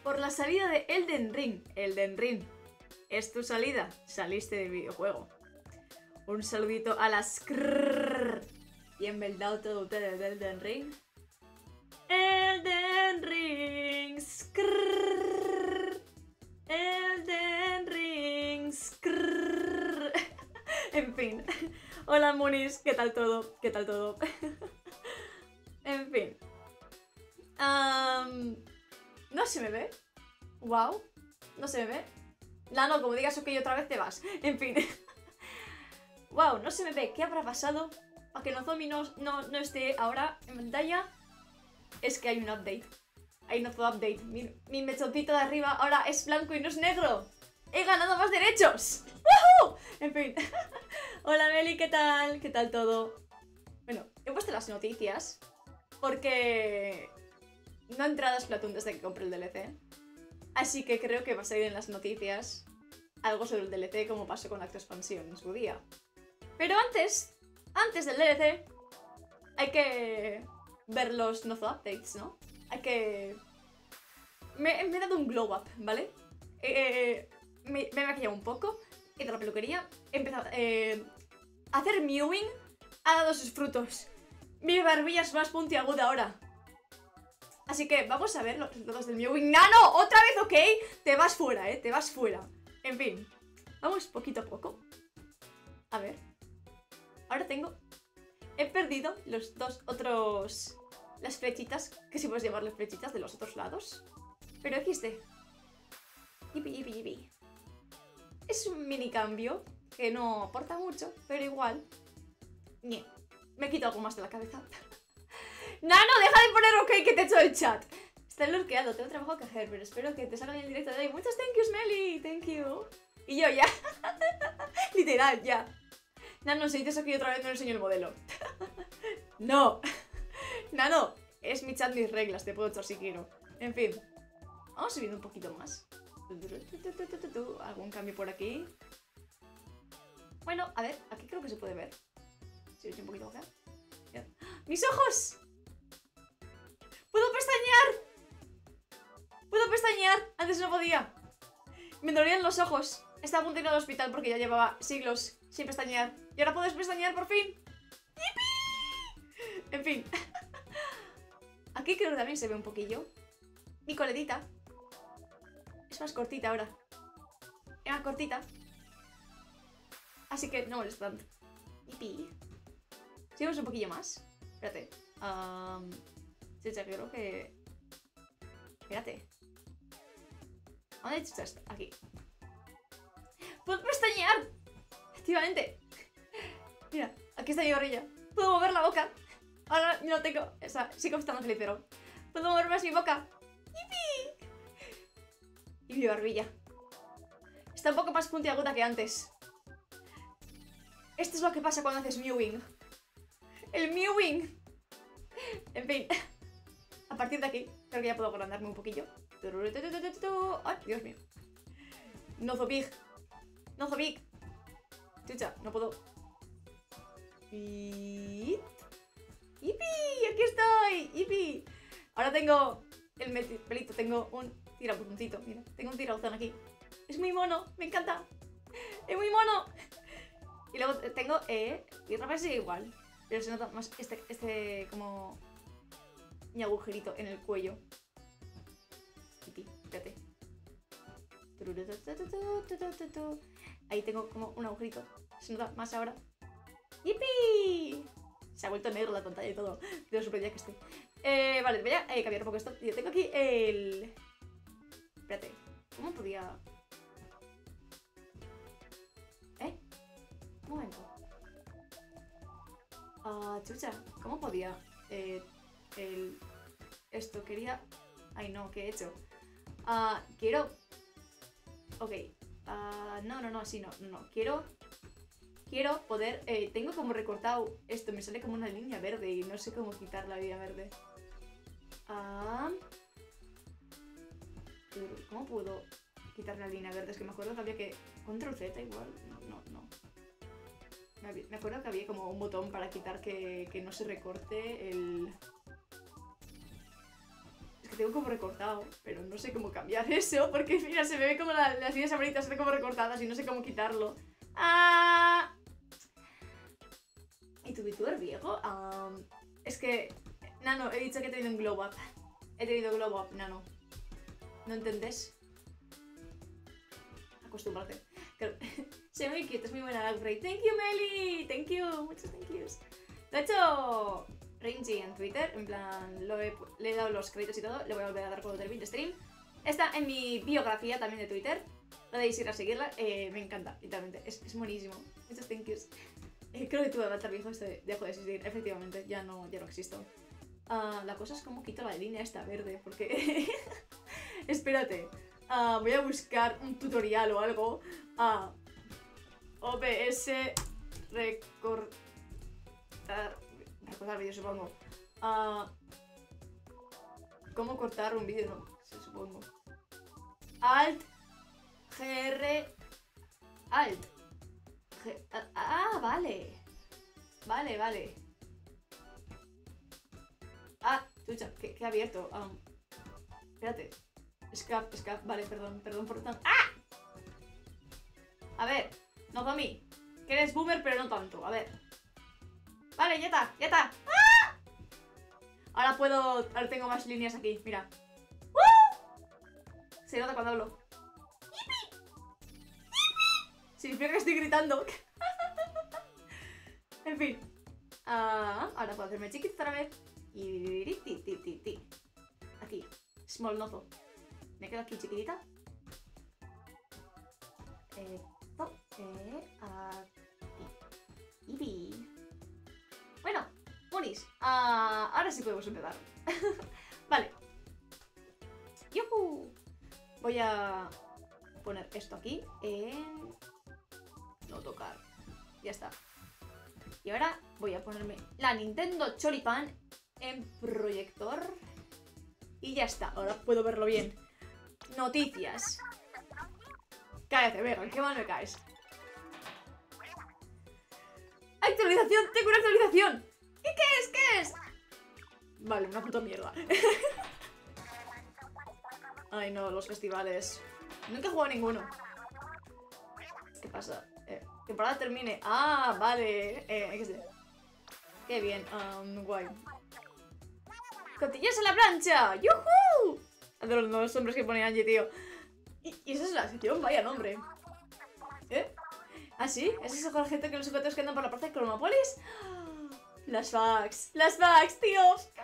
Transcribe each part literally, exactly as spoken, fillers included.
por la salida de Elden Ring. Elden Ring, es tu salida. Saliste del videojuego. Un saludito a las crrrr. Y en verdad todo ustedes de Elden Ring. Elden Ring. Skrrr. Elden Ring. Skrrr. En fin. Hola Monis, ¿qué tal todo? ¿Qué tal todo? En fin. Um, no se me ve. Wow. No se me ve. Nano, como digas ok otra vez te vas. En fin. Wow, no se me ve. ¿Qué habrá pasado para que Nozomi no, no, no esté ahora en pantalla? Es que hay un update. Hay un update. Mi, mi mechoncito de arriba ahora es blanco y no es negro. ¡He ganado más derechos! ¡Woohoo! En fin. Hola Meli, ¿qué tal? ¿Qué tal todo? Bueno, he puesto las noticias porque no he entrado a Splatoon desde que compré el D L C. Así que creo que va a salir en las noticias algo sobre el D L C como pasó con la expansión en su día. Pero antes, antes del D L C, hay que ver los Nozo updates, ¿no? Hay que... Me, me he dado un glow up, ¿vale? Eh, me, me he maquillado un poco, he ido a la peluquería, he empezado eh, a hacer mewing, ha dado sus frutos. Mi barbilla es más puntiaguda ahora. Así que vamos a ver los resultados del mewing. ¡Nano! ¡Otra vez, ok! Te vas fuera, ¿eh? Te vas fuera. En fin, vamos poquito a poco. A ver. Ahora tengo... He perdido los dos otros... Las flechitas, que si puedes llamarles flechitas de los otros lados. Pero equis de. Yipi, yipi, yipi. Es un mini cambio que no aporta mucho, pero igual. Ñe. Me quito algo más de la cabeza. ¡Nano, deja de poner ok que te he hecho el chat! Está bloqueado, tengo trabajo que hacer, pero espero que te salga en el directo de hoy. Muchos thank yous, Meli, thank you. Y yo ya. Literal, ya. Nano, si dices aquí otra vez no enseño el modelo. No. Nano, es mi chat, mis reglas, te puedo echar si quiero. En fin, vamos subiendo un poquito más. ¿Algún cambio por aquí? Bueno, a ver, aquí creo que se puede ver. Si lo echo un poquito acá. ¡Mis ojos! ¡Puedo pestañear! ¡Puedo pestañear! Antes no podía. Me dolían los ojos. Estaba a punto de ir al hospital porque ya llevaba siglos sin pestañear. Y ahora puedes pestañear por fin. ¡Yipi! En fin. Aquí creo que también se ve un poquillo. Mi coletita es más cortita ahora. Es más cortita. Así que no molesta tanto. Yipi. Seguimos un poquillo más. Espérate. Um, sí, ya creo que... Espérate. ¿Dónde estás? Aquí. ¡Puedo pestañear! Efectivamente. Mira, aquí está mi gorrilla. Puedo mover la boca. Ahora no tengo... O sea, sigo estando feliz, pero... Puedo mover más mi boca. ¡Yipi! Y mi barbilla. Está un poco más puntiaguda que antes. Esto es lo que pasa cuando haces mewing. ¡El mewing! En fin. A partir de aquí, creo que ya puedo agrandarme un poquillo. ¡Ay, Dios mío! Nozo big. Nozo big. Chucha, no puedo. Y... ¡Yipi! ¡Aquí estoy! ¡Yipi! Ahora tengo el pelito, tengo un tirapuntito. Mira, tengo un tirabuzón aquí. Es muy mono, me encanta. Es muy mono. Y luego tengo, eh, y otra vez sigue igual. Pero se nota más este, este como... mi agujerito en el cuello. Yipi, espérate. Ahí tengo como un agujerito. Se nota más ahora. ¡Yipi! Se ha vuelto negro la pantalla y todo. De lo sorprendida que estoy. Eh, vale, voy a eh, cambiar un poco esto. Yo tengo aquí el... Espérate. ¿Cómo podía...? ¿Eh? Un momento. Ah, uh, chucha. ¿Cómo podía...? Eh, el... Esto quería... Ay, no, ¿qué he hecho? Ah, uh, quiero... Ok. Ah, uh, no, no, no, así no, no, no. Quiero... Quiero poder... Eh, tengo como recortado esto, me sale como una línea verde y no sé cómo quitar la línea verde. Ah, ¿cómo puedo quitar la línea verde? Es que me acuerdo que había que... Control Z igual. No, no, no. Me acuerdo que había como un botón para quitar que, que no se recorte el... Es que tengo como recortado, pero no sé cómo cambiar eso, porque mira, se me ve como la, las líneas amarillas están como recortadas y no sé cómo quitarlo. ¡Ah! ¿Y tu VTuber viejo? Um, es que... Nano, he dicho que he tenido un glow up. He tenido glow up, Nano. ¿No entendés? Acostúmbrate. Soy muy cute, es muy buena la upgrade. Thank you, Meli. Thank you. Muchos thank yous. De hecho, Rangy en Twitter, en plan, lo he, le he dado los créditos y todo. Le voy a volver a dar cuando termine el stream. Está en mi biografía también de Twitter. Podéis ir a seguirla. Eh, me encanta, literalmente. Es, es buenísimo. Muchos thank yous. Eh, creo que tu avatar viejo este dejó de existir. Efectivamente, ya no, ya no existo. Uh, la cosa es cómo quito la línea esta verde, porque... Espérate. Uh, voy a buscar un tutorial o algo. Uh, O B S recortar... Recortar vídeo, supongo. Uh, ¿Cómo cortar un vídeo? No, sí, supongo. Alt G R Alt G Ah, vale. Vale, vale. Ah, chucha, que, que he abierto. Um, espérate. Scap, scap, vale, perdón, perdón por tanto. ¡Ah! A ver, no para mí. Que eres boomer, pero no tanto. A ver. Vale, ya está, ya está. ¡Ah! Ahora puedo. Ahora tengo más líneas aquí, mira. ¡Uh! Se nota cuando hablo. Significa que estoy gritando. En fin. Uh, ahora puedo hacerme chiquito otra vez. Y ti, ti, ti, ti. Aquí, small nozo. Me quedo aquí chiquitita. Esto, eh, aquí. Y vi. Bueno, Monis. Uh, ahora sí podemos empezar. Vale. ¡Yuhu! Voy a poner esto aquí en... No tocar. Ya está. Y ahora voy a ponerme la Nintendo Choripan en proyector. Y ya está, ahora puedo verlo bien. Noticias. Cállate, Vegan, qué mal me caes. ¡Actualización! ¡Tengo una actualización! ¿Y qué es? ¿Qué es? Vale, una puta mierda. Ay no, los festivales. Nunca he jugado a ninguno. ¿Qué pasa? Eh, temporada termine. Ah, vale. Eh, ¿qué sé? Qué bien, um, guay. ¡Costillas a la plancha! ¡Yuhu! Adoro los nuevos nombres que pone Angie, tío. Y, y esa es la sección, vaya nombre. ¿Eh? ¿Ah, sí? ¿Es esa la gente que los sujetos que andan por la plaza de Cromopolis? Las fax. Las fax, tío.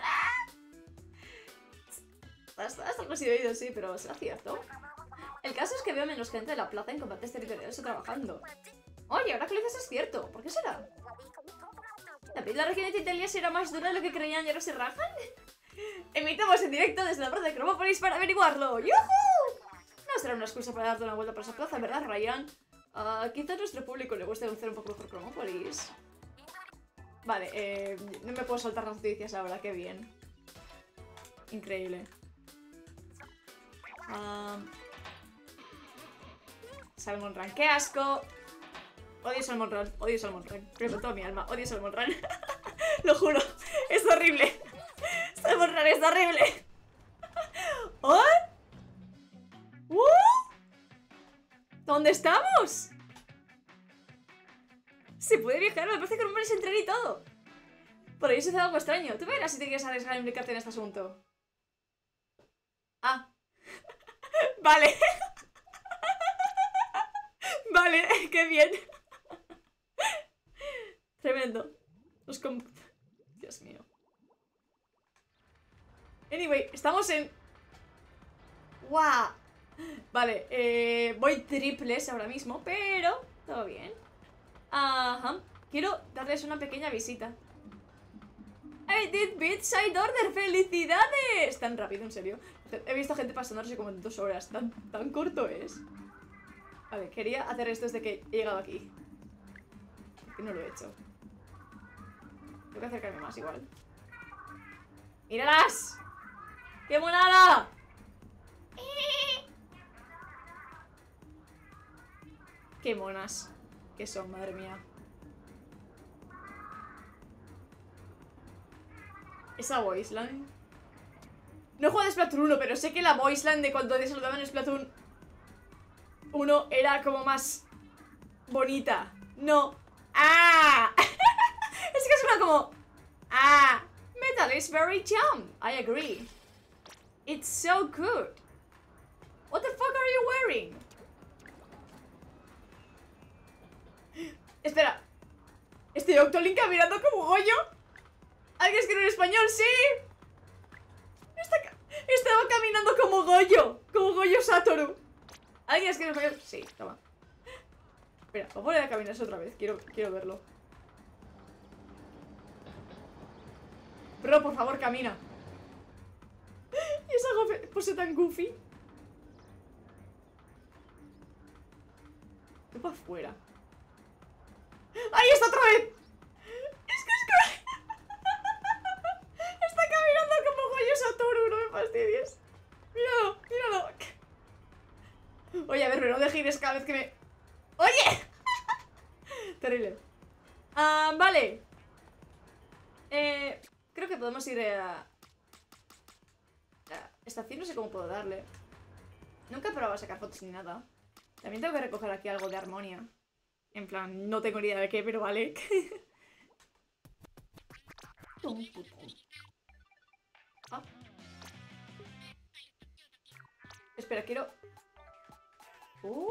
Hasta, hasta lo he oído, sí, pero ¿será cierto? El caso es que veo menos gente de la plaza en combates territoriales o trabajando. Oye, ahora que lo dices es cierto. ¿Por qué será? ¿La, la región de Titelia será más dura de lo que creían y ahora se rajan? Emitamos en directo desde la plaza de Cromopolis para averiguarlo. ¡Yuhu! No será una excusa para darte una vuelta por esa plaza, ¿verdad, Ryan? Uh, quizá a nuestro público le guste conocer un poco mejor Cromopolis. Vale, eh, no me puedo saltar las noticias ahora, qué bien. Increíble. Um, Salmon Run, ¡qué asco! Odio Salmon Run, odio Salmon Run. Pero con toda mi alma, odio Salmon Run. Lo juro, es horrible. Salmon Run es horrible. ¿Oh? ¿Uh? ¿Dónde estamos? Se puede viajar, me parece que no me les entré y todo. Por ahí sucede algo extraño. Tú verás si te quieres arriesgar a implicarte en este asunto. Ah. Vale. Vale, qué bien. Tremendo. Los comp... Dios mío. Anyway, estamos en... ¡Guau! Vale, eh, voy triples ahora mismo, pero todo bien. Ajá. Quiero darles una pequeña visita. I did beat side order, ¡felicidades! Tan rápido, en serio. He visto gente pasándose como en dos horas. Tan, tan corto es. Vale, quería hacer esto desde que he llegado aquí. Que no lo he hecho. Tengo que acercarme más igual. ¡Míralas! ¡Qué monada! ¡Qué monas! Que son, madre mía. Esa voice line. No he jugado a Splatoon uno, pero sé que la voice line de cuando te saludaban en Splatoon uno era como más bonita. No. ¡Ah! Es que suena como... ¡Ah! Metal is very jump. I agree. It's so good. What the fuck are you wearing? Espera. ¿Estoy Octolink caminando como Goyo? ¿Alguien escribe en español? ¡Sí! Está ca Estaba caminando como Goyo. Como Goyo Satoru. ¿Alguien escribe en español? Sí, toma. Espera, voy a poner a caminarse otra vez. Quiero, quiero verlo. Bro, por favor, camina. Y esa pose tan goofy. ¿Qué para afuera? ¡Ahí está otra vez! Es que es que... Está caminando como Goyo Satoru, no me fastidies. Míralo, míralo. Oye, a ver, pero no te gires cada vez que me... ¡Oye! Terrible. Ah, vale. Eh, creo que podemos ir a... a estación, no sé cómo puedo darle. Nunca he probado a sacar fotos ni nada. También tengo que recoger aquí algo de armonía. En plan, no tengo ni idea de qué, pero vale. Ah. Espera, quiero... Uh.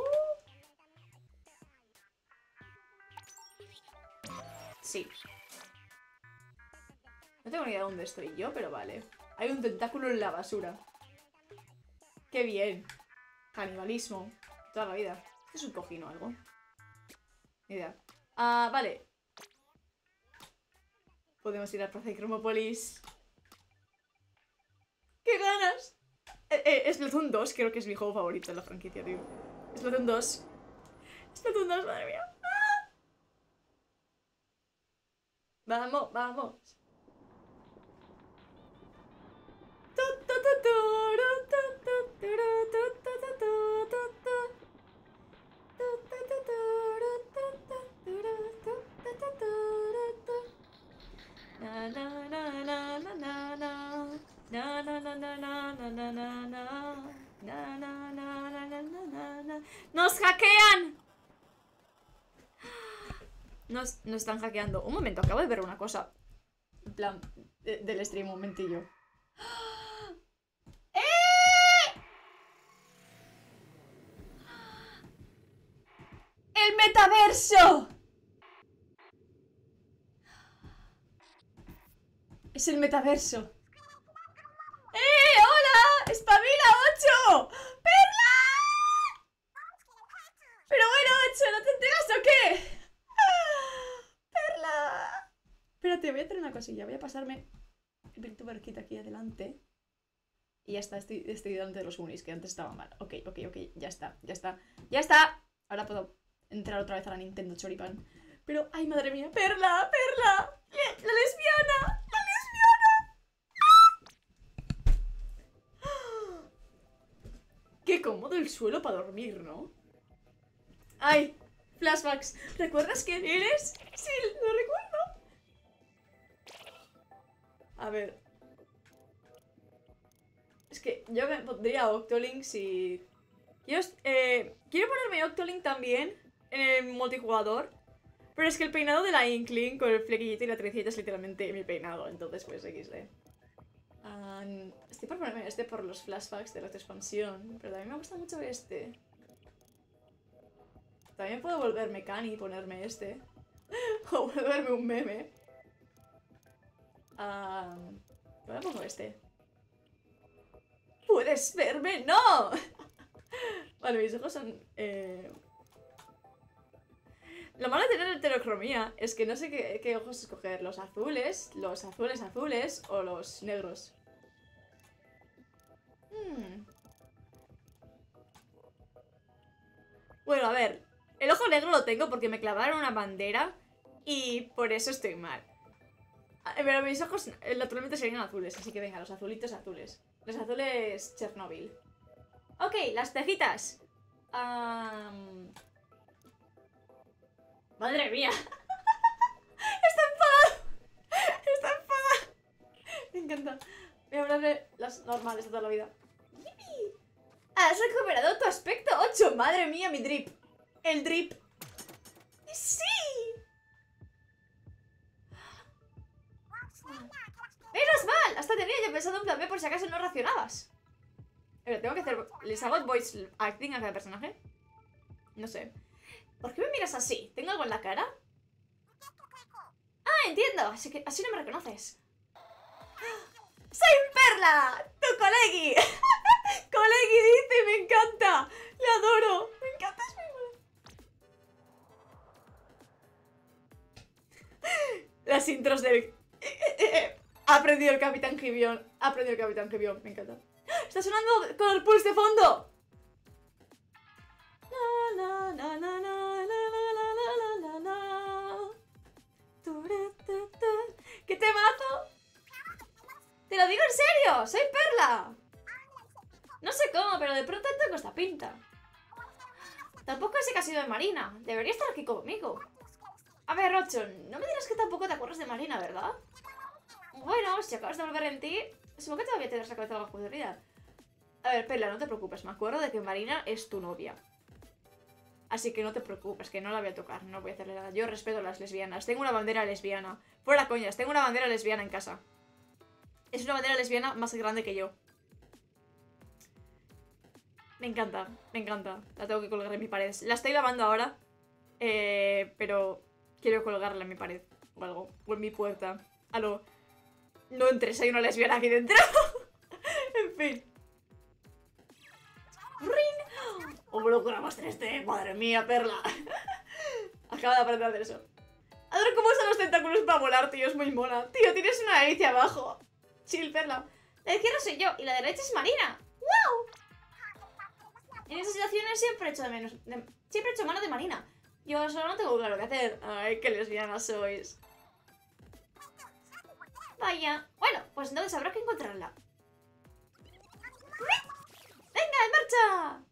Sí. No tengo ni idea de dónde estoy yo, pero vale. Hay un tentáculo en la basura. ¡Qué bien! Canibalismo. Toda la vida. ¿Es un cojín o algo? Ni idea. Ah, vale. Podemos ir a Plaza de Cromopolis. ¡Qué ganas! Eh, eh, Splatoon dos creo que es mi juego favorito en la franquicia, tío. Splatoon dos. Splatoon dos, madre mía. ¡Ah! Vamos, vamos. ¡Nos hackean! Nos, nos están hackeando. Un momento, acabo de ver una cosa. En plan, de, del stream, un momentillo. ¡Eh! ¡El metaverso! Es el metaverso. ¡Eh! ¡Hola! ¡Espabila, ocho! ¡Perla! Pero bueno, ocho, ¿no te enteras o qué? ¡Perla! Espérate, voy a hacer una cosilla. Voy a pasarme el VTuber Kit aquí adelante. Y ya está, estoy, estoy delante de los unis, que antes estaba mal. Ok, ok, ok, ya está, ya está. ¡Ya está! Ahora puedo entrar otra vez a la Nintendo Choripan. Pero, ay, madre mía, Perla, Perla. ¡La lesbiana! ¡La lesbiana! Qué cómodo el suelo para dormir, ¿no? Ay, flashbacks. ¿Recuerdas quién eres? Sí, lo recuerdo. A ver. Es que yo me pondría Octolink si... Quiero, eh, quiero ponerme Octolink también en el multijugador. Pero es que el peinado de la Inkling con el flequillito y la trencita es literalmente mi peinado. Entonces pues equis de. Um, estoy por ponerme este por los flashbacks de la expansión. Pero también me gusta mucho este. También puedo volverme Cani y ponerme este. O volverme un meme. Um, me pongo este. ¿Puedes verme? ¡No! Vale, mis ojos son... Eh... Lo malo de tener heterocromía es que no sé qué, qué ojos escoger. Los azules, los azules azules o los negros. Hmm. Bueno, a ver. El ojo negro lo tengo porque me clavaron una bandera y por eso estoy mal. Pero mis ojos naturalmente serían azules, así que venga, los azulitos azules. Los azules Chernobyl. Ok, las cejitas. Um... ¡Madre mía! ¡Está enfadado! ¡Está enfadado! Me encanta. Voy a hablarle las normales de toda la vida. ¡Yipi! Has recuperado tu aspecto ocho. Madre mía, mi drip. El drip. ¡Sí! ¡Menos mal! Hasta tenía yo pensado un plan B por si acaso no reaccionabas. Pero tengo que hacer... ¿Les hago voice acting a cada personaje? No sé. ¿Por qué me miras así? ¿Tengo algo en la cara? Ah, entiendo. Así que así no me reconoces. ¡Soy Perla! ¡Tu colegui! ¡Colegui dice! ¡Me encanta! ¡Le adoro! ¡Me encanta! Es muy bueno. Las intros de... Ha aprendido el Capitán Gibión. Ha aprendido el Capitán Gibión. Me encanta. ¡Está sonando con el pulse de fondo! Na, na, na, na, na, na, na, na, na. ¿Qué temazo? ¡Te lo digo en serio! ¡Soy Perla! No sé cómo, pero de pronto tengo esta pinta. Tampoco sé que ha sido de Marina. Debería estar aquí conmigo. A ver, Rocho, no me dirás que tampoco te acuerdas de Marina, ¿verdad? Bueno, si acabas de volver en ti, supongo que todavía tendrás la cabeza algo jodida. A ver, Perla, no te preocupes. Me acuerdo de que Marina es tu novia. Así que no te preocupes, que no la voy a tocar. No voy a hacerle nada. Yo respeto a las lesbianas. Tengo una bandera lesbiana. Fuera coñas, tengo una bandera lesbiana en casa. Es una bandera lesbiana más grande que yo. Me encanta, me encanta. La tengo que colgar en mi pared. La estoy lavando ahora. Eh, pero quiero colgarla en mi pared. O algo. O en mi puerta. Aló. No entres, hay una lesbiana aquí dentro. En fin. ¡Rin! ¡Hologramos tres D! ¡Madre mía, Perla! Acaba de aprender a hacer eso. Adoro cómo usan los tentáculos para volar, tío. Es muy mona. Tío, tienes una hélice abajo. Chill, Perla. La izquierda soy yo y la derecha es Marina. ¡Wow! En esas situaciones siempre he hecho de menos. De, siempre he hecho mano de Marina. Yo solo no tengo claro qué hacer. Ay, qué lesbianas sois. Vaya. Bueno, pues entonces habrá que encontrarla. ¡Venga, en marcha!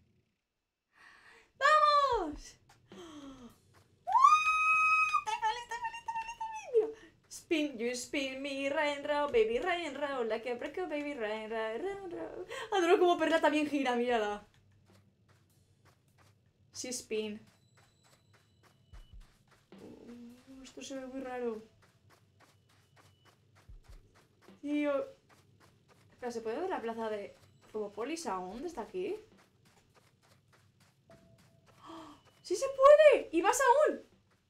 ¡Vamos! Spin, you spin me, rain row, baby rain row, like a break baby rain row, rain row. Adoro como Perla también gira, mírala. Sí, spin. Uh, esto se ve muy raro. Tío. Espera, ¿se puede ver la plaza de Fobopolis aún desde aquí? ¡Oh! ¡Sí se puede! ¡Y más aún!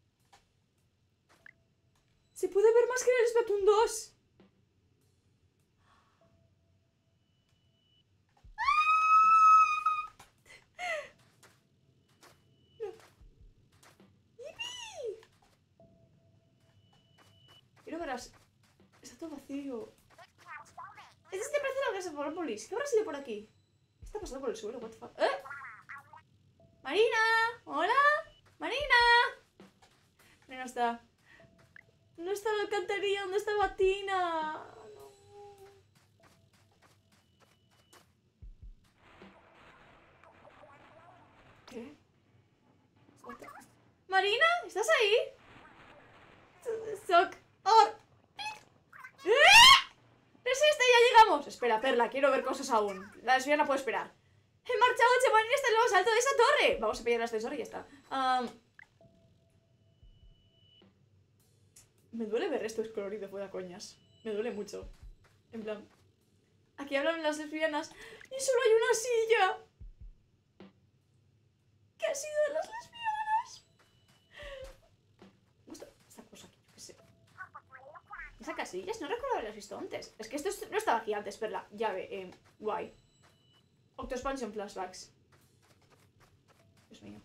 Se puede ver más que en el Splatoon dos. Quiero verás. Está todo vacío. Es este parece la casa de Fobopolis. ¿Qué habrá sido por aquí? ¿Qué está pasando por el suelo? What the fuck? ¿Eh? ¡Marina! ¡Hola! ¡Marina! No está. No está la alcantarilla donde estaba Tina. No. ¿Qué? ¿Marina? ¿Estás ahí? Soc. ¡Oh! ¡Eh! ¡Resiste! ¡Ya llegamos! Espera, Perla, quiero ver cosas aún. La lesbiana puede esperar. ¡En marcha, ocho! ¡Marina está en lo más alto de esa torre! Vamos a pillar el ascensor y ya está. Um... Me duele ver esto descolorido, fuera coñas. Me duele mucho. En plan... Aquí hablan las lesbianas y solo hay una silla. ¿Qué ha sido de las lesbianas? ¿Cómo está esta cosa aquí? Yo qué sé. Esa casillas no recuerdo haberlas visto antes. Es que esto no estaba aquí antes, Perla. Llave, eh, guay. Octoexpansion flashbacks. Dios mío.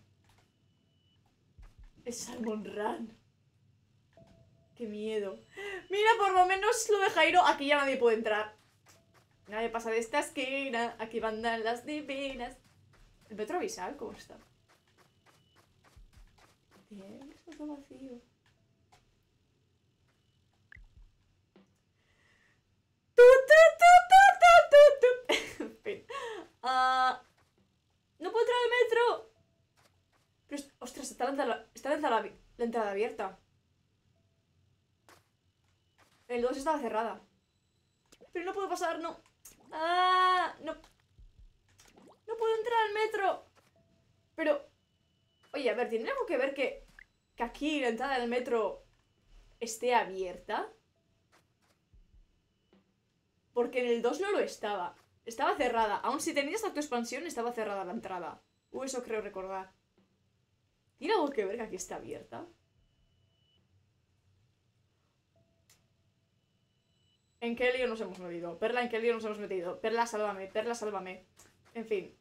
Es Salmon Run. ¡Qué miedo! Mira, por lo menos lo de Jairo. Aquí ya nadie puede entrar. Nadie pasa de esta esquina. Aquí van las divinas. ¿El metro avisal? ¿Cómo está? Bien, está todo vacío. ¡Tu, tu, tu, tu, tu, tu! En fin. Uh, ¡No puedo entrar al metro! Pero, ostras, está la entrada, está la entrada, la entrada abierta. El dos estaba cerrada. Pero no puedo pasar, no. ¡Ah! No. No puedo entrar al metro. Pero... Oye, a ver, ¿tiene algo que ver que, que aquí la entrada del metro esté abierta? Porque en el dos no lo estaba. Estaba cerrada. Aun si tenías la expansión, estaba cerrada la entrada. Uh, eso creo recordar. ¿Tiene algo que ver que aquí está abierta? ¿En qué lío nos hemos metido? Perla, ¿en qué lío nos hemos metido? Perla, sálvame, Perla, sálvame. En fin.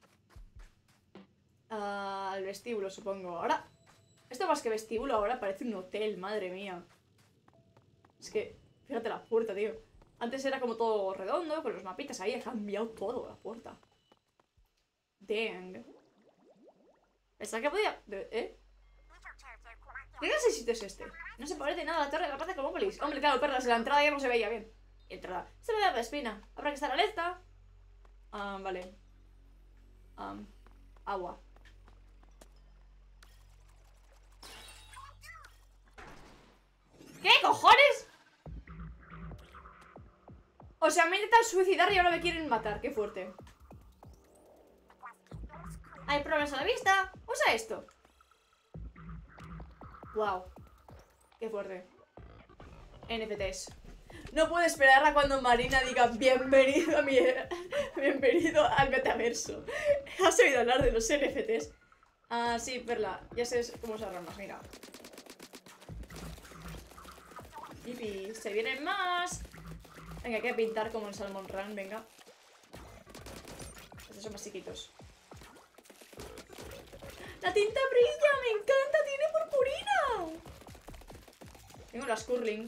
Uh, al vestíbulo, supongo. Ahora... Esto más que vestíbulo, ahora parece un hotel, madre mía. Es que... Fíjate la puerta, tío. Antes era como todo redondo, con los mapitas ahí. Ha cambiado todo la puerta. Dang. Pensaba que podía... ¿Eh? ¿Qué clase de sitio es este? No se parece nada a la torre de la Plaza Cosmópolis. Hombre, claro, perlas, la entrada ya no se veía bien. Entrada. Se me da la espina. Habrá que estar alerta. Ah, um, vale. Um, agua. ¿Qué cojones? O sea, me intentan suicidar y ahora me quieren matar. Qué fuerte. Hay problemas a la vista. Usa esto. Wow. Qué fuerte. N F Ts. No puedo esperar a cuando Marina diga bienvenido a mi... bienvenido al metaverso. ¿Has oído hablar de los N F Ts? Ah, sí, Perla. Ya sé cómo usarlas, mira. Yipi, se vienen más. Venga, hay que pintar como en Salmon Run, venga. Estos son más chiquitos. ¡La tinta brilla! ¡Me encanta! ¡Tiene purpurina! Tengo las curling.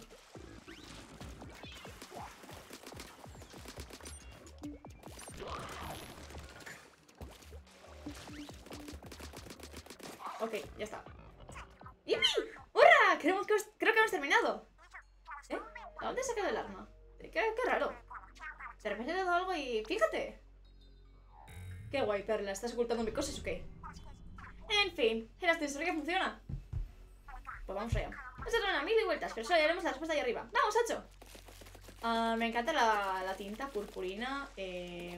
Ok, ya está. ¡Yipi! ¡Hurra! Creo que, creo que hemos terminado. ¿Eh? ¿A dónde se ha quedado el arma? Qué, qué raro. De repente he dado algo y... ¡Fíjate! Qué guay, Perla. ¿Estás ocultando mis cosas o qué? En fin, ¿el ascensor que funciona? Pues vamos allá. Nos darán a mil y vueltas, pero solo haremos la respuesta ahí arriba. ¡Vamos, Hacho! Uh, me encanta la, la tinta purpurina. Eh...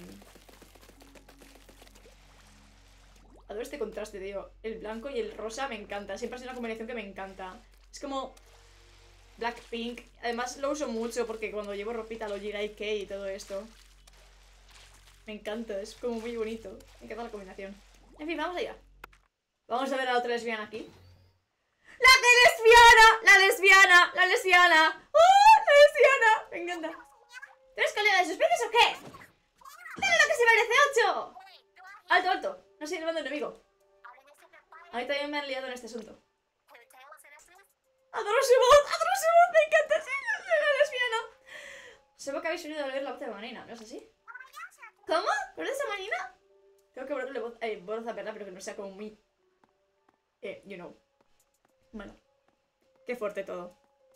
Adoro este contraste, tío. El blanco y el rosa me encanta. Siempre ha sido una combinación que me encanta. Es como... Blackpink. Además lo uso mucho porque cuando llevo ropita lo J K y todo esto. Me encanta, es como muy bonito. Me encanta la combinación. En fin, vamos allá. Vamos a ver a la otra lesbiana aquí. ¡La lesbiana! ¡La lesbiana! ¡La lesbiana! ¡Oh! ¡La lesbiana! Me encanta. ¿Tienes calidad de sus pies o qué? ¡Mira lo que se merece, ocho! ¡Alto, alto! No soy el bando enemigo. A mí también me han liado en este asunto. ¡Adoro su voz! ¡Adoro su voz! ¡Me encanta! ¡Sí! ¡La lesbiana! Sebo que habéis venido a ver la voz de Marina, ¿no es así? ¿Cómo? ¿Conoces a Marina? Tengo que ponerle voz, eh, voz a verdad, pero que no sea como muy... Eh, you know. Bueno. Qué fuerte todo.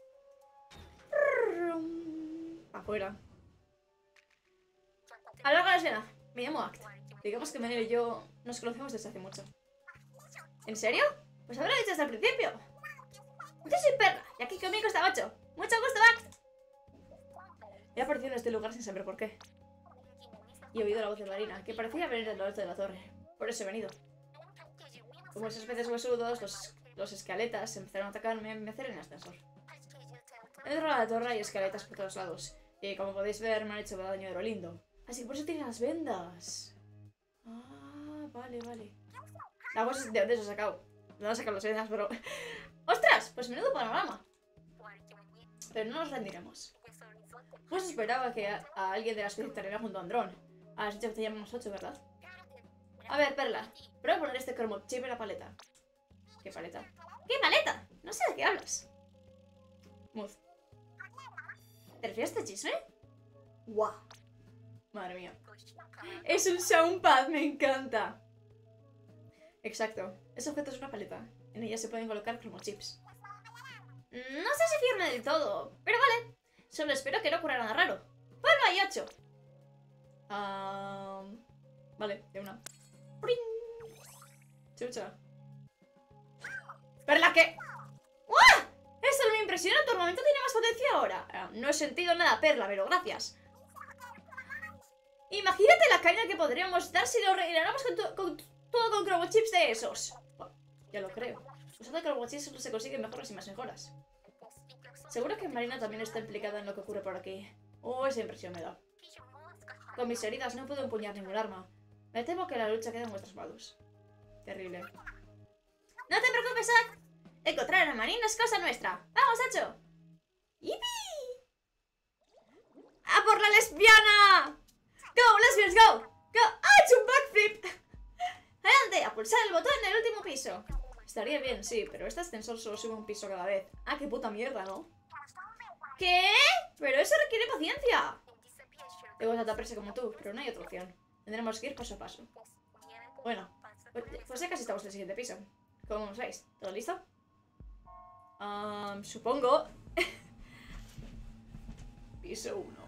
Afuera. Habla con la lesbiana. Me llamo Act. Digamos que Manila y yo nos conocemos desde hace mucho. ¿En serio? Pues haberlo dicho desde el principio. Yo soy Perla, y aquí conmigo está Ocho. Mucho gusto, Act. He aparecido en este lugar sin saber por qué. Y he oído la voz de Marina, que parecía venir del norte de la torre. Por eso he venido. Como esas peces huesudos, los, los escaletas empezaron a atacarme y me hacían en el ascensor. Dentro de la torre hay escaletas por todos lados. Y como podéis ver, me han hecho daño de lo lindo. Así que por eso tiene las vendas. Ah, vale, vale. La cosa es de dónde se ha sacado. De dónde sacan las vendas, pero... ¡Ostras! Pues menudo panorama. Pero no nos rendiremos. Pues esperaba que a, a alguien de la especie estaría junto a Andrón. Has dicho que te llamamos Ocho, ¿verdad? A ver, Perla. Prueba a poner este cromo chip en la paleta. ¿Qué paleta? ¿Qué paleta? No sé de qué hablas. Muz. ¿Te refieres a este chisme? ¡Guau! Madre mía. Es un soundpad, me encanta. Exacto. Ese objeto es una paleta. En ella se pueden colocar cromochips. No sé si firme del todo, pero vale. Solo espero que no ocurra nada raro. ¡Vuelvo ahí, Ocho! Um, vale, de una. ¡Pring! Chucha. ¡Perla que! ¡Uah! Esto me impresiona. Tu armamento tiene más potencia ahora. Uh, no he sentido nada, Perla, pero gracias. Imagínate la caña que podríamos dar si lo rellenáramos con, con todo con cromo chips de esos. Bueno, ya lo creo. Usando cromo chips solo se consiguen mejoras y más mejoras. Seguro que Marina también está implicada en lo que ocurre por aquí. Oh, esa impresión me da. Con mis heridas no puedo empuñar ningún arma. Me temo que la lucha queda en vuestras manos. Terrible. No te preocupes, Zack. Encontrar a Marina es cosa nuestra. ¡Vamos, Hacho! ¡Yipi! ¡A por la lesbiana! ¡Go, lesbians, go! ¡Go! ¡Ah, he hecho un backflip! ¡Adelante! A pulsar el botón en el último piso. Estaría bien, sí, pero este ascensor solo sube un piso cada vez. ¡Ah, qué puta mierda!, ¿no? ¿Qué? Pero eso requiere paciencia. Debo tanta presa como tú, pero no hay otra opción. Tendremos que ir paso a paso. Bueno, pues, pues ya casi estamos en el siguiente piso. ¿Cómo veis? ¿Todo listo? Um, supongo. Piso uno.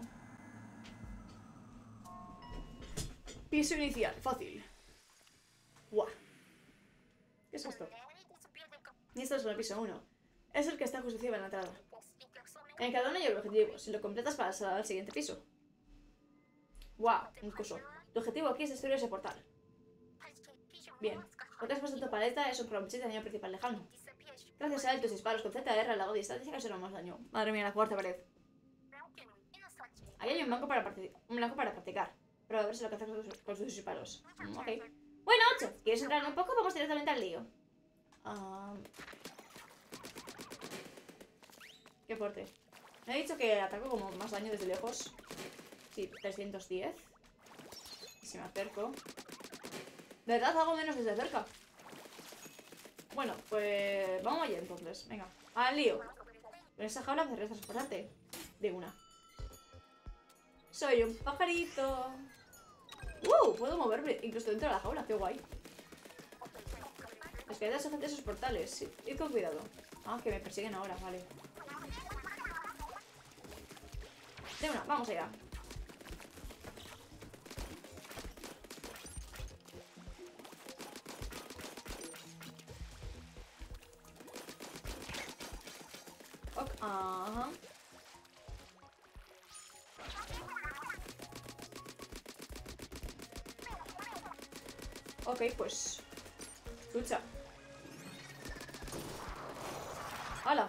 Piso inicial, fácil. Guau. ¿Qué es esto? Y esto es el piso uno. Es el que está justo encima de la entrada. En cada uno hay un objetivo. Si lo completas pasas al siguiente piso. Guau, un coso. Tu objetivo aquí es destruir ese portal. Bien. Lo que has puesto en tu paleta es un cromchit de daño principal lejano. Gracias a él, tus disparos con Z R a larga distancia causaron más daño. Madre mía, la cuarta pared. Ahí hay un banco para, un blanco para practicar. Pero a ver si lo que haces con, con sus disparos. Mm, ok. Bueno, ocho. ¿Quieres entrar un poco? Vamos directamente al lío. Um... Qué fuerte. Me ha dicho que ataco como más daño desde lejos. Sí, trescientos diez. Y si me acerco... ¿De verdad hago menos desde cerca? Bueno, pues... vamos allá entonces. Venga, al lío. Con esa jaula me transportarte. De una. Soy un pajarito. ¡Uh! Puedo moverme incluso dentro de la jaula. ¡Qué guay! Los que sujetan esos portales. Sí, id con cuidado. Ah, que me persiguen ahora, vale. De una, vamos allá. Ok, ajá. Ok, pues... lucha. ¡Hala!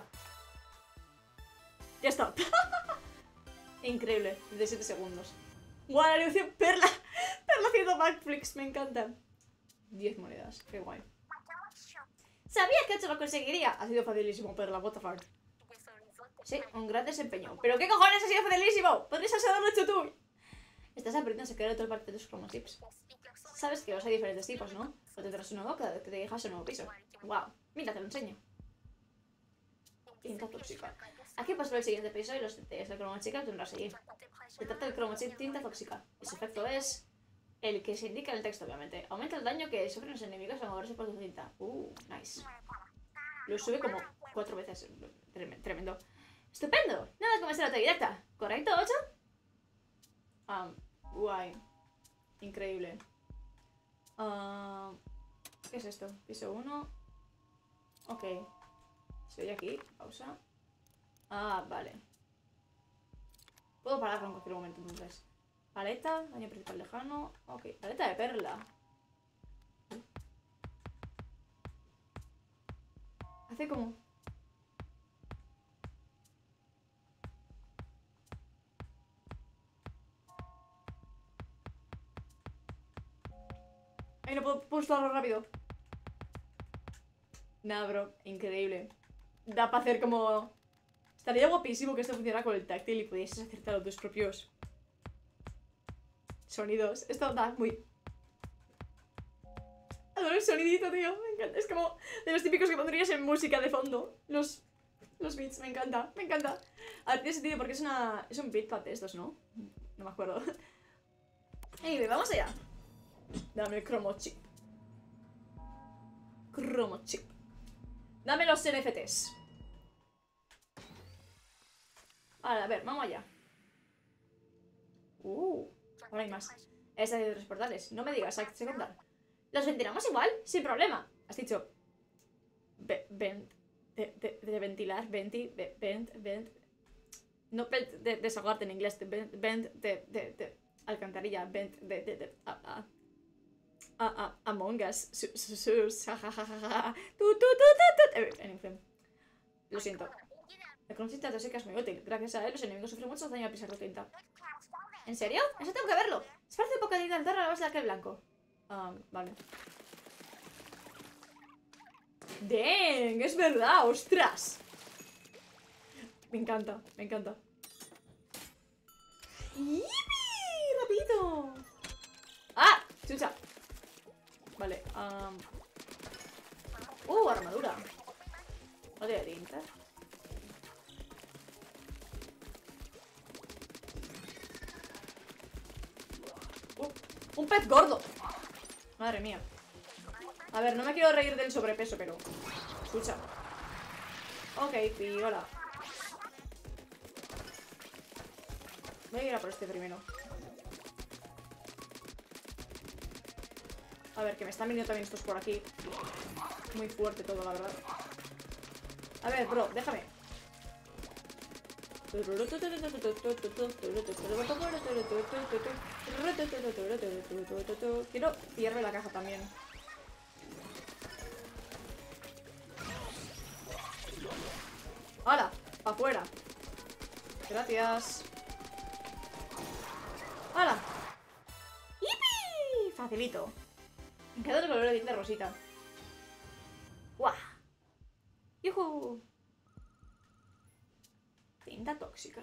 Ya está. Increíble. diecisiete segundos. ¡Guau! La animación Perla. Perla haciendo backflips. Me encanta. diez monedas. Qué guay. Sabía que Hacho lo conseguiría. Ha sido facilísimo, Perla. What the fuck. Sí, un gran desempeño. ¿Pero qué cojones ha sido facilísimo? Podrías haberlo hecho tú. Estás aprendiendo a sacar otra parte de tus cromotips. Sabes que los hay diferentes tipos, ¿no? O tendrás uno nuevo cada vez que te dejas un nuevo piso. Wow. Mira, te lo enseño. Tinta tóxica. Aquí pasas por el siguiente piso y los detalles del cromochip lo tendrás allí. Se trata del cromochip tinta tóxica. Y su efecto es el que se indica en el texto, obviamente. Aumenta el daño que sufren los enemigos al moverse por tu tinta. Uh, nice. Lo sube como cuatro veces. Tremendo. ¡Estupendo! Nada como ser autodidacta. ¿Correcto, ocho? Ah, um, guay. Increíble. Uh, ¿Qué es esto? Piso uno. Ok. Estoy aquí. Pausa. Ah, vale. Puedo pararlo en cualquier momento entonces. Paleta, daño principal lejano. Ok, paleta de perla. Hace como... Ay, no puedo pulsarlo rápido. Nada, bro. Increíble. Da para hacer como... Estaría guapísimo que esto funcionara con el táctil y pudieses acertar tus propios sonidos. Esto da muy... Adoro el sonidito, tío. Me encanta. Es como de los típicos que pondrías en música de fondo. Los... Los beats. Me encanta. Me encanta. A ver, tiene sentido porque es una... Es un beatpad de estos, ¿no? No me acuerdo. Anyway, vamos allá. Dame el cromo chip. Cromo chip. Dame los N F Ts. Vale, a ver, vamos allá. Uh, ahora hay más. Esta de tres portales. No me digas, hay que contar. ¿Los ventilamos igual? Sin problema. Has dicho... Vent... De, de, de ventilar, venti... Vent, vent... No, vent de desahogarte en inglés. Vent, de, de, de... alcantarilla, vent, de, de, de, a, a, a, a, Among Us, sus, jajajaja, tu, tu, tu, tu, tu, en fin. Lo siento. El conocimiento de tóxica es muy útil. Gracias a él, los enemigos sufren mucho daño al pisar la tinta. ¿En serio? Eso tengo que verlo. Se parece un poco a tinta al a la base de aquel blanco. Ah, vale. ¡Dang! ¡Es verdad! ¡Ostras! Me encanta, me encanta. ¡Yipi! ¡Rapidito! ¡Ah! ¡Chucha! Vale, um... ¡Uh! Armadura. No tiene tinta. Uh, ¡un pez gordo! Madre mía. A ver, no me quiero reír del sobrepeso, pero... Escucha. Ok, piola. Voy a ir a por este primero. A ver, que me están viniendo también estos por aquí. Muy fuerte todo, la verdad. A ver, bro, déjame. Quiero pillarme la caja también. ¡Hala! ¡Pa' afuera! Gracias. ¡Hala! ¡Yipi! Facilito. Me encanta el color de tinta rosita. ¡Guau! ¡Yujú! Tinta tóxica.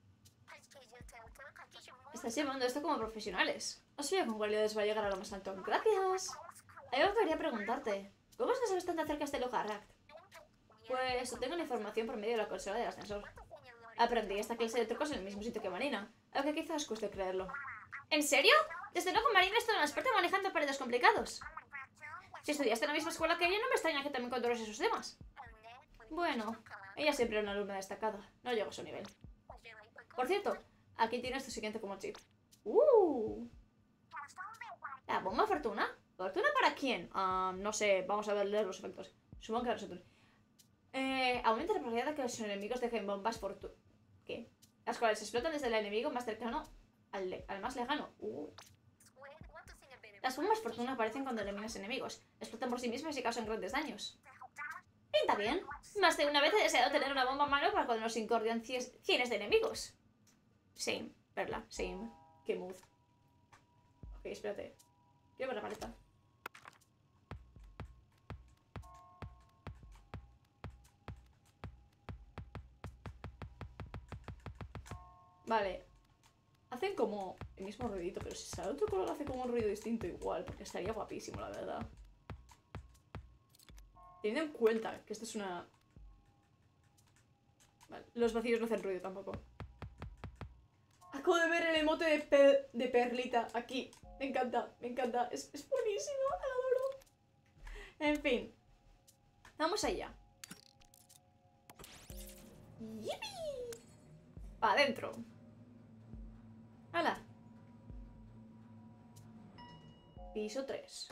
Estás llevando esto como profesionales. No sé con cualidades va a llegar a lo más alto. Gracias. Hay algo que quería preguntarte. ¿Cómo es que sabes tanto acerca de este Logarract? Pues obtengo la información por medio de la consola del ascensor. Aprendí esta clase de trucos en el mismo sitio que Marina, aunque quizás cueste creerlo. ¿En serio? Desde luego Marina es toda una experta manejando paredes complicados. Si estudiaste en la misma escuela que ella, no me extraña que también controles esos temas. Bueno, ella siempre era una alumna destacada. No llego a su nivel. Por cierto, aquí tienes tu siguiente como chip. ¡Uh! La bomba fortuna. ¿Fortuna para quién? Uh, no sé, vamos a ver leer los efectos. Supongo que a nosotros. Eh, aumenta la probabilidad de que los enemigos dejen bombas fortuna. ¿Qué? Las cuales explotan desde el enemigo más cercano al, al más lejano. Uh. Las bombas fortuna aparecen cuando eliminas enemigos. Explotan por sí mismas y causan grandes daños. Pinta bien. Más de una vez he deseado tener una bomba en mano para cuando nos incordian cienes de enemigos. Same, Perla, same. Qué mood. Ok, espérate. Quiero ver la paleta. Vale. Hacen como el mismo ruidito, pero si sale otro color hace como un ruido distinto igual, porque estaría guapísimo, la verdad. Teniendo en cuenta que esto es una... Vale, los vacíos no hacen ruido tampoco. Acabo de ver el emote de, per de perlita aquí. Me encanta, me encanta. Es, es buenísimo, lo adoro. En fin. Vamos allá. ¡Yipi! Pa' adentro. ¡Hala! Piso tres.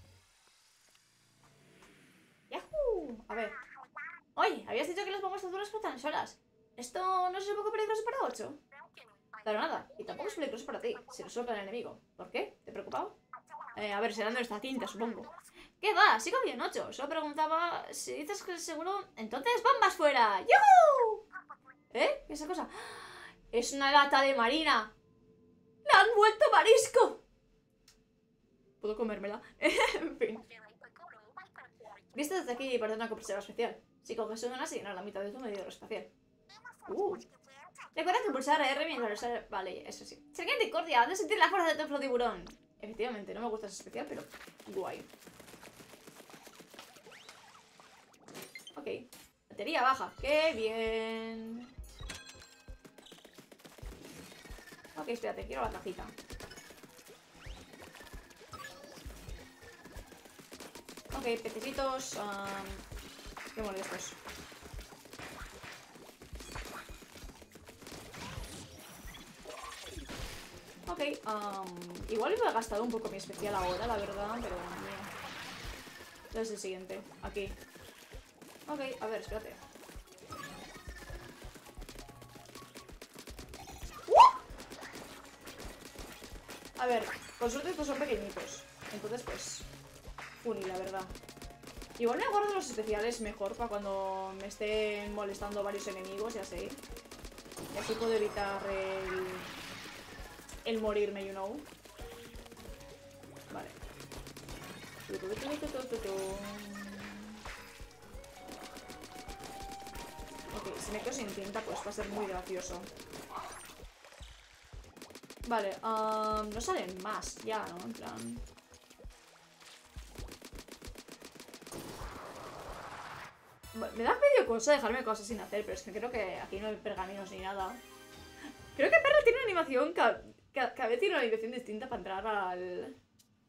¡Yahoo! A ver. Oye, habías dicho que las bombas fortunas flotan solas. ¿Esto no es un poco peligroso para ocho? Pero nada, y tampoco es peligroso para ti, si no solo para el enemigo. ¿Por qué? ¿Te he preocupado? Eh, a ver, será de esta tinta, supongo. ¿Qué va? Sigo bien, ocho. Solo preguntaba si dices que es seguro... ¡Entonces bombas fuera! ¡Yuhu! ¿Eh? ¿Qué es esa cosa? ¡Es una lata de Marina! ¡La han vuelto marisco! ¿Puedo comérmela? En fin. Viste desde aquí y parece una compresora especial. Si coges una, se llena la mitad de tu medidor espacial. Uh. Recuerda que pulsar R mientras... Vale, eso sí. Sergente Incordia, has de sentir la fuerza de tu tiburón. Efectivamente, no me gusta ese especial, pero guay. Ok. Batería baja. ¡Qué bien! Ok, espérate, quiero la cajita. Ok, pececitos. Um, qué molestos. Ok, um, igual me he gastado un poco mi especial ahora, la verdad, pero... Yeah. Es el siguiente, aquí. Ok, a ver, espérate. A ver, con suerte estos son pequeñitos. Entonces, pues... Funny, la verdad. Igual me guardo los especiales mejor para cuando me estén molestando varios enemigos, ya sé. Y así puedo evitar el... el morirme, you know. Vale. Ok, si me quedo sin tinta, pues va a ser muy gracioso. Vale, um, no salen más ya, ¿no? En plan... Me da medio cosa dejarme cosas sin hacer, pero es que creo que aquí no hay pergaminos ni nada. Creo que Perla tiene una animación, cada, cada vez tiene una animación distinta para entrar al...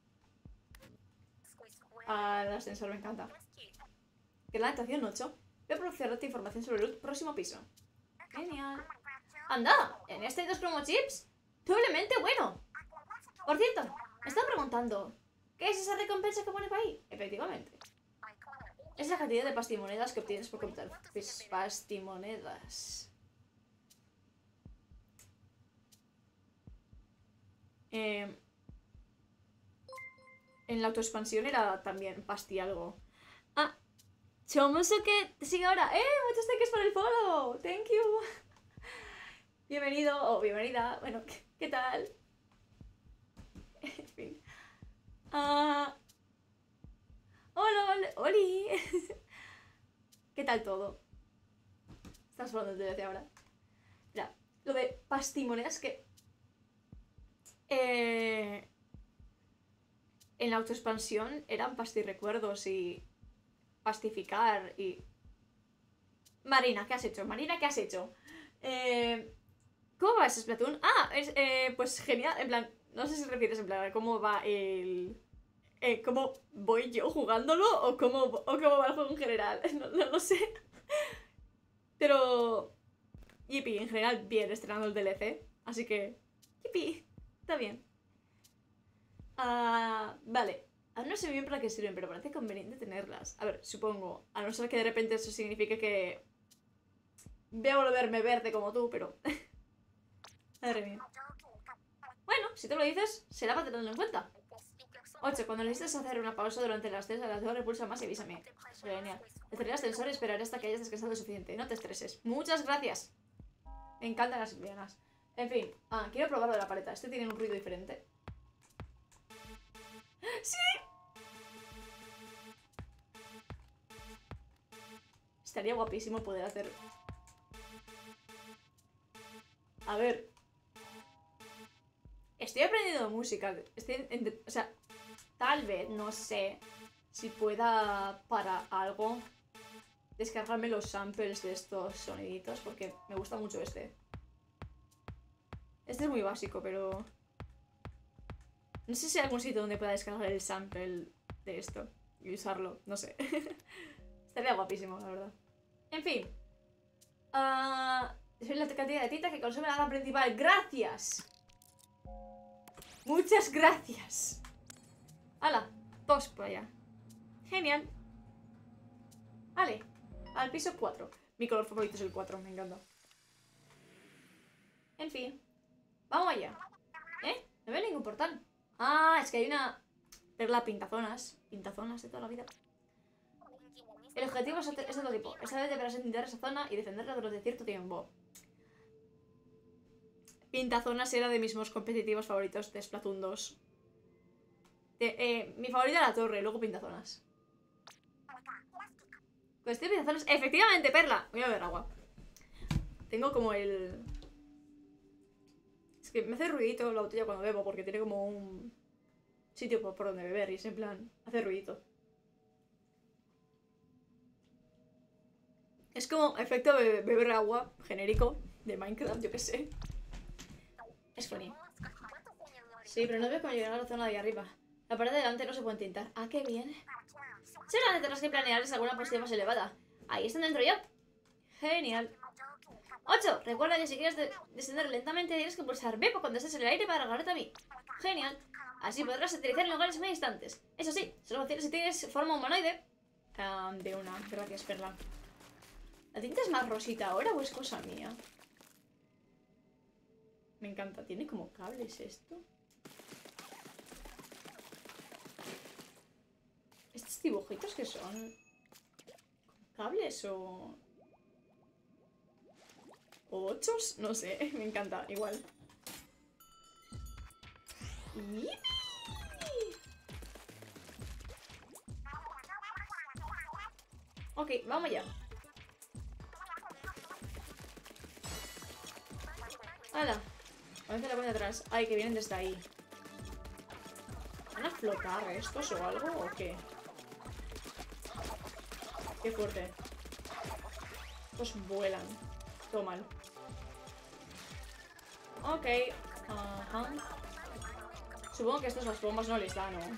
al ascensor, me encanta. Que es la estación ocho. Voy a proporcionarte información sobre el próximo piso. Genial. ¡Anda! ¿En este hay dos promo chips? ¡Doblemente bueno! Por cierto, me estaba preguntando, ¿qué es esa recompensa que pone para ahí? Efectivamente. Es la cantidad de pastimonedas que obtienes por comprar pastimonedas. Eh, en la autoexpansión era también pasti algo. Ah, Chomusuke te sigue ahora. ¡Eh! Muchos thanks por el follow. Thank you. Bienvenido o bienvenida. Bueno, ¿qué, qué tal? En fin. Ah... Hola, hola, Oli. ¿Qué tal todo? Estás hablando de D L C ahora. Mira, lo de pastimonedas que... Eh... En la autoexpansión eran pastirrecuerdos y... pastificar y... Marina, ¿qué has hecho? Marina, ¿qué has hecho? Eh... ¿Cómo va ese Splatoon? Ah, es, eh, pues genial, en plan... No sé si te refieres en plan a cómo va el... Eh, ¿Cómo voy yo jugándolo o cómo, o cómo va el juego en general? No, no lo sé. Pero... Yipi, en general, bien estrenando el D L C. Así que... Yipi, está bien. Uh, vale. Aún no sé bien para qué sirven, pero parece conveniente tenerlas. A ver, supongo. A no ser que de repente eso signifique que... voy a volverme verde como tú, pero... Madre mía. Bueno, si te lo dices, será para tenerlo en cuenta. ocho. Cuando necesites hacer una pausa durante las tres horas, repulsa más y avísame. Genial. Dejaré el ascensor y esperaré hasta que hayas descansado lo suficiente. No te estreses. Muchas gracias. Me encantan las lianas. En fin. Ah, quiero probar lo de la paleta. Este tiene un ruido diferente. ¡Sí! Estaría guapísimo poder hacer... A ver... Estoy aprendiendo música. Estoy... En... O sea... Tal vez, no sé si pueda para algo descargarme los samples de estos soniditos, porque me gusta mucho este. Este es muy básico, pero... No sé si hay algún sitio donde pueda descargar el sample de esto y usarlo, no sé. Estaría guapísimo, la verdad. En fin. Uh, soy la cantidad de tinta que consume la gama principal. ¡Gracias! Muchas gracias. ¡Hala! Dos por allá. Genial. Vale. Al piso cuatro. Mi color favorito es el cuatro, me encanta. En fin. Vamos allá. ¿Eh? No veo ningún portal. Ah, es que hay una... Perla pintazonas. Pintazonas de toda la vida. El objetivo es de otro tipo. Esta vez deberás entender esa zona y defenderla durante cierto tiempo. Pintazonas era de mis most competitivos favoritos de Splatoon dos. De, eh, mi favorita era la torre, luego pintazonas. Cuestión de pintazonas. ¡Efectivamente, Perla! Voy a beber agua. Tengo como el... Es que me hace ruidito la botella cuando bebo, porque tiene como un sitio por, por donde beber y es en plan... Hace ruidito. Es como efecto de beber agua genérico de Minecraft, yo qué sé. Es funny. Sí, pero no veo cómo llegar a la zona de ahí arriba. La pared de delante no se puede tintar. Ah, qué bien. Seguramente tendrás que planearles alguna posición más elevada. Ahí están dentro ya. Genial. ocho. Recuerda que si quieres de descender lentamente tienes que pulsar B cuando estés en el aire para agarrarte a mí. Genial. Así podrás aterrizar en lugares muy distantes. Eso sí, solo si tienes forma humanoide. Um, de una. Gracias, Perla. ¿La tinta es más rosita ahora o es cosa mía? Me encanta. ¿Tiene como cables esto? dibujitos que son? ¿Cables o...? ¿O ochos? No sé, me encanta, igual. ¡Yipi! Ok, vamos ya. ¡Hala! Parece la cuenta atrás. Ay, que vienen desde ahí. ¿Van a flotar estos o algo o qué? Qué fuerte. Estos vuelan. Todo mal. Ok. Ajá. Supongo que estos las bombas no les dan, ¿no?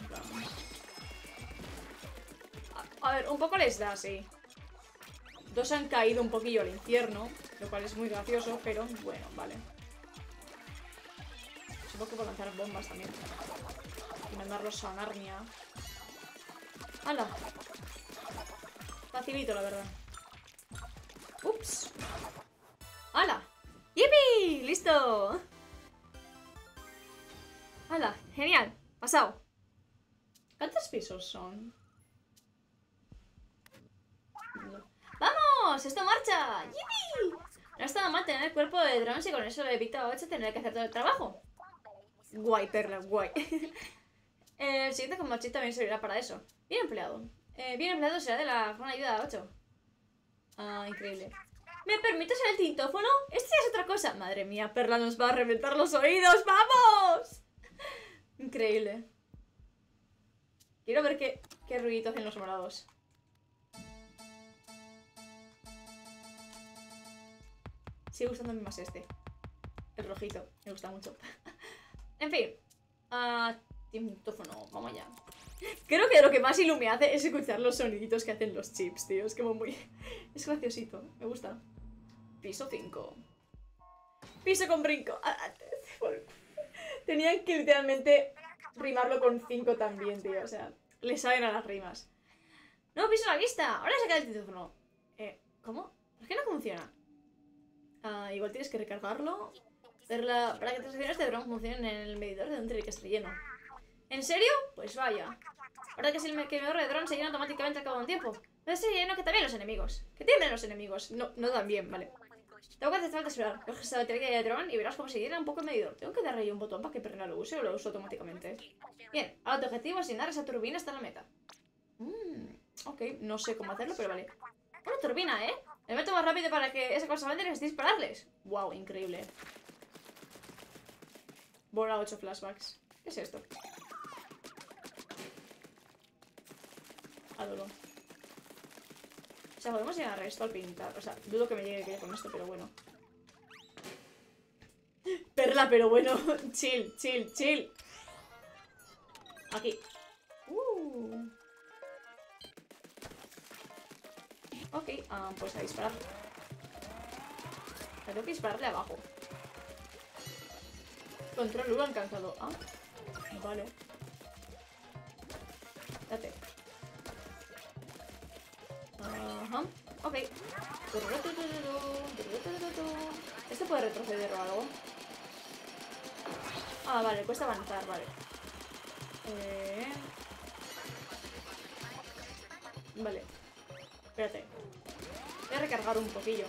A, a ver, un poco les da, sí. Dos han caído un poquillo al infierno, lo cual es muy gracioso, pero bueno, vale. Supongo que puedo lanzar bombas también. Y mandarlos a Narnia. ¡Hala! Facilito, la verdad. ¡Ups! ¡Hala! ¡Yipi! ¡Listo! ¡Hala! ¡Genial! ¡Pasado! ¿Cuántos pisos son? No. ¡Vamos! ¡Esto marcha! ¡Yipi! No está mal tener el cuerpo de drones y con eso le evita a ocho tener que hacer todo el trabajo. Guay, Perla, guay. El siguiente combate también servirá para eso. Bien empleado. Eh, bien empleado será de la buena ayuda a ocho. Ah, increíble. ¿Me permites el tintófono? Esto ya es otra cosa. Madre mía, Perla nos va a reventar los oídos. ¡Vamos! Increíble. Quiero ver qué, qué ruidito hacen los morados. Sigue gustándome más este. El rojito. Me gusta mucho. En fin. Uh, tintófono. Vamos allá. Creo que lo que más ilu me hace es escuchar los soniditos que hacen los chips, tío. Es como muy... Es graciosito. Me gusta. Piso cinco. Piso con brinco. Tenían que literalmente rimarlo con cinco también, tío. O sea, le saben a las rimas. ¡No, piso a la vista! Ahora saca el teléfono. Eh, ¿cómo? ¿Por qué no funciona? Uh, igual tienes que recargarlo. La, para que transacciones de dron funcionen en el medidor de un que esté lleno. ¿En serio? Pues vaya. Ahora que es el medidor de dron se llena automáticamente al cabo de un tiempo. Pero se llena que también los enemigos. ¿Qué tienen los enemigos? No, no tan bien, vale. Tengo que hacer de esperar. Coges esta batería de dron y verás cómo se llena un poco el medidor. Tengo que darle ahí un botón para que Perla lo use o lo uso automáticamente. Bien, ahora tu objetivo es llenar esa turbina hasta la meta. Mmm, ok, no sé cómo hacerlo, pero vale. Una turbina, ¿eh? El método más rápido para que esa cosa avance es dispararles. Wow, increíble. Bola ocho flashbacks. ¿Qué es esto? Adoro. O sea, podemos llegar a esto al pintar. O sea, dudo que me llegue que con esto, pero bueno. Perla, pero bueno. Chill, chill, chill. Aquí. Uh. Ok, um, pues a disparar. Tengo que dispararle abajo. Control uno alcanzado. Ah, vale. Date. Ajá. Ok. Este puede retroceder o algo. Ah, vale, cuesta avanzar, vale. Eh... Vale. Espérate. Voy a recargar un poquillo.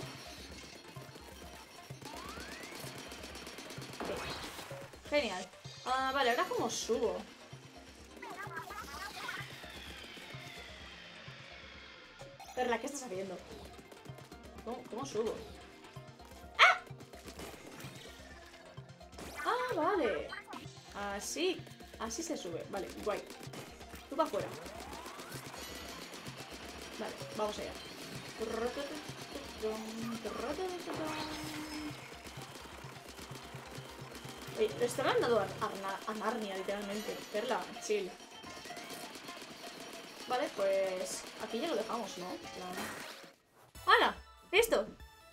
Okay. Genial. Ah, vale, ahora cómo subo. Perla, ¿qué estás haciendo? ¿Cómo, cómo subo? ¡Ah! Ah, vale. Así. Así se sube. Vale, guay. Tú para afuera. Vale, vamos allá. Oye, le está mandando a, a, a Narnia, literalmente. Perla, chill. Vale, pues aquí ya lo dejamos, ¿no? ¡Hala! ¡Listo!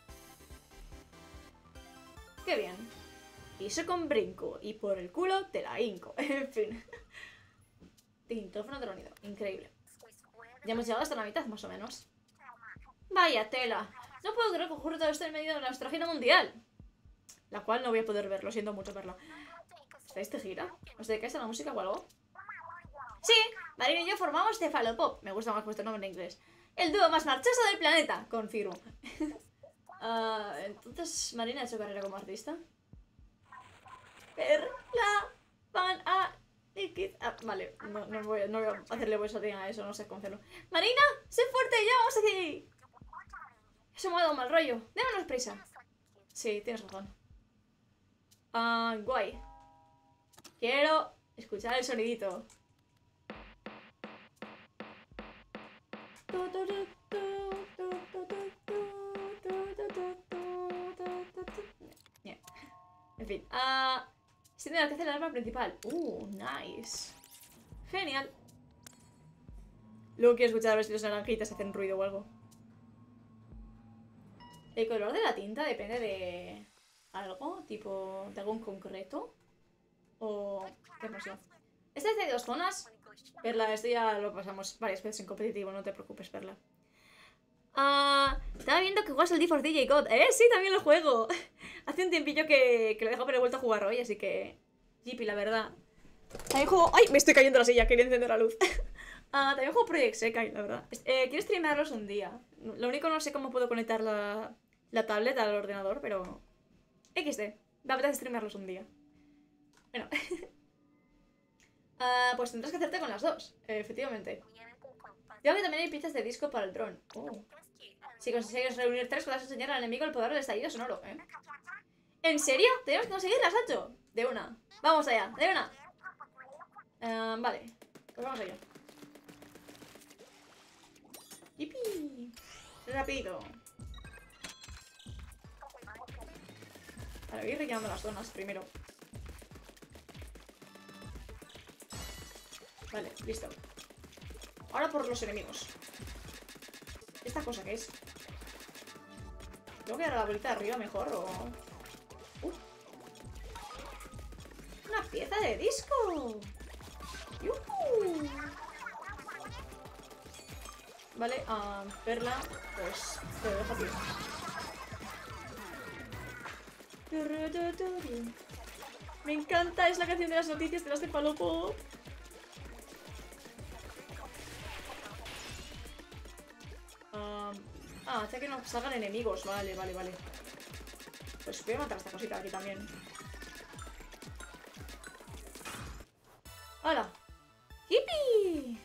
¡Qué bien! Piso con brinco y por el culo te la hinco. En fin. Tintófono dronido. Increíble. Ya hemos llegado hasta la mitad, más o menos. Vaya tela. No puedo creer que ocurra todo esto en medio de nuestra gira mundial. La cual no voy a poder ver, lo siento mucho verla. ¿Estáis de gira? ¿Os dedicáis a la música o algo? Sí, la Marina y yo formamos Cefalopop. Me gusta más vuestro nombre en inglés. El dúo más marchoso del planeta. Confirmo. uh, entonces, Marina ha hecho carrera como artista. Perla van a... Ah, vale, no, no, voy, no voy a hacerle voice a eso, no sé cómo hacerlo. Marina, sé fuerte, ya vamos aquí. Eso me ha dado mal rollo. Démonos prisa. Sí, tienes razón. Ah, uh, guay. Quiero escuchar el sonidito. Yeah. En fin. Ah... Uh, Estoy en el que hacer el arma principal. Uh, nice. Genial. Luego quiero escuchar a ver si los naranjitas hacen ruido o algo. El color de la tinta depende de algo, tipo de algo en concreto. O... qué emoción. Esta es de dos zonas. Perla, esto ya lo pasamos varias veces en competitivo, no te preocupes, Perla. Ah, uh, estaba viendo que juegas el D cuatro D J God. Eh, sí, también lo juego. Hace un tiempillo que, que lo he dejado, pero he vuelto a jugar hoy, así que... Jippy, la verdad. También juego... ¡Ay! Me estoy cayendo la silla, quería encender la luz. uh, también juego Project Sekai, la verdad. Eh, quiero streamearlos un día. Lo único no sé cómo puedo conectar la, la tablet al ordenador, pero... equis de. Me apetece streamearlos un día. Bueno. uh, pues tendrás que hacerte con las dos, eh, efectivamente. Creo que también hay piezas de disco para el dron. Oh. Si consigues reunir tres, podrás enseñar al enemigo el poder del estallido sonoro, ¿eh? ¿En serio? ¿Tenemos que conseguirlas, Sancho? De una. Vamos allá, de una. Uh, vale, pues vamos allá. ¡Yipi! Rápido. Vale, voy a ir rellenando las zonas primero. Vale, listo. Ahora por los enemigos. ¿Esta cosa qué es? ¿Tengo que dar a la bolita de arriba mejor o...? Uh. ¡Una pieza de disco! ¡Yuhu! Vale, a uh, Perla, pues te lo dejo aquí. Me encanta, es la canción de las noticias de las de Cefalopop. Um, ah, hace que no salgan enemigos. Vale, vale, vale. Pues voy a matar a esta cosita aquí también. ¡Hala! ¡Yipi!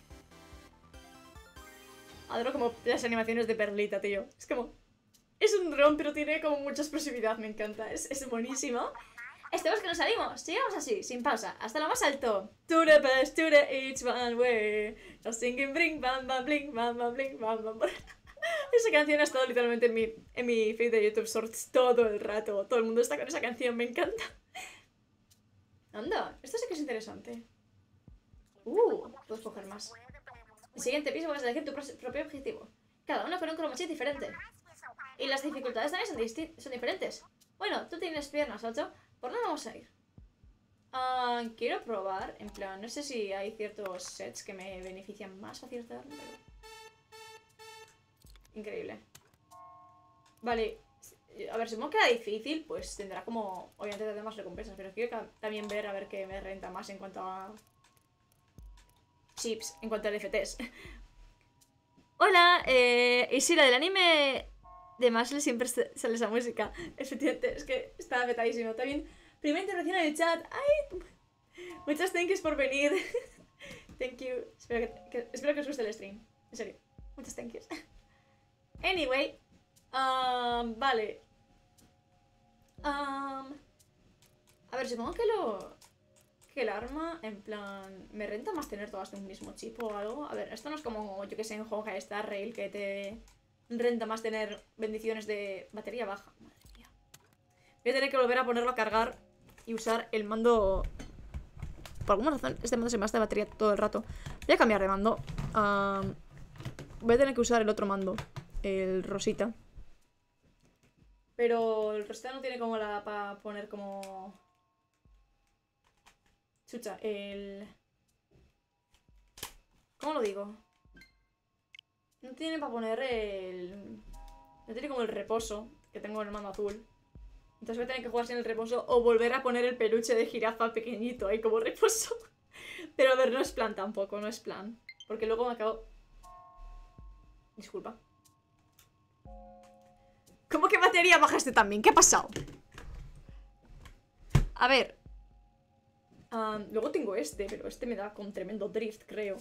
Adoro como las animaciones de Perlita, tío. Es como... es un dron, pero tiene como mucha explosividad. Me encanta. Es, es buenísimo. Estemos que nos salimos. Sigamos así, sin pausa. Hasta lo más alto. To the best, to the each one way. Just singing, bring, bam, bam, bling, bam, bam, bling, bam, bam. Esa canción ha estado literalmente en mi, en mi feed de YouTube Shorts todo el rato. Todo el mundo está con esa canción, me encanta. Anda, esto sí que es interesante. Uh, puedes coger más. El siguiente piso vas a elegir tu pro propio objetivo. Cada uno con un chroma sheet diferente. Y las dificultades también son, son diferentes. Bueno, tú tienes piernas, ocho. ¿Por dónde vamos a ir? Uh, quiero probar, en plan, no sé si hay ciertos sets que me benefician más a cierta arma, pero... increíble. Vale, a ver, supongo que era difícil, pues tendrá como... obviamente tendrá más recompensas, pero quiero también ver a ver qué me renta más en cuanto a... chips, en cuanto a F Ts. Hola, eh... y si la del anime de Mashle siempre sale esa música. Efectivamente, es que está petadísimo. También, primera intervención en el chat. ¡Ay! Muchas thanks por venir. Thank you. Espero que, que, espero que os guste el stream. En serio. Muchas thanks. Anyway. Um, vale. Um, a ver, supongo que lo... que el arma, en plan... me renta más tener todas de un mismo chip o algo. A ver, esto no es como, yo que sé, en Honkai Star Rail, que te renta más tener bendiciones de batería baja. Madre mía. Voy a tener que volver a ponerlo a cargar y usar el mando... por alguna razón, este mando se me gasta de batería todo el rato. Voy a cambiar de mando. Um, voy a tener que usar el otro mando, el rosita. Pero el rosita no tiene como la... para poner como... chucha, el... ¿cómo lo digo? No tiene para poner el... no tiene como el reposo que tengo en el mando azul. Entonces voy a tener que jugar sin el reposo o volver a poner el peluche de jirafa pequeñito ahí como reposo. Pero a ver, no es plan tampoco, no es plan. Porque luego me acabo... Disculpa. ¿Cómo que batería bajaste también? ¿Qué ha pasado? A ver. Um, luego tengo este, pero este me da con tremendo drift, creo.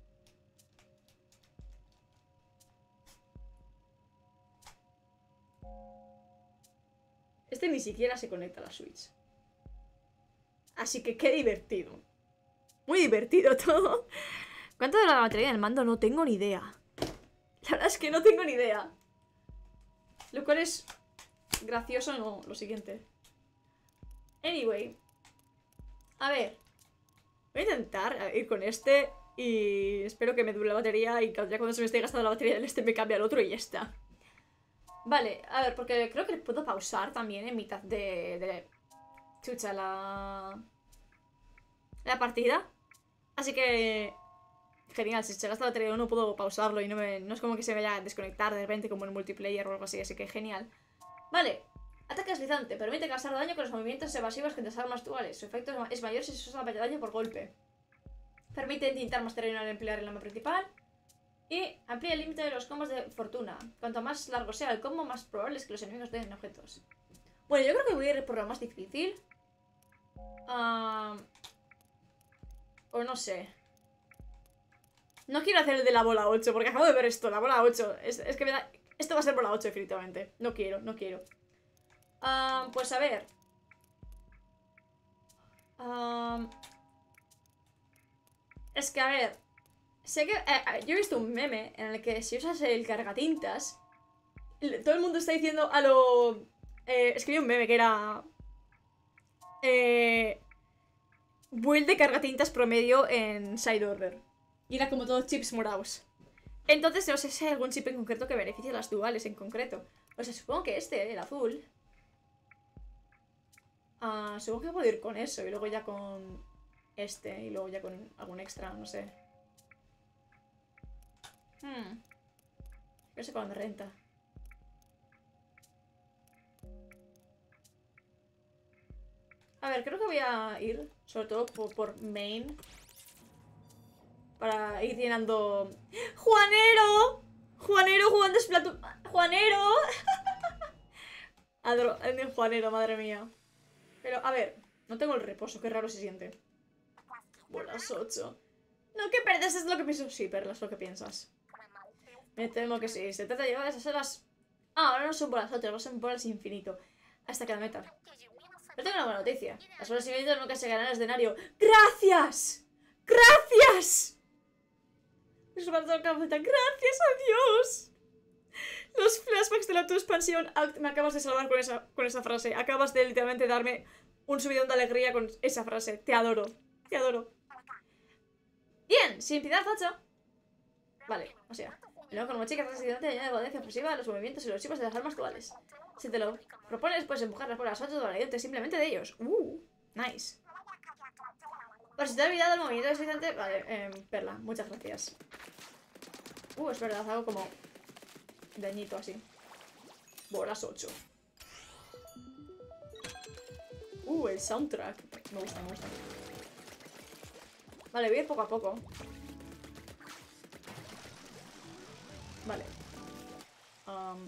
Este ni siquiera se conecta a la Switch. Así que qué divertido. Muy divertido todo. ¿Cuánto dura la batería del mando? No tengo ni idea. La verdad es que no tengo ni idea. Lo cual es gracioso, no, lo siguiente. Anyway. A ver. Voy a intentar ir con este. Y espero que me dure la batería. Y ya cuando se me esté gastando la batería del este me cambia al otro y ya está. Vale, a ver, porque creo que puedo pausar también en mitad de... de chucha, la... la partida. Así que... Genial, si se gasta la batería no puedo pausarlo y no, me, no es como que se me vaya a desconectar de repente como en multiplayer o algo así, así que genial. Vale, ataque deslizante, permite causar daño con los movimientos evasivos que las armas duales. Su efecto es mayor si se usa daño por golpe. Permite tintar más terreno al emplear el arma principal. Y amplía el límite de los combos de fortuna. Cuanto más largo sea el combo, más probable es que los enemigos den objetos. Bueno, yo creo que voy a ir por lo más difícil. Uh, o no sé. No quiero hacer el de la bola ocho, porque acabo de ver esto, la bola ocho. Es, es que me da... Esto va a ser bola ocho, definitivamente. No quiero, no quiero. Um, pues a ver. Um, es que a ver. Sé que... Eh, yo he visto un meme en el que si usas el cargatintas, todo el mundo está diciendo a lo... Eh, escribí un meme que era... Eh, build de cargatintas promedio en Side Order. Y era como todos chips morados. Entonces no sé si hay algún chip en concreto que beneficie a las duales en concreto. O sea, supongo que este, el azul. Uh, supongo que puedo ir con eso y luego ya con este y luego ya con algún extra, no sé. Hmm. No sé cuándo renta. A ver, creo que voy a ir, sobre todo por, por main. Para ir llenando... ¡Juanero! ¡Juanero jugando Splatoon! ¡Juanero! Adoro el Juanero, madre mía. Pero, a ver, no tengo el reposo, qué raro se siente. Bolas ocho. No, que perdes es lo que pienso. Sí, Perla, es lo que piensas. Me temo que sí. Se trata de llevar esas horas... Ah, ahora no son bolas ocho, ahora son bolas infinito. Hasta que la meta. Pero tengo una buena noticia. Las bolas infinito nunca se ganarán el escenario. ¡Gracias! ¡Gracias! Gracias a Dios. Los flashbacks de la tu expansión. Me acabas de salvar con esa, con esa frase. Acabas de literalmente darme un subidón de alegría con esa frase. Te adoro. Te adoro. Bien, sin piedad, facha. Vale, o sea. Luego con una chica accidente añade potencia ofensiva a los movimientos explosivos de las armas duales. Si te lo propones, puedes empujarlas por las ocho valientes simplemente de ellos. Uh, nice. Por si te ha olvidado el movimiento deslizante. Vale, eh, Perla, muchas gracias. Uh, es verdad, algo como dañito así. Bolas ocho. Uh, el soundtrack. Me gusta, me gusta. Vale, voy a ir poco a poco. Vale. Um...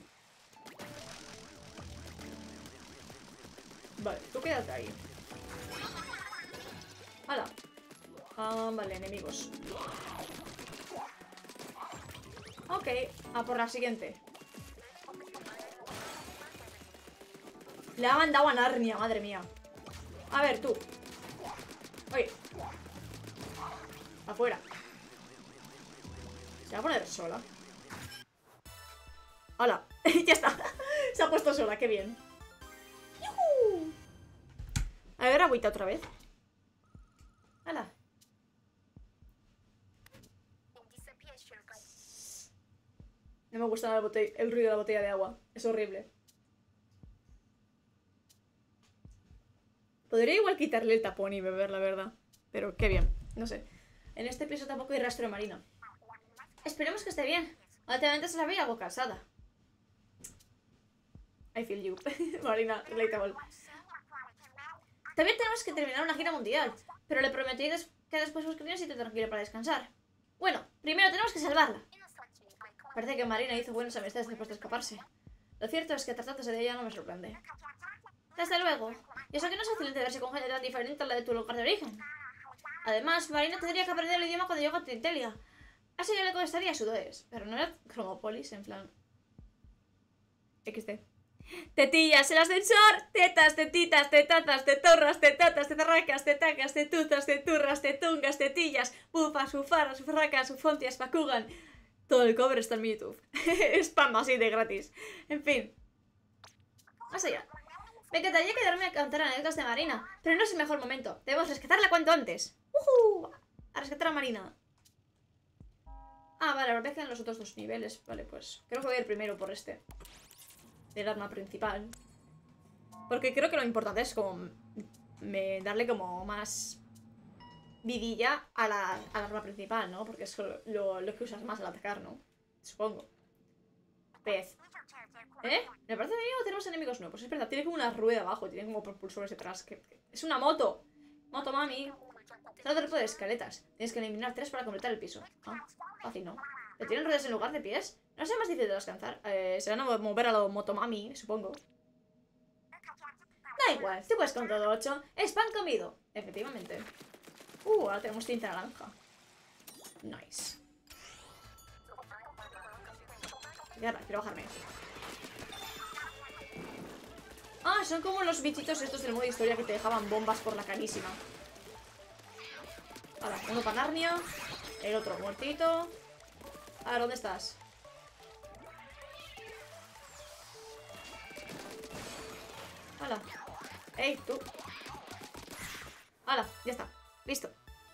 Vale, tú quédate ahí. ¡Hala! Um, vale, enemigos. Ok, a por la siguiente. Le ha mandado a Narnia, madre mía. A ver, tú. Oye. Afuera. Se va a poner sola. ¡Hala! Ya está. Se ha puesto sola, qué bien. ¡Yuhu! A ver, agüita otra vez. ¡Hala! No me gusta la botella, el ruido de la botella de agua. Es horrible. Podría igual quitarle el tapón y beber, la verdad. Pero qué bien. No sé. En este piso tampoco hay rastro marino. Esperemos que esté bien. Últimamente se la veía algo cansada. I feel you. Marina, relatable. También tenemos que terminar una gira mundial. Pero le prometí des que después buscaría un sitio tranquilo para descansar. Bueno, Primero tenemos que salvarla. Parece que Marina hizo buenas amistades después de escaparse. Lo cierto es que tratándose de ella no me sorprende. Desde luego. Y eso que no es fácil de verse con gente tan diferente a la de tu lugar de origen. Además, Marina tendría que aprender el idioma cuando llegó a Tintelia. Así que le contestaría sudores. Pero no era Cromopolis, en plan... equis de. Tetillas, el ascensor. Tetas, tetitas, tetazas, tetorras, tetatas, tetarracas, tetacas, tetuzas, teturras, tetungas, tetillas, bufas, bufarras, bufarracas, bufontias, pacugan. Todo el cover está en mi YouTube. Spam así de gratis. En fin. Más allá. Me encantaría quedarme a contar anécdotas de Marina, pero no es el mejor momento. Debemos rescatarla cuanto antes. ¡Uhú! A rescatar a Marina. Ah, vale, ahora quedan los otros dos niveles. Vale, pues creo que voy a ir primero por este. El arma principal. Porque creo que lo importante es como me, darle como más vidilla a la, al arma principal, ¿no? Porque es lo, lo que usas más al atacar, ¿no? Supongo. Pez. ¿Eh? Me parece bien que tenemos enemigos nuevos. Es verdad, tiene como una rueda abajo, tiene como propulsores detrás. Que, que... Es una moto. Moto mami. Solo te tipo de escaletas. Tienes que eliminar tres para completar el piso. Ah, fácil, ¿no? ¿Le tienen ruedas en lugar de pies? No sé, más difícil de alcanzar. Eh, se van a mover a lo motomami, supongo. Da igual, tú puedes con todo ocho. Es pan comido. Efectivamente. Uh, ahora tenemos tinta naranja. Nice. Y ahora, quiero bajarme. Ah, son como los bichitos estos del modo historia que te dejaban bombas por la carísima. Ahora, uno para Narnia. El otro muertito. A ver, ¿dónde estás? ¡Hala! ¡Ey, tú! ¡Hala! Ya está. Listo.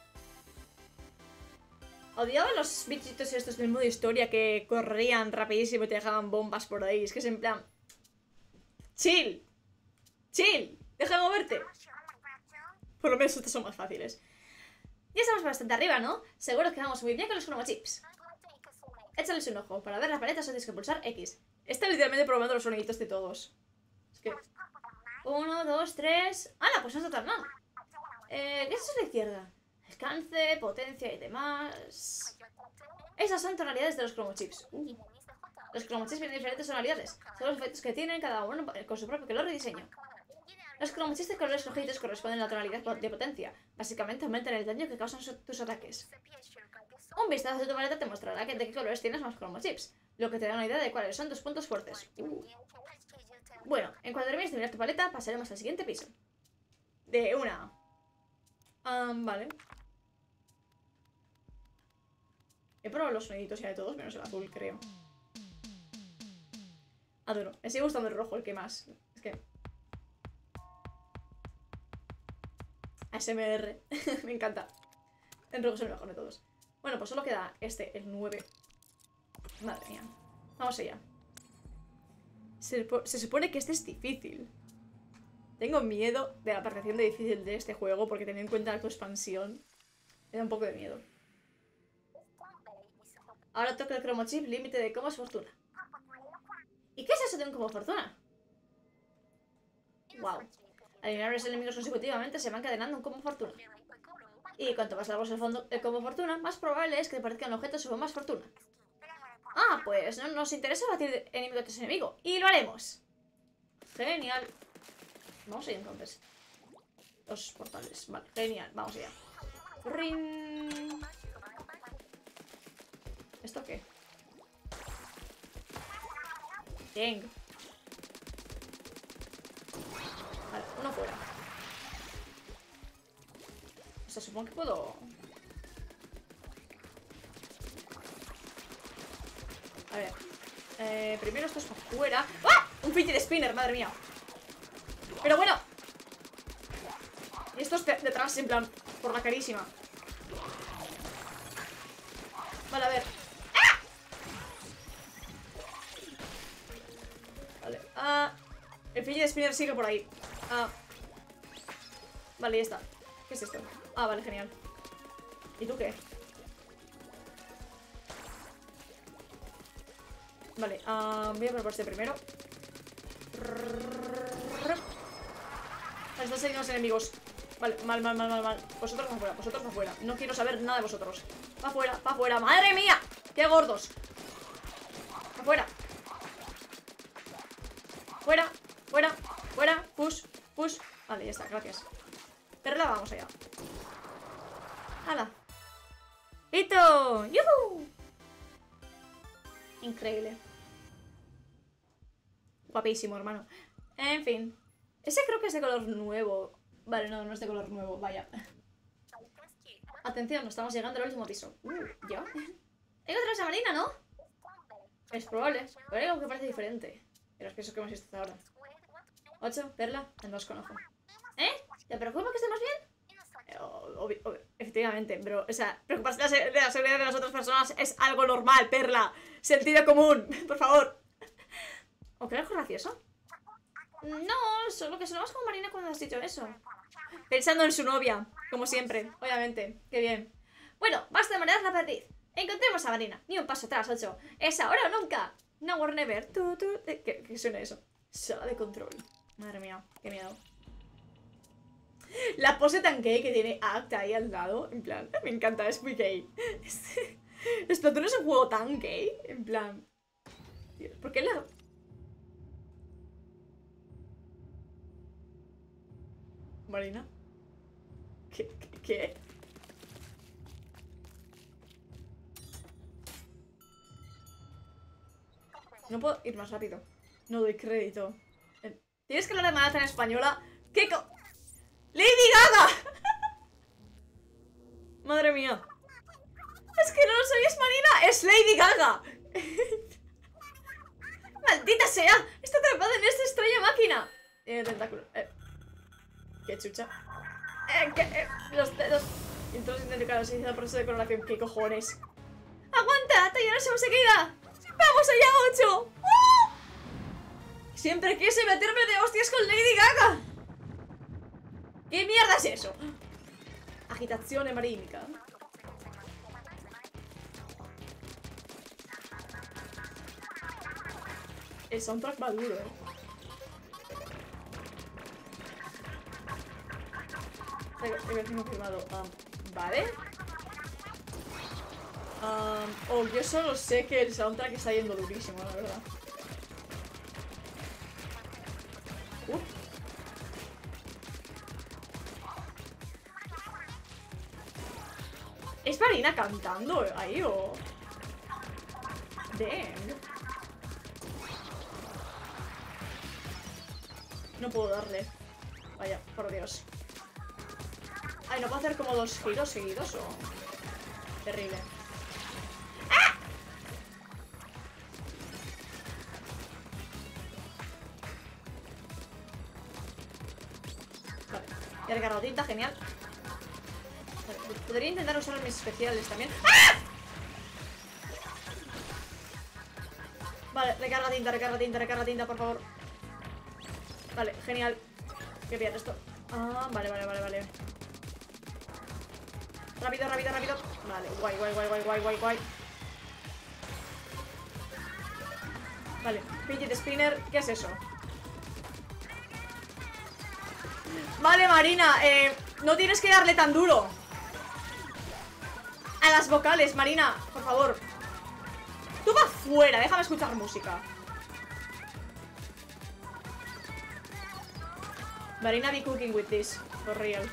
Odiaba los bichitos estos del modo historia que corrían rapidísimo y te dejaban bombas por ahí. Es que es en plan... ¡Chill! ¡Chill! ¡Deja de moverte! Por lo menos estos son más fáciles. Ya estamos bastante arriba, ¿no? Seguro que vamos muy bien con los cromochips. Échales un ojo. Para ver las paletas tienes que pulsar X. Está literalmente probando los soniditos de todos. Es que... Uno, dos, tres... ¡Hala! Pues no está tan mal. Eh, ¿qué es eso a la izquierda? Alcance, potencia y demás... Esas son tonalidades de los cromochips. Uh. Los cromochips tienen diferentes tonalidades. Son los efectos que tienen cada uno con su propio color y diseño. Los cromochips de colores rojitos corresponden a la tonalidad de potencia. Básicamente aumentan el daño que causan tus ataques. Un vistazo de tu paleta te mostrará que de qué colores tienes más cromochips, lo que te da una idea de cuáles son tus puntos fuertes. Uh. Bueno, en cuanto termines de mirar tu paleta, pasaremos al siguiente piso. De una. Um, vale. He probado los soniditos ya de todos, menos el azul, creo. Adoro. Me sigue gustando el rojo, el que más. Es que... A S M R. Me encanta. El rojo es el mejor de todos. Bueno, pues solo queda este, el nueve. Madre mía. Vamos allá. Se, se supone que este es difícil. Tengo miedo de la percepción de difícil de este juego porque teniendo en cuenta tu expansión, me da un poco de miedo. Ahora toca el cromochip límite de combo fortuna. ¿Y qué es eso de un combo fortuna? Wow. Al eliminar a los enemigos consecutivamente se va encadenando un combo fortuna. Y cuanto más largo es el fondo del combo fortuna, más probable es que te parezcan objetos o más fortuna. Ah, pues no nos interesa batir enemigo tras enemigo. Y lo haremos. Genial. Vamos allá entonces. Los portales. Vale, genial. Vamos allá. Ring. ¿Esto qué? Bien. Vale, uno fuera. O sea, supongo que puedo... A ver. Eh, primero esto es para afuera. ¡Ah! Un fidget spinner, madre mía. Pero bueno. Y esto es de detrás, en plan, por la carísima. Vale, a ver. ¡Ah! Vale. Ah, el fidget spinner sigue por ahí. Ah. Vale, ya está. ¿Qué es esto? Ah, vale, genial. ¿Y tú qué? Vale, uh, voy a probar este primero. Están saliendo los enemigos. Vale, mal, mal, mal, mal, mal. Vosotros afuera, vosotros afuera. No quiero saber nada de vosotros. pa' afuera, pa' afuera. ¡Madre mía! ¡Qué gordos! Pa' afuera. Fuera, fuera, fuera. Push, push. Vale, ya está, gracias. Perla, vamos allá. ¡Hala! ¡Listo! ¡Yuhu! Increíble. Guapísimo, hermano. En fin. Ese creo que es de color nuevo. Vale, no, no es de color nuevo, vaya. Atención, estamos llegando al último piso. Uh, ¿ya? Hay otra esa marina, ¿no? Es probable, pero hay algo que parece diferente de los pisos que hemos visto hasta ahora. ocho, Perla, no os conozco. ¿Eh? ¿Te preocupa que estemos bien? Eh, obvio, obvio, efectivamente, pero, o sea, preocuparse de la, se de la seguridad de las otras personas es algo normal, Perla. Sentido común, por favor. ¿O crees que es gracioso? No, solo que sonabas como Marina cuando has dicho eso. Pensando en su novia, como siempre, obviamente. Qué bien. Bueno, basta de marear la perdiz. Encontremos a Marina. Ni un paso atrás, ocho. Es ahora o nunca. No or never. Tu, tu. ¿Qué, ¿Qué suena eso? Sala de control. Madre mía, qué miedo. La pose tan gay que tiene Act ahí al lado. En plan, me encanta, es muy gay. Splatoon es un juego tan gay. En plan, tío, ¿por qué la...? Marina. ¿Qué? ¿Qué? ¿Qué? No puedo ir más rápido. No doy crédito. Tienes que hablar de manera tan española. ¿Qué co...? ¡Lady Gaga! Madre mía. Es que no lo soy, es Marina. ¡Es Lady Gaga! ¡Maldita sea! Está atrapada en esta extraña máquina. Eh, tentáculo. Eh. Qué chucha. Eh, que, eh, los dedos. Entonces identificados se hizo el proceso de coronación. ¿Qué cojones? ¡Aguanta! ¡Te llenas enseguida! ¡Vamos allá, ocho! ¡Uh! Siempre quise meterme de hostias con Lady Gaga. ¿Qué mierda es eso? Agitazione marínica. El soundtrack va duro, eh. El vecino firmado. Um, vale. Um, oh, yo solo sé que el soundtrack está yendo durísimo, la verdad. Uh. ¿Es Marina cantando ahí o...? Damn. No puedo darle. Vaya, por Dios. Ay, ¿no puedo hacer como dos giros seguidos o...? Terrible. ¡Ah! Vale, ya he recargado tinta, genial. Vale, podría intentar usar mis especiales también. ¡Ah! Vale, recarga tinta, recarga tinta, recarga tinta, por favor. Vale, genial. Qué bien esto. Ah, vale, vale, vale, vale. Rápido, rápido, rápido. Vale, guay, guay, guay, guay, guay, guay, guay. Vale, fidget spinner, ¿qué es eso? Vale, Marina, eh, no tienes que darle tan duro a las vocales, Marina, por favor. Tú va fuera, déjame escuchar música. Marina, be cooking with this, for real.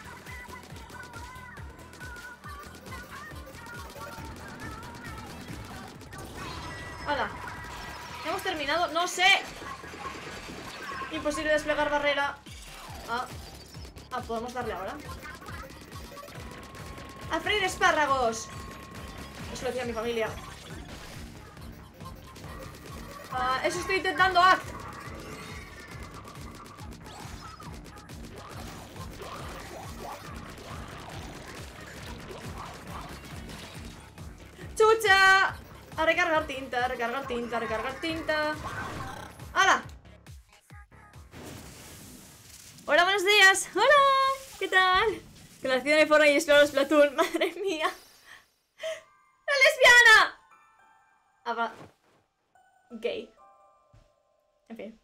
¡Hala! ¿Hemos terminado? ¡No sé! Imposible desplegar barrera. Ah, ah, podemos darle ahora. ¡A freír espárragos! Eso lo decía mi familia. Ah, eso estoy intentando, Act. ¡Chucha! A recargar tinta, recargar tinta, recargar tinta. ¡Hala! Hola, buenos días. Hola, ¿qué tal? Creación de Fortnite y exploro Splatoon. Madre mía. ¡La lesbiana! Ah, va. Gay. En fin.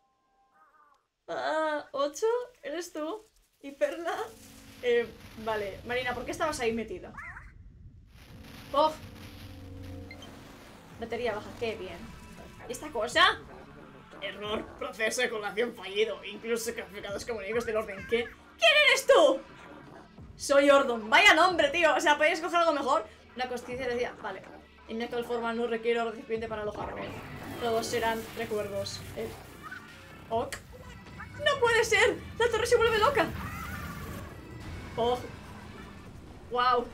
Ah, ¿ocho? ¿Eres tú? ¿Y Perla? Eh, vale. Marina, ¿por qué estabas ahí metida? ¡Oh! Batería baja, qué bien. ¿Y esta cosa? Error, proceso de colación fallido. Incluso clasificados como enemigos del orden. ¿Qué? ¿Quién eres tú? Soy Ordon. Vaya nombre, tío. O sea, ¿podéis escoger algo mejor? La constitución decía, vale. En mi actual forma no requiero recipiente para alojarme. Todos serán recuerdos. Eh. Ok. ¡No puede ser! ¡La torre se vuelve loca! ¡Oh! ¡Wow!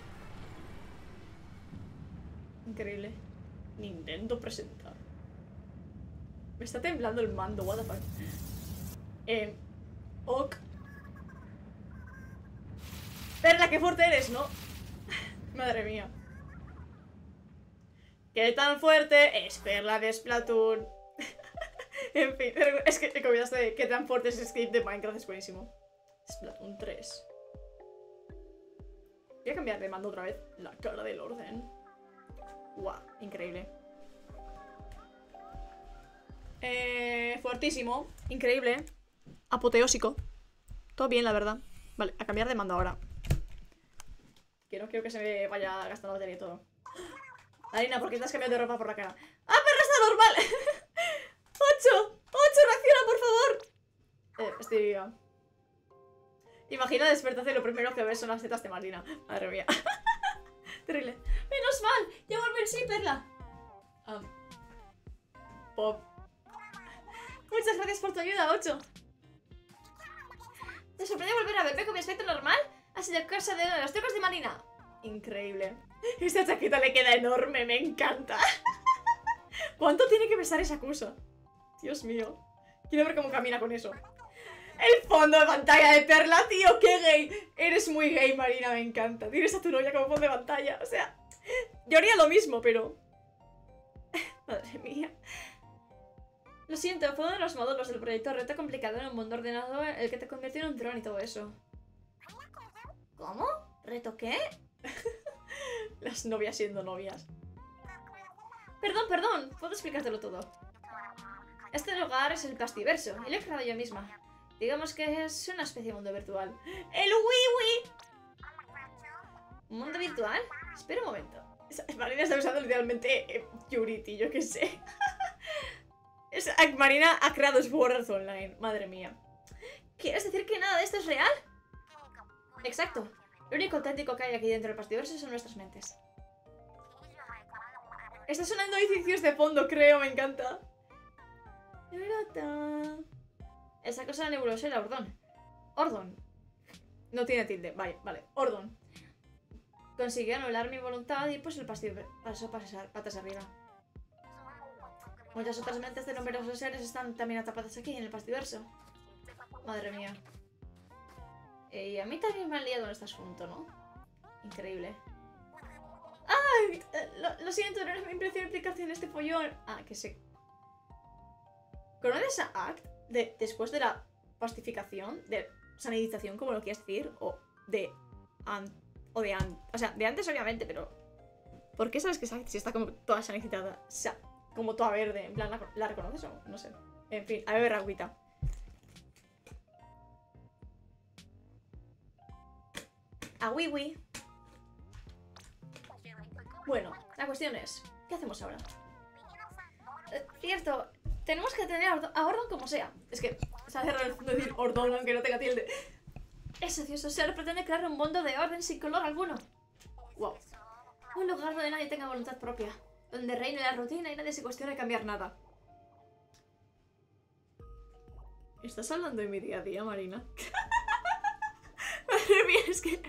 Increíble. Nintendo presentar. Me está temblando el mando, what the fuck. Eh. Ok. Perla, qué fuerte eres, ¿no? Madre mía. ¿Qué tan fuerte es Perla de Splatoon? En fin, es que te olvidaste de qué tan fuerte es Escape de Minecraft, es buenísimo. Splatoon tres. Voy a cambiar de mando otra vez. La cara del orden. Wow, increíble. Eh, fuertísimo, increíble. Apoteósico. Todo bien, la verdad. Vale, a cambiar de mando ahora. Que no quiero que se me vaya gastando la batería y todo. Arina, ¿por qué te has cambiado de ropa por la cara? ¡Ah, pero está normal! ¡Ocho! ¡Ocho! ¡Reacciona, por favor! Eh, estoy viva. Imagina despertarte y lo primero que ves son las tetas de Marina. Madre mía. Terrible. ¡Menos mal! ¡Ya volver, sí, Perla! Um, Pop. Muchas gracias por tu ayuda, Ocho. ¿Te sorprende volver a verme con mi aspecto normal? Ha sido cosa de uno de los trucos de Marina. Increíble. Esta chaqueta le queda enorme, me encanta. ¿Cuánto tiene que pesar esa cosa? Dios mío. Quiero ver cómo camina con eso. El fondo de pantalla de Perla, tío, qué gay. Eres muy gay, Marina, me encanta. Tienes a tu novia como fondo de pantalla. O sea, yo haría lo mismo, pero... Madre mía. Lo siento, fue uno de los módulos del proyecto Reto Complicado en un mundo ordenado el que te convirtió en un dron y todo eso. ¿Cómo? ¿Reto qué? Las novias siendo novias. Perdón, perdón, puedo explicártelo todo. Este lugar es el Plastiverso y lo he creado yo misma. Digamos que es una especie de mundo virtual. ¡El WiiWi! ¿Un mundo virtual? Espera un momento. Marina está usando literalmente eh, Purity, yo qué sé. Es, Marina ha creado Sword Art Online, madre mía. ¿Quieres decir que nada de esto es real? Exacto. Lo único auténtico que hay aquí dentro del Plastiverso son nuestras mentes. Está sonando edificios de fondo, creo, me encanta. Esa cosa de nebulosa era Ordon. Ordon. No tiene tilde, vale, vale. Ordon. Consiguió anular mi voluntad y pues el Plastiverso pasó patas arriba. Muchas otras mentes de numerosos seres están también atrapadas aquí en el Plastiverso. Madre mía. Eh, y a mí también me han liado en este asunto, ¿no? Increíble. ¡Ay! Lo, lo siento, no era mi intención implicarte en este follón. Ah, que sé. ¿Conoces a Act? De, después de la pastificación, de sanitización, como lo quieras decir, o de... An, o de an, o sea, de antes obviamente, pero... ¿Por qué sabes que es Act si está como toda sanitizada? O sea, como toda verde, en plan, ¿la, la reconoces o no sé? En fin, a beber agüita. A wiwi. Bueno, la cuestión es, ¿qué hacemos ahora? Eh, cierto, tenemos que tener a Ordon como sea. Es que se hace raro decir Ordon aunque no tenga tilde. Eso, Dios, o sea, lo pretende crear un mundo de orden sin color alguno. Wow. Un lugar donde nadie tenga voluntad propia. Donde reine la rutina y nadie se cuestione cambiar nada. ¿Estás hablando de mi día a día, Marina? Madre mía, es que...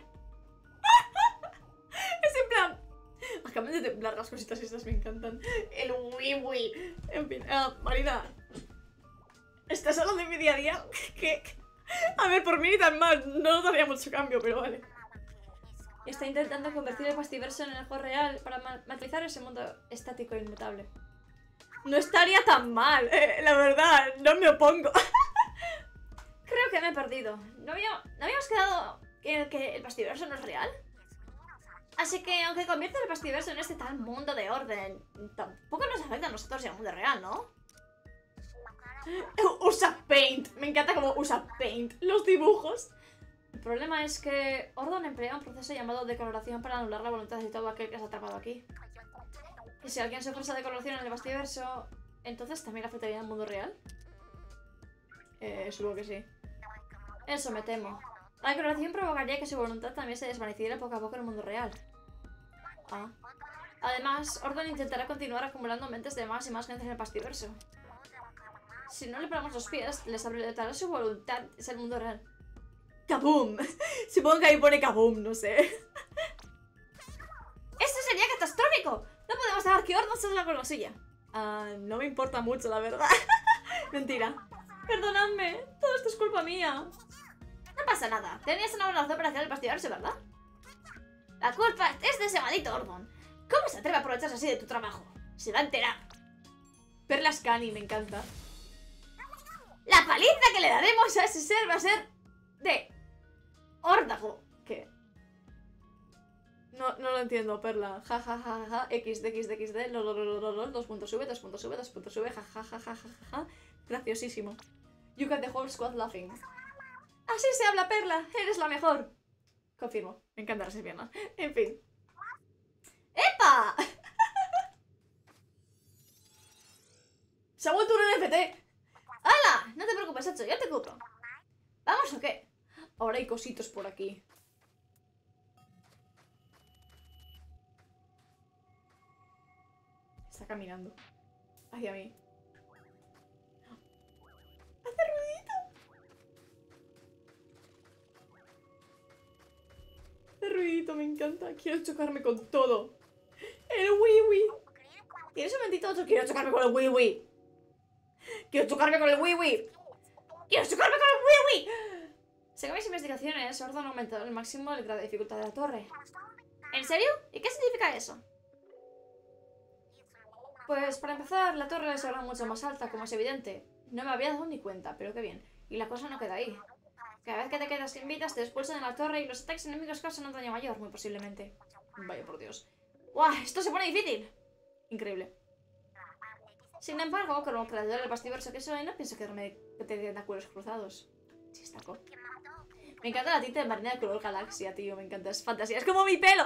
Es en plan... Acaban de temblar las cositas estas, me encantan. El wiwi. En fin, uh, Marina. ¿Estás hablando de mi día a día? ¿Qué? A ver, por mí ni tan mal. No notaría mucho cambio, pero vale. Está intentando convertir el Plastiverso en el juego real para matizar ese mundo estático e inmutable. No estaría tan mal, eh, la verdad, no me opongo. Creo que me he perdido. ¿No, había, ¿no habíamos quedado que, que el Plastiverso no es real? Así que, aunque convierta el Plastiverso en este tal mundo de orden, tampoco nos afecta a nosotros y al mundo real, ¿no? Usa Paint. Me encanta cómo usa Paint. Los dibujos. El problema es que Ordon emplea un proceso llamado decoloración para anular la voluntad de todo aquel que se ha atrapado aquí. Y si alguien sufre esa decoloración en el Bastiverso, ¿entonces también afectaría al mundo real? Eh, supongo que sí. Eso me temo. La decoloración provocaría que su voluntad también se desvaneciera poco a poco en el mundo real. Ah. Además, Ordon intentará continuar acumulando mentes de más y más gente en el Bastiverso. Si no le paramos los pies, les abrirá su voluntad, es el mundo real. ¡Kaboom! Supongo que ahí pone kaboom, no sé. ¡Esto sería catastrófico! No podemos dejar que Ordon se salga con la suya. Ah, no me importa mucho, la verdad. Mentira. Perdonadme, todo esto es culpa mía. No pasa nada. Tenías una buena razón para hacer el Bastiverso, ¿verdad? La culpa es de ese maldito Ordon. ¿Cómo se atreve a aprovecharse así de tu trabajo? Se va a enterar. Perla Scani, me encanta. La paliza que le daremos a ese ser va a ser de órdago. ¿Qué? No, no lo entiendo, Perla. Ja, ja, ja, ja, X, X, X, D, lol, lol, lol, lol, dos puntos sube, dos puntos sube, dos puntos sube, ja, ja, ja, ja, ja, ja. Graciosísimo. You got the whole squad laughing. Así se habla, Perla. Eres la mejor. Confirmo. Me encantan las piernas. En fin. ¡Epa! Se ha vuelto un N F T. ¡Hala! No te preocupes, Hacho, yo te cubro. ¿Vamos o qué? Ahora hay cositos por aquí. Está caminando hacia mí. ¡Hace ruidito! Hace ruidito, me encanta. Quiero chocarme con todo. El wiwi. ¿Tienes un momentito, Hacho? Quiero chocarme con el wiwi. ¡Quiero chocarme con el wiwi! ¡Quiero chocarme con el wiwi! Según mis investigaciones, Ordon ha aumentado al máximo el grado de dificultad de la torre. ¿En serio? ¿Y qué significa eso? Pues, para empezar, la torre es ahora mucho más alta, como es evidente. No me había dado ni cuenta, pero qué bien. Y la cosa no queda ahí. Cada vez que te quedas sin vidas, te expulsan de la torre y los ataques enemigos causan un daño mayor, muy posiblemente. Vaya por Dios. ¡Guau! ¡Esto se pone difícil! Increíble. Sin embargo, como creador del Bastiverso que soy, no pienso quedarme de tentáculos cruzados. Chistaco. Me encanta la tinta de marina de color galaxia, tío. Me encanta. Es fantasía. ¡Es como mi pelo!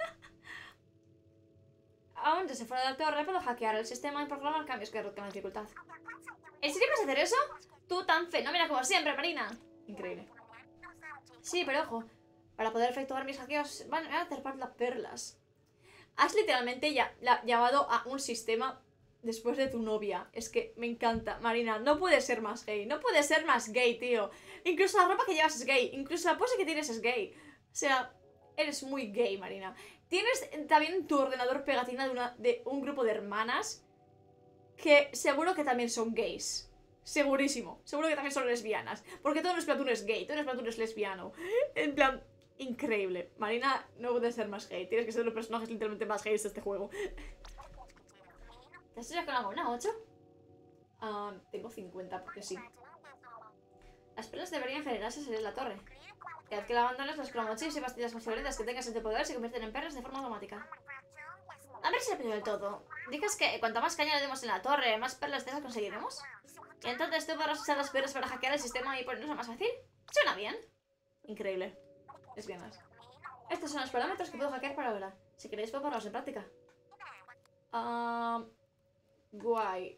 Aún desde fuera de la torre puedo hackear el sistema y programar cambios que reduzcan la dificultad. ¿En serio vas a hacer eso? Tú tan fenómena como siempre, Marina. Increíble. Sí, pero ojo. Para poder efectuar mis hackeos van a atrapar las perlas. Has literalmente ya, la, llamado a un sistema después de tu novia. Es que me encanta. Marina, no puedes ser más gay. No puedes ser más gay, tío. Incluso la ropa que llevas es gay. Incluso la pose que tienes es gay. O sea, eres muy gay, Marina. Tienes también en tu ordenador pegatina de, una, de un grupo de hermanas que seguro que también son gays. Segurísimo. Seguro que también son lesbianas. Porque todo en Splatoon es gay. Todo en Splatoon es lesbiano. En plan, increíble. Marina, no puedes ser más gay. Tienes que ser los personajes literalmente más gays de este juego. ¿Te has hecho con alguna? ¿ocho? Uh, tengo cincuenta, porque sí. Las perlas deberían generarse en la torre. Cada vez que la abandones, los cromochips y pastillas más violentas que tengas en tu poder se convierten en perlas de forma automática. A ver si le pillo del todo. Dices que cuanto más caña le demos en la torre, más perlas de esas conseguiremos. Y entonces tú podrás usar las perlas para hackear el sistema y ponernos más fácil. Suena bien. Increíble. Lesbianas. Estos son los parámetros que puedo hackear para ahora. Si queréis, puedo ponerlos en práctica. Ah... Uh... Guay.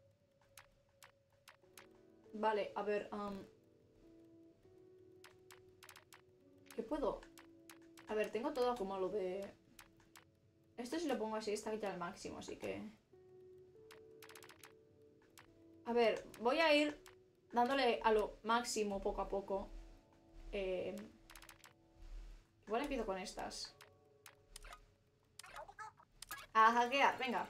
Vale, a ver, um... ¿qué puedo? A ver, tengo todo como lo de... Esto si lo pongo así está ya al máximo, así que... A ver, voy a ir dándole a lo máximo poco a poco. Eh... Igual empiezo con estas. A hackear, venga.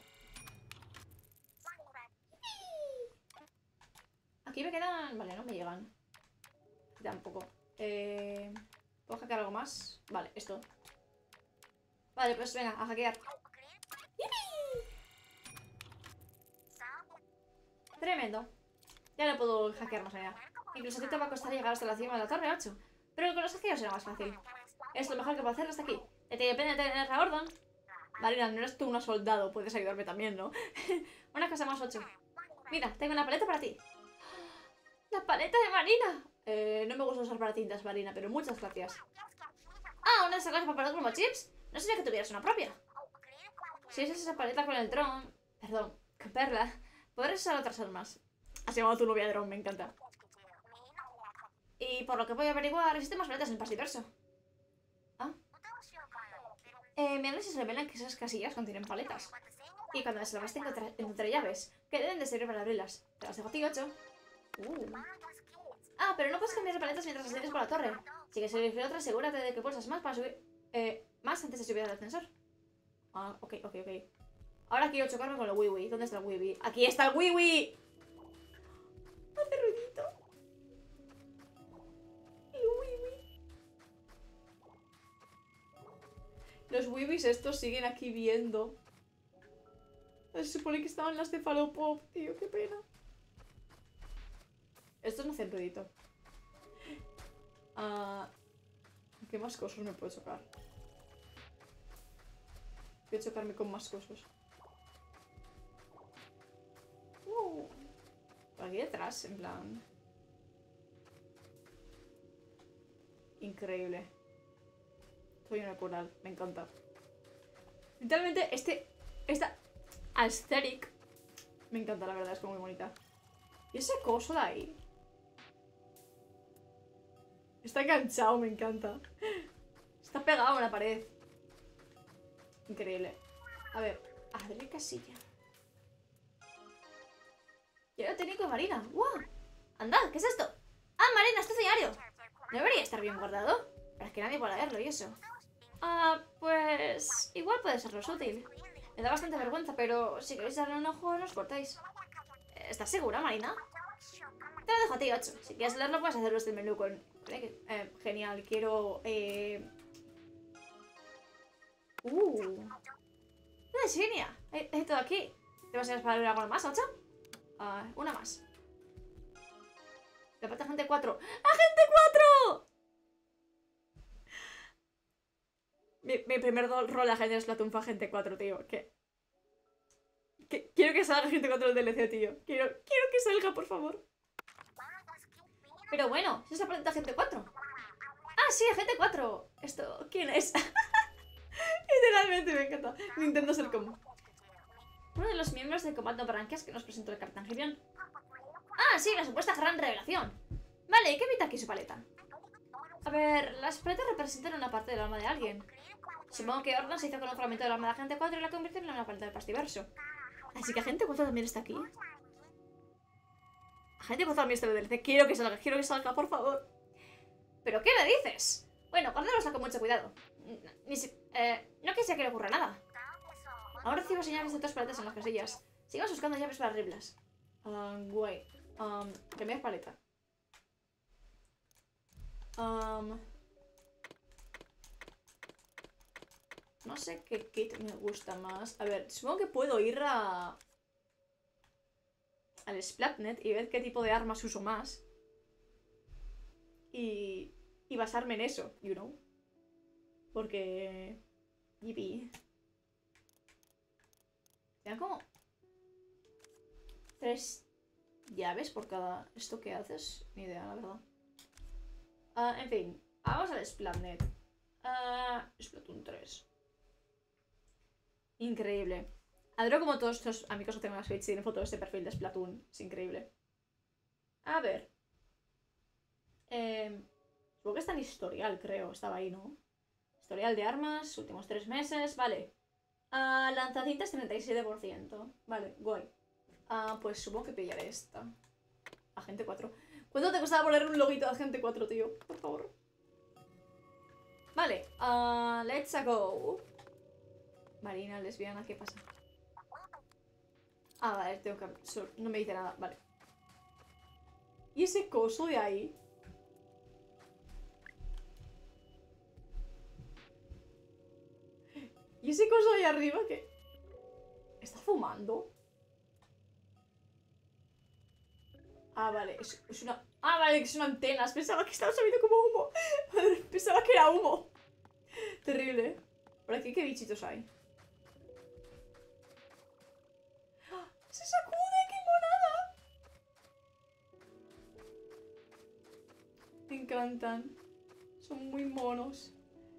Aquí me quedan... Vale, no me llegan. Tampoco. Eh... ¿Puedo hackear algo más? Vale, esto. Vale, pues venga, a hackear. Tremendo. Ya no puedo hackear más allá. Incluso a ti te va a costar llegar hasta la cima de la torre ocho. Pero con los hackeos será más fácil. Es lo mejor que puedo hacer hasta aquí. Te depende de tener a Ordon. Marina, no eres tú una soldado. Puedes ayudarme también, ¿no? Una cosa más, ocho. Mira, tengo una paleta para ti. ¡La paleta de Marina! Eh, no me gusta usar para tintas, Marina, pero muchas gracias. Ah, una de esas cosas para como chips. No sabía que tuvieras una propia. Si usas esa paleta con el dron... Perdón, con Perla. Podrás usar otras armas. Has llamado a tu novia dron, me encanta. Y por lo que voy a averiguar, existen más paletas en el Pasiverso. Ah. Eh, mi análisis revela que esas casillas contienen paletas. Y cuando las salvaste encontré, encontré llaves, que deben de servir para abrirlas. Te las dejo a ti, ocho. Uh. Ah, pero no puedes cambiar de paletas mientras asciendes por la torre. Si quieres elegir otra, asegúrate de que pulsas más para subir... Eh, más antes de subir al ascensor. Ah, ok, ok, ok. Ahora quiero chocarme con el Wii Wii. ¿Dónde está el Wii Wii? ¡Aquí está el Wii Wii! Hace ruidito. El Wii Wii. Los Wii Wiis estos siguen aquí viendo. Se supone que estaban las cefalopop, tío, qué pena. Estos no hacen ruidito. Uh, ¿Qué más cosas me puedo chocar? Voy a chocarme con más cosas. Uh, por aquí detrás, en plan. Increíble. Soy una coral, me encanta. Literalmente, este. Esta aesthetic me encanta, la verdad, es como muy bonita. ¿Y ese coso de ahí? Está enganchado, me encanta. Está pegado a la pared. Increíble. A ver, abrir casilla. Diario técnico de Marina. ¡Wow! ¡Anda! ¿Qué es esto? ¡Ah, Marina! ¡Es tu diario! ¿No debería estar bien guardado? Para que nadie pueda verlo y eso. Ah, pues... igual puede sernos útil. Me da bastante vergüenza, pero si queréis darle un ojo, no os cortáis. ¿Estás segura, Marina? Te lo dejo a ti, ocho. Si quieres leerlo, puedes hacerlo desde el menú con... Eh, genial, quiero... Eh... Uh... ¡Una insignia! Hay, hay todo aquí. ¿Te vas a ir para ver algo más, ocho? Uh, una más. Le falta Agente cuatro. ¡Agente cuatro! Mi, mi primer rol de Agente Splatoon fue Agente cuatro, tío. ¿Qué? ¿Qué? Quiero que salga Agente cuatro del D L C, tío. Quiero, quiero que salga, por favor. Pero bueno, si es la planeta Agente cuatro. Ah, sí, Agente cuatro. Esto, ¿quién es? Literalmente me encanta. Nintendo Sercom. Uno de los miembros de Comando Branquias que nos presentó el Capitán Girion. Ah, sí, la supuesta gran revelación. Vale, ¿y qué evita aquí su paleta? A ver, las paletas representan una parte del alma de alguien. Supongo que Orna se hizo con un fragmento del alma de Agente cuatro y la convirtió en una paleta del Pastiverso. Así que Agente cuatro también está aquí. Agente cuatro también está en el D L C. Quiero que salga, quiero que salga, por favor. ¿Pero qué me dices? Bueno, guardárosla con mucho cuidado. Ni si... Eh, no quisiera que le ocurra nada. Ahora recibo señales de otras paletas en las casillas. Sigamos buscando llaves para abrirlas. Um, guay. Um, cambiar paleta. Um, no sé qué kit me gusta más. A ver, supongo que puedo ir a... al Splatnet y ver qué tipo de armas uso más. Y... y basarme en eso, you know. Porque... Yippee. Sean como... tres llaves por cada... ¿Esto qué haces? Ni idea, la verdad. Uh, en fin, vamos al Splatnet. Uh, Splatoon tres. Increíble. Adoro como todos estos amigos que tengo en la Switch tienen fotos de este perfil de Splatoon. Es increíble. A ver. Eh, supongo que está en historial, creo. Estaba ahí, ¿no? Historial de armas, últimos tres meses. Vale. Uh, lanzacintas treinta y siete por ciento. Vale, guay. Uh, pues supongo que pillaré esta. Agente cuatro. ¿Cuánto te costaba poner un loguito de Agente cuatro, tío? Por favor. Vale. Uh, let's go. Marina, lesbiana, ¿qué pasa? Ah, vale, tengo que... No me dice nada, vale. ¿Y ese coso de ahí? ¿Y ese coso de ahí arriba que... ¿Está fumando? Ah, vale, es, es una... Ah, vale, es una antena. Pensaba que estaba subiendo como humo. Pensaba que era humo. Terrible. ¿Por aquí qué bichitos hay? ¡Se sacude! ¡Qué monada! encantan. Son muy monos.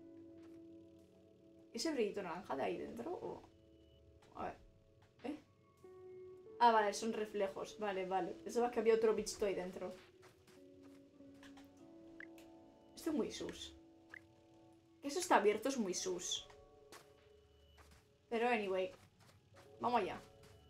¿Ese brillito naranja de ahí dentro? O... A ver. ¿Eh? Ah, vale, son reflejos. Vale, vale. Pensaba que había otro bichito ahí dentro. Esto es muy sus. Eso está abierto, es muy sus. Pero anyway. Vamos allá.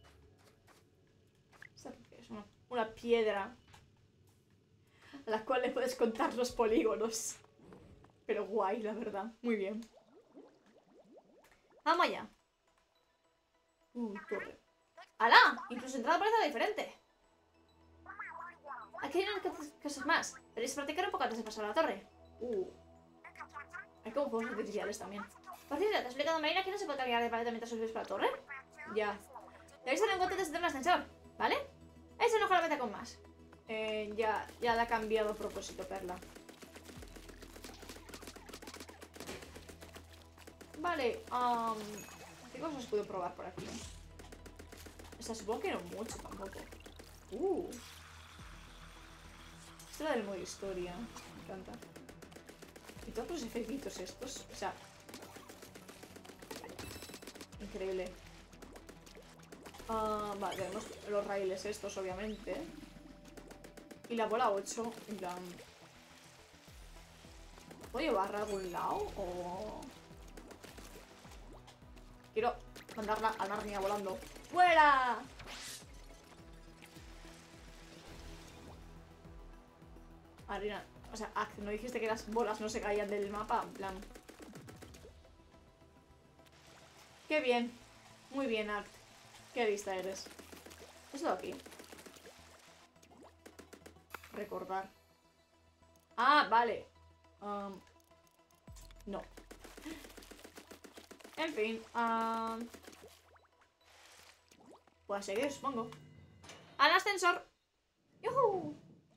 ¿Esta qué es? Una, una piedra. A la cual le puedes contar los polígonos. Pero guay, la verdad. Muy bien. Vamos allá. Uh, torre. ¡Hala! Incluso entrada parece diferente. Aquí hay unas cosas más. Deberéis practicar un poco antes de pasar a la torre. Uh. Hay como juegos artificiales también. Por cierto, ¿te ha explicado Marina que no se puede cambiar de paleta mientras subes para la torre? Ya. Debéis tener en cuenta antes de tener el ascensor, ¿vale? Eso no la meta con más. Eh, ya, ya la ha cambiado a propósito, Perla. Vale, um, ¿qué cosas puedo probar por aquí? O sea, supongo que no mucho tampoco. Uh. Esto era del modo historia. Me encanta. Y todos los efectitos estos. O sea. Increíble. Uh, vale, tenemos los raíles estos, obviamente. Y la bola ocho. En plan. ¿Puedo llevarla a algún lado? O. Quiero mandarla a Narnia volando. ¡Fuera! Marina, o sea, Act, ¿no dijiste que las bolas no se caían del mapa? En plan. ¡Qué bien! Muy bien, Act. ¡Qué lista eres! ¿Esto de aquí? Recordar. Ah, vale. Um, no. En fin. Um, pues a seguir, supongo. ¡Al ascensor! ¡Yuhu!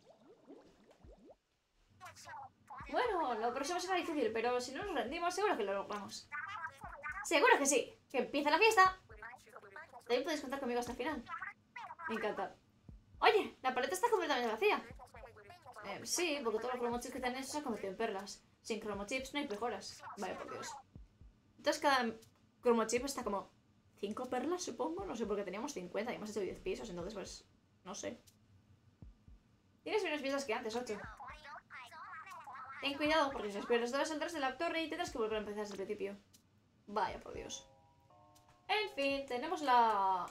Bueno, lo próximo será difícil, pero si no nos rendimos, seguro que lo logramos. ¡Seguro que sí! ¡Que empiece la fiesta! También puedes contar conmigo hasta el final. Me encanta. Oye, la paleta está completamente vacía. Eh, sí, porque todos los cromochips que tenés se han convertido en perlas. Sin cromochips no hay mejoras. Vaya por Dios. Entonces cada cromochip está como cinco perlas, supongo. No sé, porque teníamos cincuenta y hemos hecho diez pisos, entonces pues... no sé. Tienes menos piezas que antes, ocho. Ten cuidado, porque si esperas debes saltar de la torre y tendrás que volver a empezar desde el principio. Vaya por Dios. En fin, tenemos la...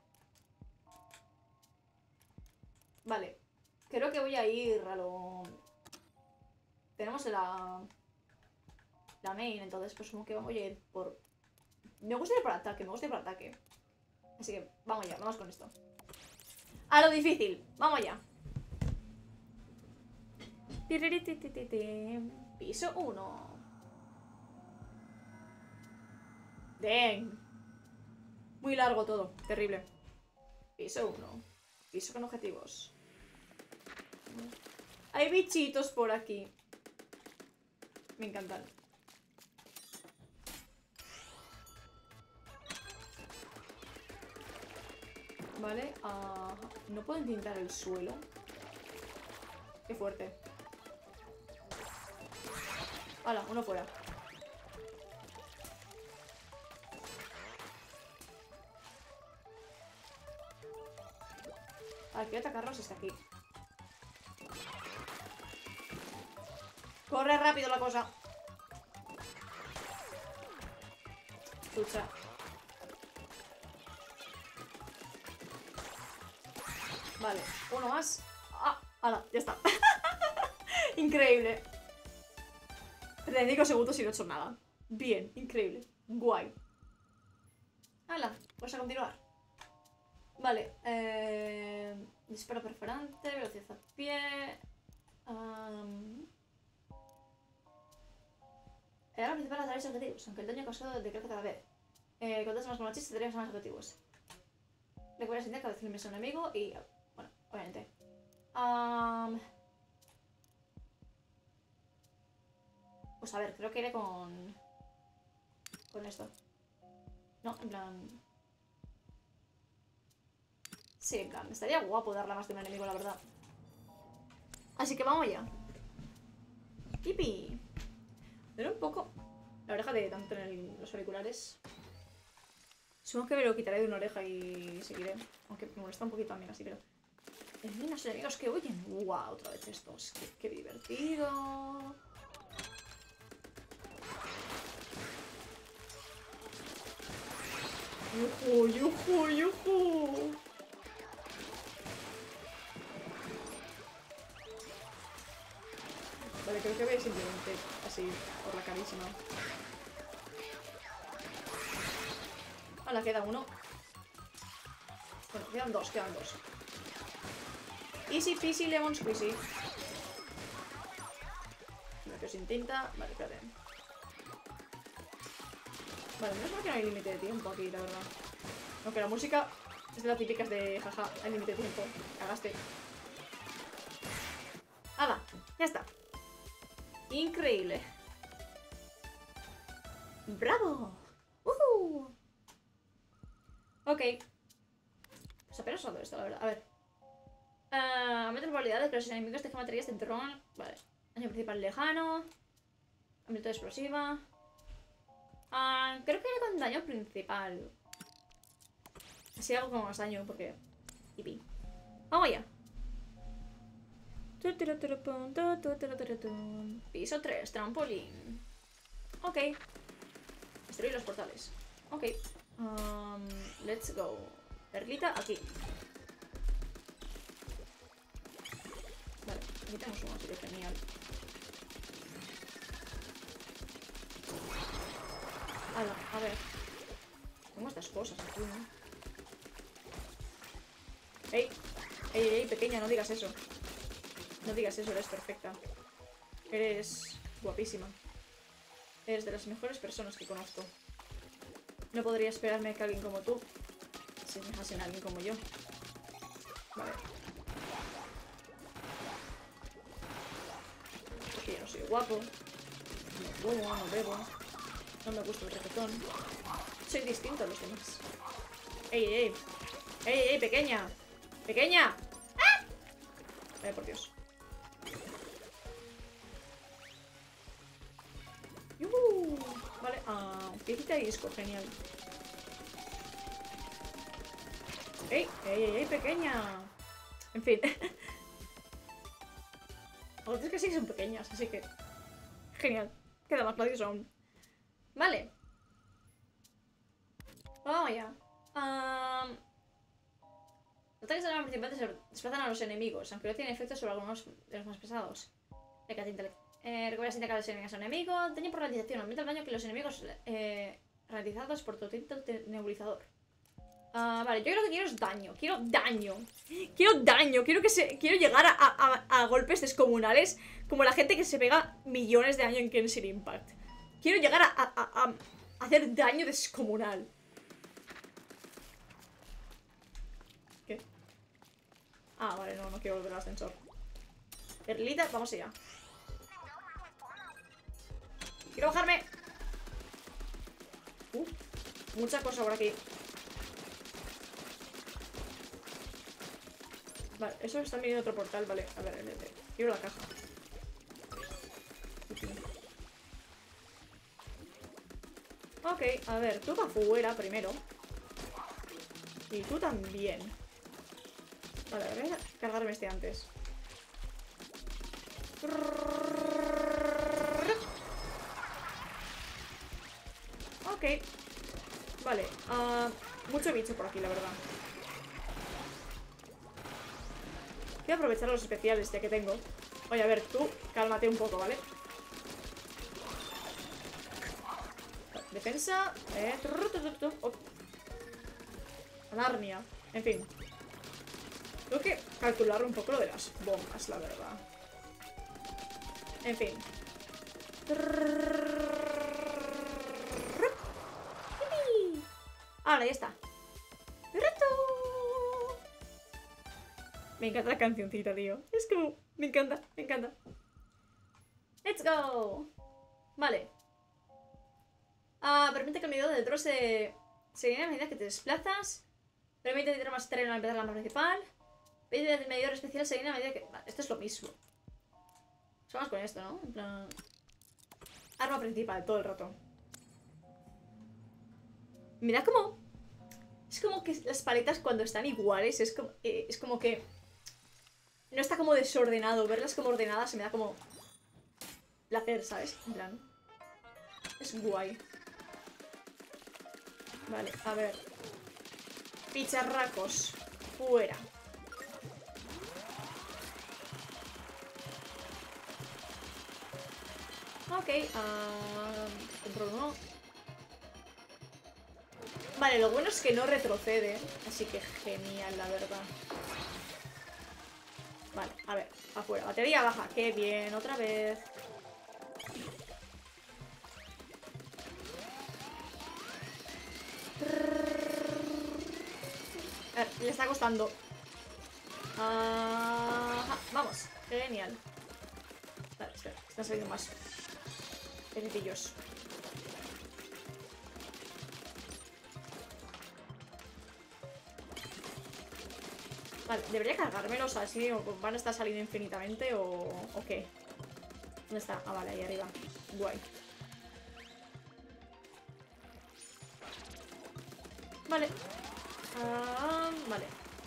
Vale. Creo que voy a ir a lo... Tenemos la... La main, entonces pues como que vamos a ir por... Me gusta ir por ataque, me gusta ir por ataque. Así que vamos allá, vamos con esto. A lo difícil, vamos allá. Piso uno. Den. Muy largo todo, terrible. Piso uno. Piso con objetivos. Hay bichitos por aquí. Me encantan. Vale, uh, no puedo intentar el suelo. Qué fuerte. Hala, uno fuera. Vale, quiero atacarlos hasta aquí. Corre rápido la cosa. Escucha. Vale, uno más. Ah, hala, ya está. Increíble. treinta y cinco segundos y no he hecho nada. Bien, increíble. Guay. Hala, pues a continuar. Vale, eh, disparo perforante, velocidad a pie. Um, el arma principal atrae objetivos, aunque el daño causado decrece cada vez. Eh, cuantos más monochis tendremos más objetivos. Recuerda sentir cada vez que me un enemigo y... bueno, obviamente. Um, pues a ver, creo que iré con... con esto. No, en plan... Sí, en plan, estaría guapo darle más de un enemigo, la verdad. Así que vamos allá. Yipi. Duele un poco la oreja de tanto en el, los auriculares. Supongo que me lo quitaré de una oreja y seguiré. Aunque me molesta un poquito también así, pero... Eliminas enemigos que huyen. ¡Wow! Otra vez estos. ¡Qué, qué divertido! ¡Yujú, yujú, yujú! Vale, creo que voy simplemente así por la carísima. Ahora queda uno. Bueno, quedan dos, quedan dos. Easy peasy lemon squeezy. Lo que os intenta. Vale, espérate. Vale, menos mal que no hay límite de tiempo aquí, la verdad. Aunque la música es de las típicas de jaja, hay límite de tiempo. Cagaste. ¡Hala! Ya está. Increíble. ¡Bravo! ¡Uhú! Ok. Pues apenas usado esto, la verdad. A ver. Uh, aumenta la probabilidad de que los enemigos dejen baterías de dron. Vale. Daño principal lejano. Aumento de explosiva. Uh, creo que iré con daño principal. Así hago como más daño, porque... Yipi. Vamos allá. Piso tres, trampolín. Ok. Destruir los portales. Ok. Um, let's go. Perlita, aquí. Vale, aquí tenemos uno, así que genial. Hala, a ver. Tengo estas cosas aquí, ¿no? ¡Ey! ¡Ey, ey, pequeña! No digas eso. No digas eso, eres perfecta. Eres guapísima. Eres de las mejores personas que conozco. No podría esperarme que alguien como tú se fijase en alguien como yo. Vale. Porque yo no soy guapo. No fumo, no bebo. No me gusta el reggaetón. Soy distinto a los demás. ¡Ey, ey, ey! ¡Ey, ey, pequeña! ¡Pequeña! ¡Ah! Vale, por Dios. ¡Yuhu! Vale, ah, piecita y disco, genial. ¡Ey! ¡Ey, ey, ey, pequeña! En fin. Las otras que sí son pequeñas, así que... Genial. Queda más gracioso aún. Vale. Vamos allá. Um... Los ataques de arma principal se desplazan a los enemigos, aunque no tienen efectos sobre algunos de los más pesados. Eh, recupera sin atacar a los enemigos a un enemigo. Daño por ralentización. Aumenta el daño que los enemigos eh, ralentizados por tu tinto nebulizador. Uh, vale, yo creo que quiero es daño. Quiero daño. Quiero daño. Quiero que se. Quiero llegar a, a, a golpes descomunales. Como la gente que se pega millones de daño en Genshin Impact. Quiero llegar a, a, a, a hacer daño descomunal. ¿Qué? Ah, vale, no, no quiero volver al ascensor. Perlita, vamos allá. Quiero bajarme. Uh, mucha cosa por aquí. Vale, eso está viniendo otro portal, vale. A ver, quiero la caja. Ok, a ver, tú para afuera primero. Y tú también. Vale, voy a cargarme este antes. Ok. Vale, uh, mucho bicho por aquí, la verdad. Voy a aprovechar los especiales ya que tengo. Oye, a ver, tú, cálmate un poco, ¿vale? Defensa. Eh, oh. Anarnia. En fin. Tengo que calcular un poco lo de las bombas, la verdad. En fin. Ahora, ya está. Me encanta la cancioncita, tío. Es como... Me encanta, me encanta. ¡Let's go! Vale. Ah, permite que el medidor del draw se... se llene a medida que te desplazas. Permite tirar más terreno al empezar la rama principal. El medidor especial se llena a medida que... Vale, esto es lo mismo. Vamos con esto, ¿no? En plan... Arma principal todo el rato. Mira cómo... Es como que las paletas cuando están iguales es como, eh, es como que... No está como desordenado. Verlas como ordenadas se me da como... placer, ¿sabes? En plan... Es guay. Vale, a ver. Picharracos. Fuera. Ok, uh, control uno. Vale, lo bueno es que no retrocede, así que genial, la verdad. Vale, a ver, afuera. Batería baja, qué bien, otra vez. A ver, le está costando. Uh, vamos, genial. Vale, espera, están saliendo más pececillos. Vale, debería cargármelos así, o van a estar saliendo infinitamente, o, o qué. ¿Dónde está? Ah, vale, ahí arriba. Guay. Vale. Ah, vale.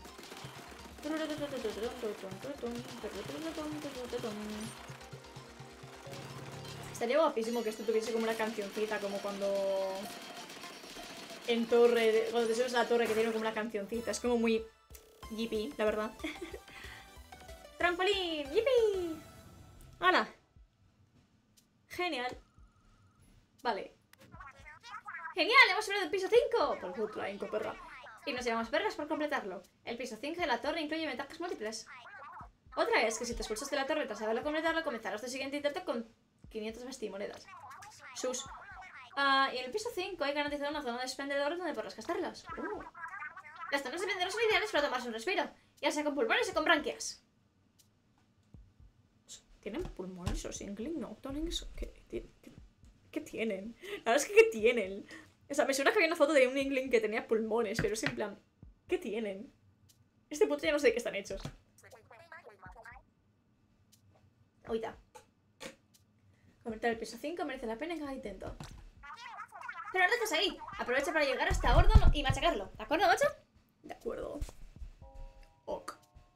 Estaría guapísimo que esto tuviese como una cancioncita, como cuando... En torre, cuando te subes a la torre que tiene como una cancioncita. Es como muy... Yippee, la verdad. ¡Trampolín! ¡Yippee! ¡Hala! Genial. Vale. ¡Genial! ¡Hemos subido el piso cinco! Por Hoodline, perra. Y nos llevamos perlas por completarlo. El piso cinco de la torre incluye ventajas múltiples. Otra es que si te expulsas de la torre tras haberlo completarlo, comenzarás tu siguiente intento con quinientas bestimonedas. Sus. Uh, y en el piso cinco hay garantizado una zona de expendedores donde podrás gastarlas. Uh. Las zonas de expendedores son ideales para tomarse un respiro, ya sea con pulmones o con branquias. ¿Tienen pulmones o Singling? No, Octolings. ¿Qué, qué, ¿Qué tienen? La verdad es que ¿qué tienen? O sea, me suena que había una foto de un Ingling que tenía pulmones, pero es en plan... ¿Qué tienen? Este punto ya no sé de qué están hechos. Ahorita. Convertir el piso cinco merece la pena en cada intento. Pero no dejes ahí. Aprovecha para llegar hasta Ordon y machacarlo. ¿De acuerdo, macho? De acuerdo. Ok.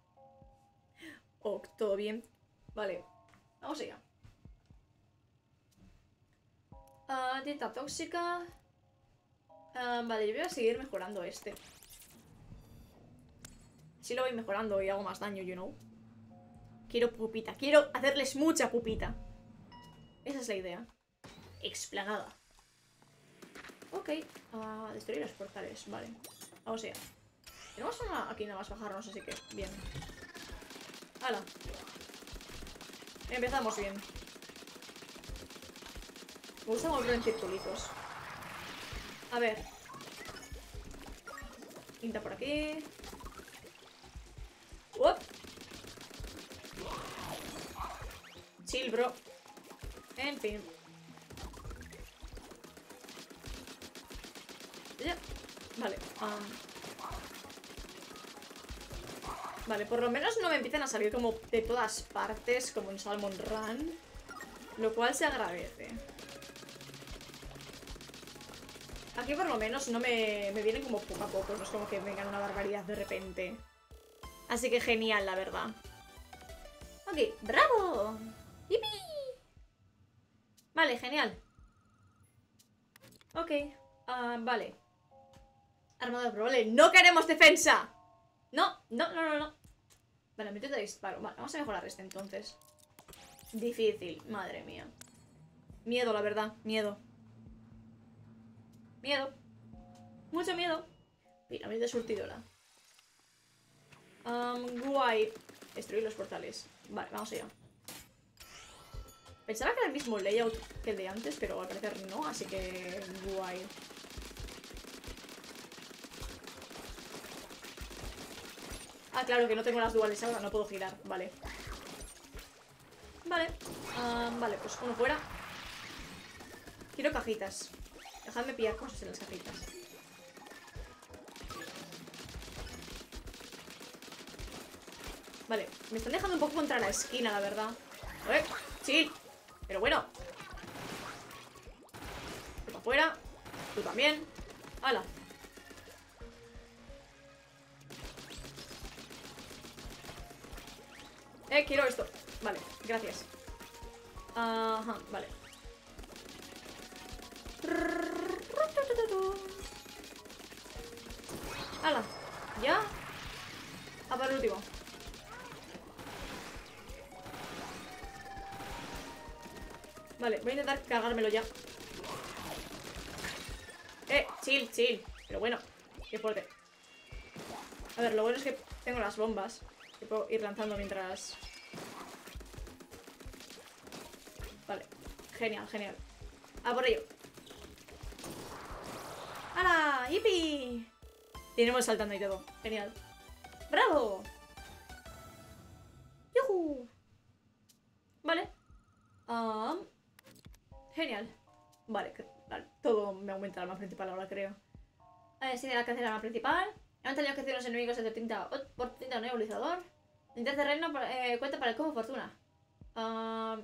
Ok, todo bien. Vale. Vamos allá. Uh, dieta tóxica. Uh, vale, yo voy a seguir mejorando este. Así lo voy mejorando y hago más daño, you know. Quiero pupita. Quiero hacerles mucha pupita. Esa es la idea. Explanada. Ok. Uh, destruir los portales. Vale. Vamos allá. Tenemos una aquí nada más bajarnos, así que bien. ¡Hala! Empezamos bien. Me gusta moverlo en circulitos. A ver. Pinta por aquí. ¡Uop! Chill, bro. En fin. Ya. Vale. Um. Vale, por lo menos no me empiezan a salir como de todas partes, como en Salmon Run. Lo cual se agradece. Aquí por lo menos no me, me vienen como poco a poco. No es como que vengan una barbaridad de repente. Así que genial, la verdad. Ok, ¡bravo! ¡Yipi! Vale, genial. Ok, uh, vale. Armador probable. ¡No queremos defensa! No, no, no, no, no. Vale, método de disparo. Vale, vamos a mejorar este entonces. Difícil, madre mía. Miedo, la verdad, miedo. Miedo. Mucho miedo. Pirámide surtidora. Um, guay. Destruir los portales. Vale, vamos allá. Pensaba que era el mismo layout que el de antes, pero al parecer no, así que guay. Ah, claro, que no tengo las duales ahora, no puedo girar. Vale. Vale. Um, vale, pues uno fuera. Quiero cajitas. Dejadme pillar cosas en las cajitas. Vale, me están dejando un poco contra la esquina, la verdad. ¡Eh! chill. Pero bueno. Tú para afuera. Tú también. ¡Hala! Eh, quiero esto. Vale, gracias. Ajá, vale. ¡Hala! ¿Ya? A por el último. Vale, voy a intentar cargármelo ya. Eh, chill, chill. Pero bueno, qué fuerte. A ver, lo bueno es que tengo las bombas que puedo ir lanzando mientras... Vale, genial, genial. A por ello. ¡Hala! ¡Yipi! Tenemos saltando y todo. Genial. ¡Bravo! ¡Yuhu! Vale. Um, genial. Vale, vale, todo me aumenta el arma principal ahora, creo. Eh, sí, de alcance del arma principal. Han tenido que hacer los enemigos de tinta por tinta nebulizador. Tinta terreno eh, cuenta para el combo fortuna. Um,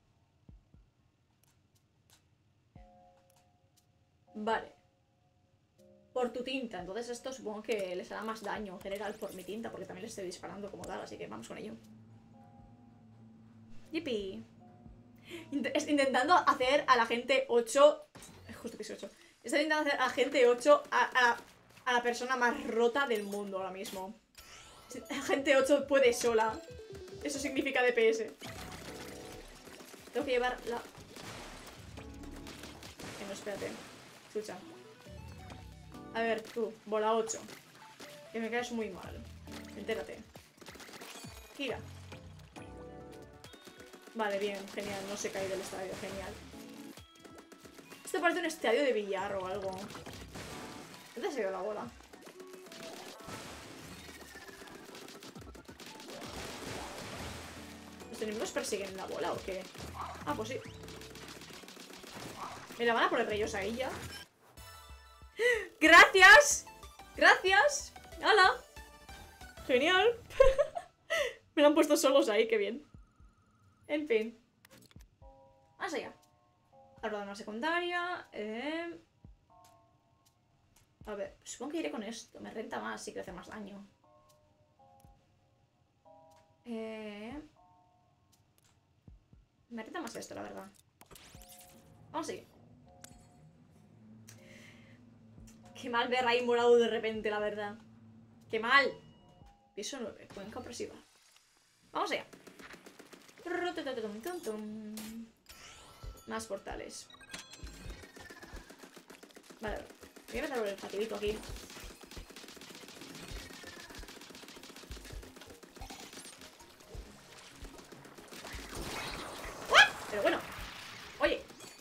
vale. Por tu tinta, entonces esto supongo que les hará más daño en general por mi tinta, porque también les estoy disparando como tal, así que vamos con ello. Yipi. Int intentando hacer a la gente ocho. Justo que es ocho. Estoy intentando hacer a la gente ocho a, a, a la persona más rota del mundo ahora mismo. La gente ocho puede sola. Eso significa D P S. Tengo que llevar la... Eh, no, espérate. Escucha. A ver, tú, bola ocho. Que me caes muy mal. Entérate. Gira. Vale, bien, genial. No se cae del estadio, genial. Esto parece un estadio de billar o algo. ¿Dónde se ha ido la bola? ¿Los enemigos persiguen la bola o qué? Ah, pues sí. ¿Me la van a poner ellos ahí ya? ¡Gracias! ¡Gracias! ¡Hala! ¡Genial! Me lo han puesto solos ahí, qué bien. En fin. Vamos allá. Ahora de una secundaria. Eh... A ver, supongo que iré con esto. Me renta más si que hace más daño. Eh... Me renta más esto, la verdad. Vamos a seguir. Qué mal ver ahí morado de repente, la verdad. Qué mal. Piso nueve, cuenca opresiva. Vamos allá. Más portales. Vale, voy a empezar por el facilito aquí. ¡Ah! Pero bueno. Oye.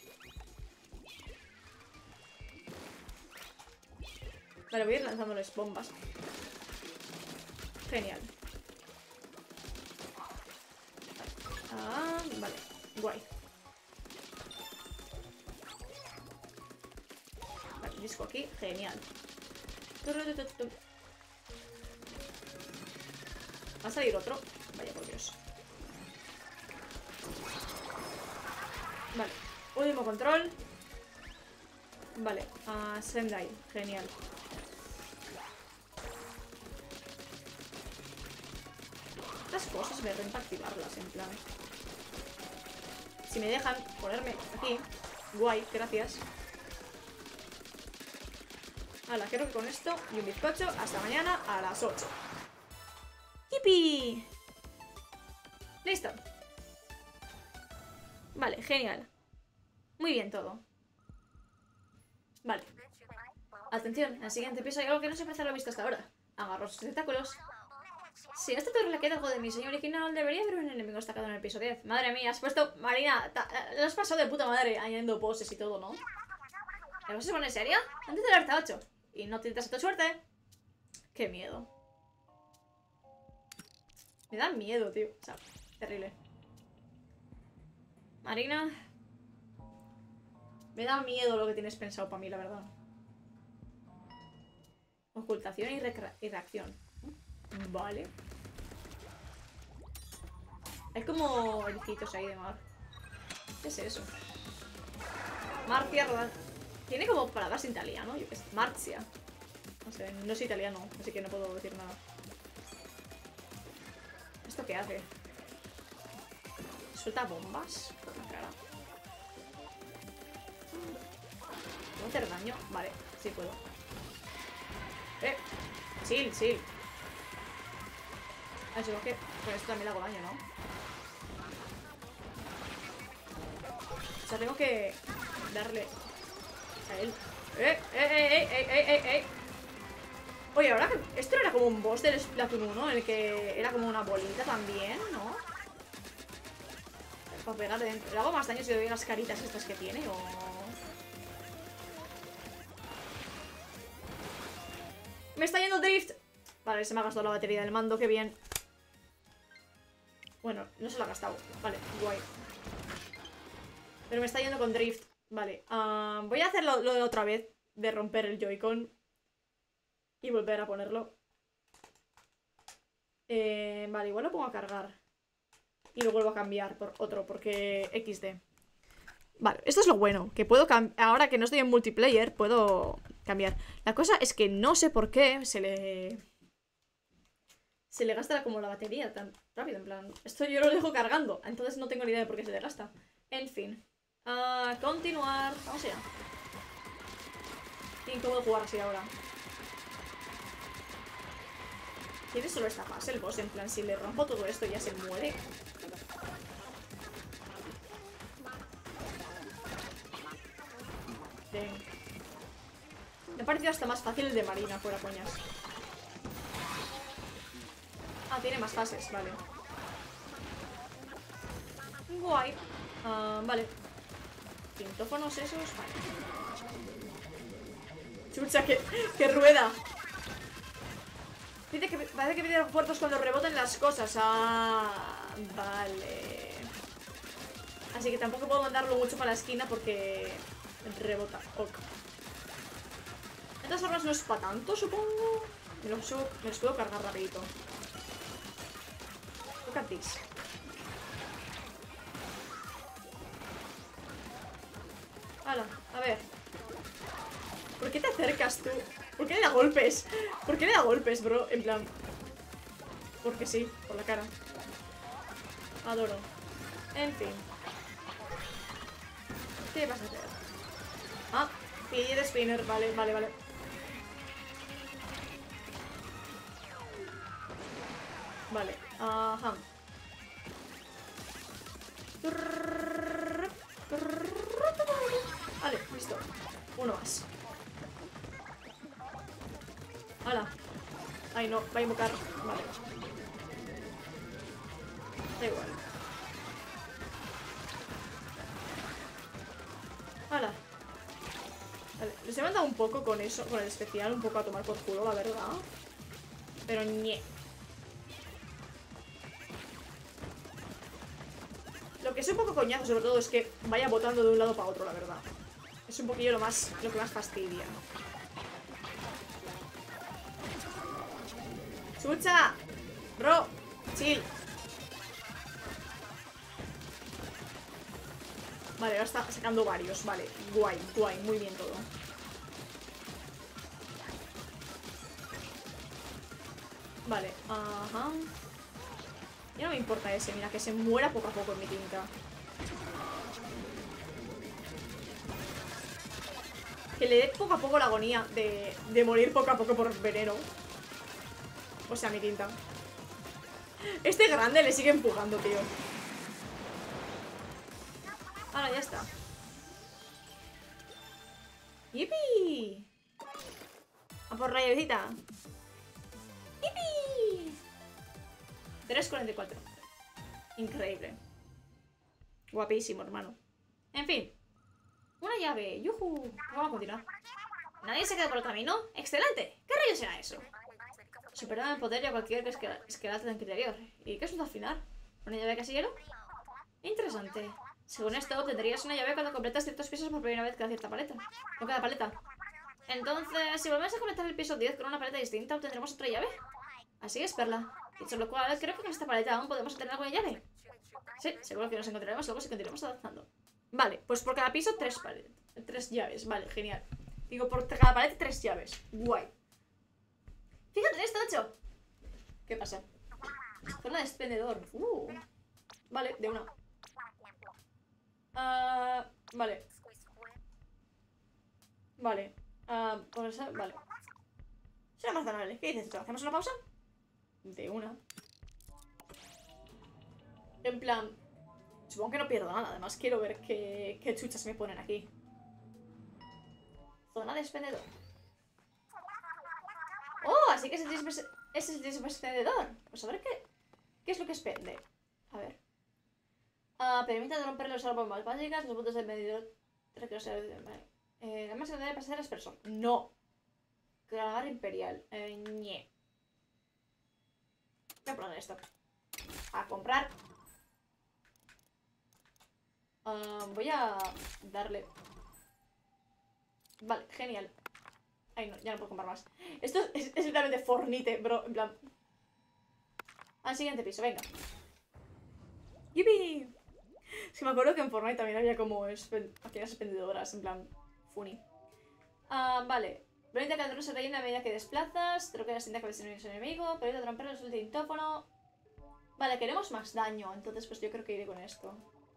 Vale, voy a ir lanzándoles bombas. Genial. Ah, vale. Guay. Vale, disco aquí. Genial. ¿Va a salir otro? Vaya por Dios. Vale. Último control. Vale. Uh, Sendai. Genial. Estas cosas me renta activarlas, en plan. Si me dejan ponerme aquí. Guay, gracias. Hala, creo que con esto y un bizcocho hasta mañana a las ocho. ¡Yipi! Listo. Vale, genial. Muy bien todo. Vale. Atención, en el siguiente piso hay algo que no se parece a lo visto hasta ahora. Agarros sus tentáculos. Si a esta torre le queda algo de mi diseño original, debería haber un enemigo destacado en el piso diez. Madre mía, has puesto... Marina, lo has pasado de puta madre añadiendo poses y todo, ¿no? ¿Me vas a poner seria? Antes de darte ocho. Y no tienes tu suerte. Qué miedo. Me da miedo, tío. O sea, terrible. Marina. Me da miedo lo que tienes pensado para mí, la verdad. Ocultación y, y reacción. Vale. Hay como elicitos ahí de mar. ¿Qué es eso? Marcia Rodan. Tiene como palabras en italiano, yo qué sé. Marzia. No sé, no es italiano, así que no puedo decir nada. ¿Esto qué hace? ¿Suelta bombas por la cara? ¿Puedo hacer daño? Vale, sí puedo. Eh, chill, chill. Ah, yo creo que con esto también le hago daño, ¿no? O sea, tengo que darle a él. ¡Eh, eh, eh, eh, eh, eh, eh! Oye, ahora que... Esto era como un boss del Splatoon uno, en el que era como una bolita también, ¿no? Para pegar dentro. ¿Le hago más daño si le doy las caritas estas que tiene o...? ¡Me está yendo drift! Vale, se me ha gastado la batería del mando, qué bien. Bueno, no se la ha gastado. Vale, guay. Pero me está yendo con drift. Vale, uh, voy a hacerlo lo de otra vez, de romper el Joy-Con y volver a ponerlo. Eh, vale, igual lo pongo a cargar y lo vuelvo a cambiar por otro, porque equis de. Vale, esto es lo bueno, que puedo cambiar. Ahora que no estoy en multiplayer, puedo cambiar. La cosa es que no sé por qué se le... Se le gasta como la batería tan rápido, en plan... Esto yo lo dejo cargando, entonces no tengo ni idea de por qué se le gasta. En fin. A uh, continuar. Vamos allá. Qué incómodo jugar así ahora. ¿Tiene solo esta fase el boss? En plan, si le rompo todo esto ya se muere. Bien. Me ha parecido hasta más fácil el de Marina, fuera coñas. Ah, tiene más fases, vale. Guay. Uh, vale. Pintófonos esos, vale. Chucha, que, que rueda. Dice que parece que pide puertos cuando rebotan las cosas. Ah, vale. Así que tampoco puedo mandarlo mucho para la esquina porque rebota. Ok. Estas armas no es para tanto, supongo. Me los, me los puedo cargar rapidito. Look at this. Hala, a ver. ¿Por qué te acercas tú? ¿Por qué le da golpes? ¿Por qué le da golpes, bro? En plan... Porque sí, por la cara. Adoro. En fin. ¿Qué vas a hacer? Ah, pide spinner. Vale, vale, vale. Vale, ajá. Vale, listo. Uno más. ¡Hala! Ay, no, va a invocar. Vale. Da igual. ¡Hala! Vale, les he mandado un poco con eso, con el especial, un poco a tomar por culo, la verdad. Pero ñe. Lo que es un poco coñazo, sobre todo, es que vaya botando de un lado para otro, la verdad. Es un poquillo lo más, lo que más fastidia. ¡Chucha! Bro, chill. Vale, ahora está sacando varios. Vale, guay, guay, muy bien todo. Vale, ajá. Ya no me importa ese, mira, que se muera poco a poco en mi tinta. Que le dé poco a poco la agonía de, de morir poco a poco por veneno. O sea, mi tinta. Este grande le sigue empujando, tío. Ahora ya está. ¡Yipi! A por la llavecita. ¡Yipi! tres cuarenta y cuatro. Increíble. Guapísimo, hermano. En fin. Una llave. ¡Yujú! Vamos a continuar. ¿Nadie se queda por el camino? ¡Excelente! ¿Qué rayos será eso? Superaba en poder a cualquier esqueleto anterior. ¿Y qué es al final? ¿Una llave de casillero? Interesante. Según esto, obtendrías una llave cuando completas ciertos pisos por primera vez cada cierta paleta. Con cada paleta. Entonces, si volvemos a completar el piso diez con una paleta distinta, obtendremos otra llave. Así es, Perla. Dicho lo cual, creo que con esta paleta aún podemos obtener alguna llave. Sí, seguro que nos encontraremos luego si continuamos avanzando. Vale, pues por cada piso tres paletas. Tres llaves, vale, genial. Digo, por cada paleta tres llaves. Guay. Fíjate en esto, hecho. ¿Qué pasa? Zona de expendedor. Uh. Vale, de una. Uh, vale. Vale. Uh, por eso, vale. Será más razonable. ¿Qué dices tú? ¿Hacemos una pausa? De una. En plan, supongo que no pierdo nada. Además, quiero ver qué, qué chuchas me ponen aquí. Zona de expendedor. ¡Oh! Así que ese es el expendedor. Pues a ver qué, qué es lo que expende. A ver. Uh, permite romper los bombas básicas, los puntos del medidor. Vale. Eh, además, se debe pasar a expresor. No. Grabar imperial. Eh, ñe. Voy a poner esto. A comprar. Uh, voy a darle. Vale, genial. Ay, no, ya no puedo comprar más. Esto es, es literalmente Fornite, bro. En plan. Al siguiente piso, venga. ¡Yupi! Es que me acuerdo que en Fortnite también había como aquellas expendedoras, en plan. Funny. Uh, vale. Permite que el dron se rellene a medida que desplazas. Te lo quedas sin dejar de ser enemigo. Permite romper el tintófono. Vale, queremos más daño. Entonces, pues yo creo que iré con esto.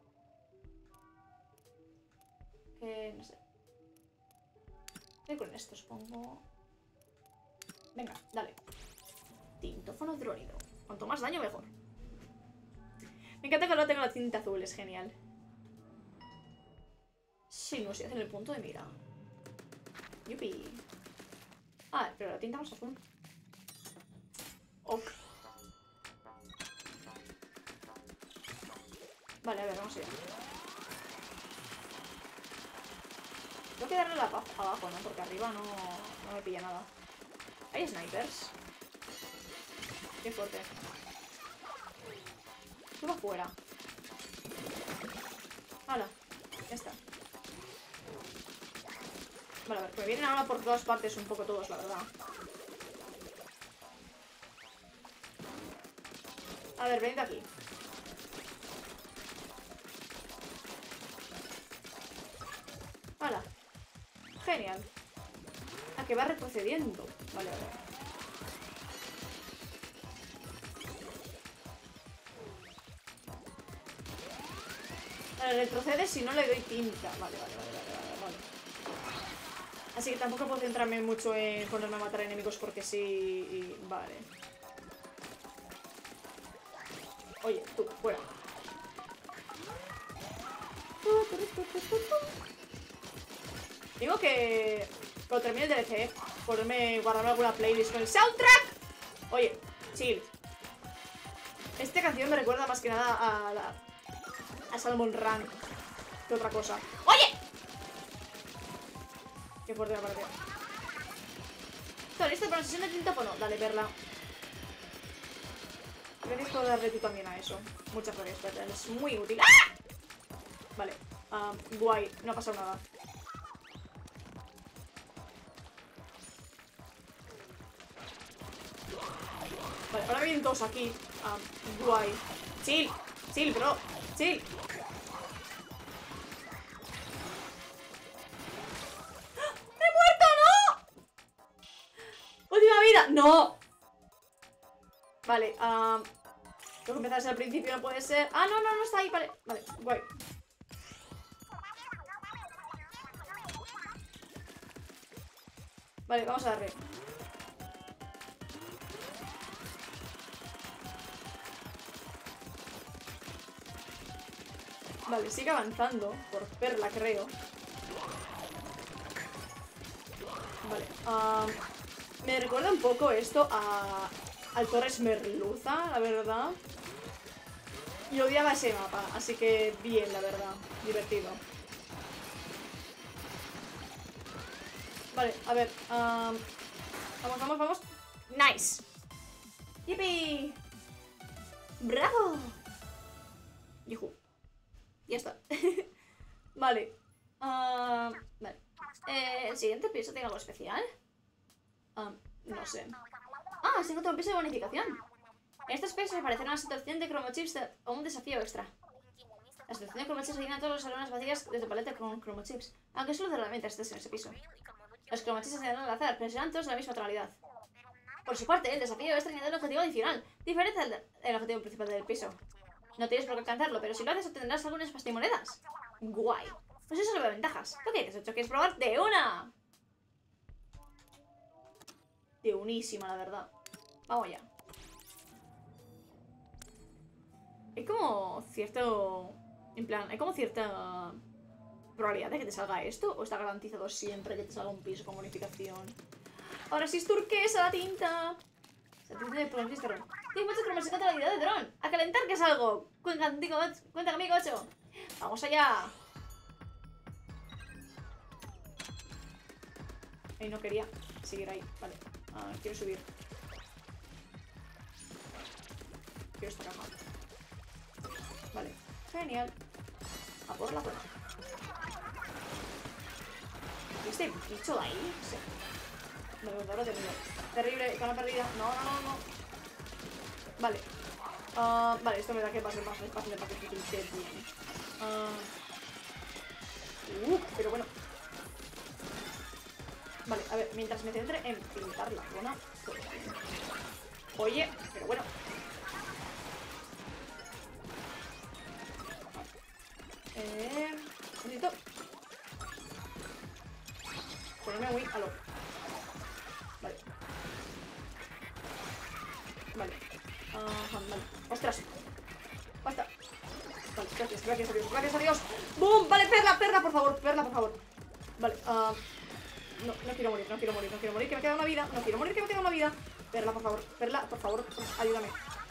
Que no sé. Iré con esto, supongo. Venga, dale. Tintófono drónido. Cuanto más daño, mejor. Me encanta que ahora tengo la tinta azul, es genial. Sí, no, si hacen el punto de mira. Yupi. Ah, pero la tinta más azul. Ok. Vale, a ver, vamos allá. Tengo que darle la paz abajo, ¿no? Porque arriba no, no me pilla nada. Hay snipers. Qué fuerte. Suba afuera. Hala, ya está. Vale, a ver, que me vienen ahora por todas partes un poco todos, la verdad. A ver, venid aquí. Hala. Genial. Ah, que va retrocediendo. Vale, vale. Vale, retrocede si no le doy tinta. Vale, vale, vale, vale, vale, vale. Así que tampoco puedo centrarme mucho en ponerme a matar enemigos porque sí... Y... Vale. Oye, tú, fuera. Digo que cuando termine el D L C, ponerme, guardarme alguna playlist con el soundtrack. Oye, chill. Esta canción me recuerda más que nada a la, a Salmon Run que otra cosa. ¡Oye! Qué fuerte me parece. ¿Está listo para la sesión de tintófono? Dale, verla. Gracias por darle tú también a eso. Muchas gracias, Peter. Es muy útil. ¡Ah! Vale. Um, guay. No ha pasado nada. Vale, ahora vienen todos aquí. Um, guay. Chill. Chill, bro. Chill. ¡Me he muerto! ¡No! ¡Última vida! ¡No! Vale, um, tengo que empezar desde el principio, no puede ser. Ah, no, no, no está ahí, vale. Vale, guay. Vale, vamos a darle. Vale, sigue avanzando por Perla, creo. Vale, um, me recuerda un poco esto a... al Torres Merluza, la verdad. Y odiaba ese mapa, así que bien, la verdad. Divertido. Vale, a ver. Um, vamos, vamos, vamos. ¡Nice! ¡Yipi! ¡Bravo! ¡Yujú! Ya está. Vale. Uh, vale. Eh, ¿El siguiente piso tiene algo especial? Um, no sé. Ah, se encuentra un piso de bonificación. En estos pisos aparecerá una situación de cromochips o un desafío extra. La situación de cromochips llena todas las salones vacías de tu paleta con cromochips, aunque solo de mientras estés en ese piso. Los cromochips se dan al azar, pero serán todos de la misma tonalidad. Por su parte, el desafío es añadir un objetivo adicional, diferente del, del objetivo principal del piso. No tienes por qué alcanzarlo, pero si lo haces obtendrás algunas pastimonedas. Guay. Pues eso le veo ventajas. ¿Qué tienes hecho? ¿Quieres probar? ¡De una! De unísima, la verdad. Vamos ya. Hay como cierto... En plan, hay como cierta probabilidad de que te salga esto, o está garantizado siempre que te salga un piso con bonificación. Ahora sí es turquesa la tinta. Se tinta de provincia de dron. Tengo muchas promesas contra la idea de dron. A calentar que es algo. Cuenta contigo, cuenta conmigo, ocho. Vamos allá. Ay, no quería seguir ahí. Vale. Ah, quiero subir. Quiero esta caja. Vale. Genial. A por la zona. ¿Este bicho de ahí? Sí. Me lo he tenido. Terrible, con la perdida. No, no, no, no. Vale. Uh, vale, esto me da que va a ser más fácil de difícil que bien. Uh, uh, pero bueno. Vale, a ver, mientras me centre en pintar la zona. Pues, oye, pero bueno. Eh, necesito ponerme muy a lo. Vale. Vale. Ajá, vale. ¡Ostras! ¡Basta! Vale, gracias, gracias a Dios, gracias a Dios. ¡Bum! Vale, perla, perla, por favor, perla, por favor. Vale, uh, no, no quiero morir, no quiero morir, no quiero morir, que me queda una vida. No quiero morir, que me queda una vida. Perla, por favor, perla, por favor, ayúdame.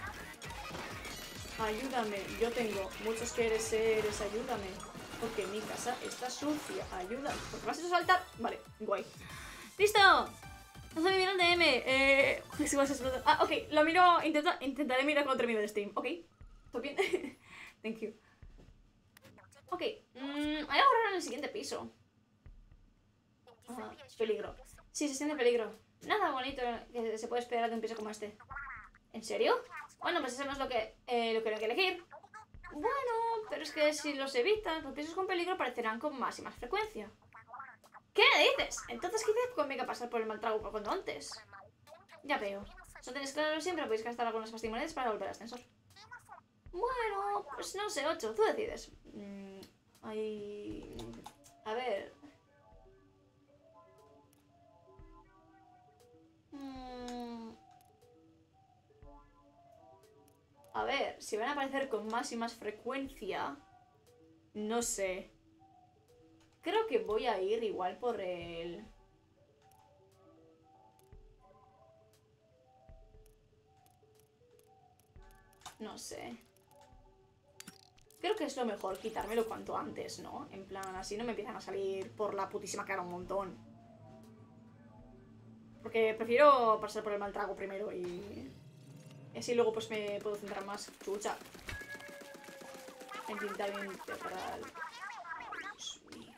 Ayúdame, yo tengo muchos quereres, seres, ayúdame. Porque mi casa está sucia, ayuda. ¿Por qué me has hecho saltar? Vale, guay. ¡Listo! No sé mirar el D M. Eh. Ah, ok, lo miro. Intenta, intentaré mirar cuando termine el stream. Ok, ¿todo bien? Thank you. Ok, mmm, hay ahora en el siguiente piso. Ah, peligro. Sí, se siente peligro. Nada bonito que se puede esperar de un piso como este. ¿En serio? Bueno, pues sabemos lo que, eh, lo que hay que elegir. Bueno, pero es que si los evitas, los pisos con peligro aparecerán con más y más frecuencia. ¿Qué dices? Entonces quizás convenga pasar por el mal trago cuando antes. Ya veo. Si no tenéis claro siempre, podéis gastar algunas pastimonedas para volver al ascensor. Bueno, pues no sé, ocho, tú decides. Mm, hay... A ver... Mm... A ver, si van a aparecer con más y más frecuencia... No sé. Creo que voy a ir igual por el... No sé. Creo que es lo mejor quitármelo cuanto antes, ¿no? En plan, así no me empiezan a salir por la putísima cara un montón. Porque prefiero pasar por el mal trago primero y... y así luego pues me puedo centrar más. Chucha. En pintar bien temporal. Dios mío.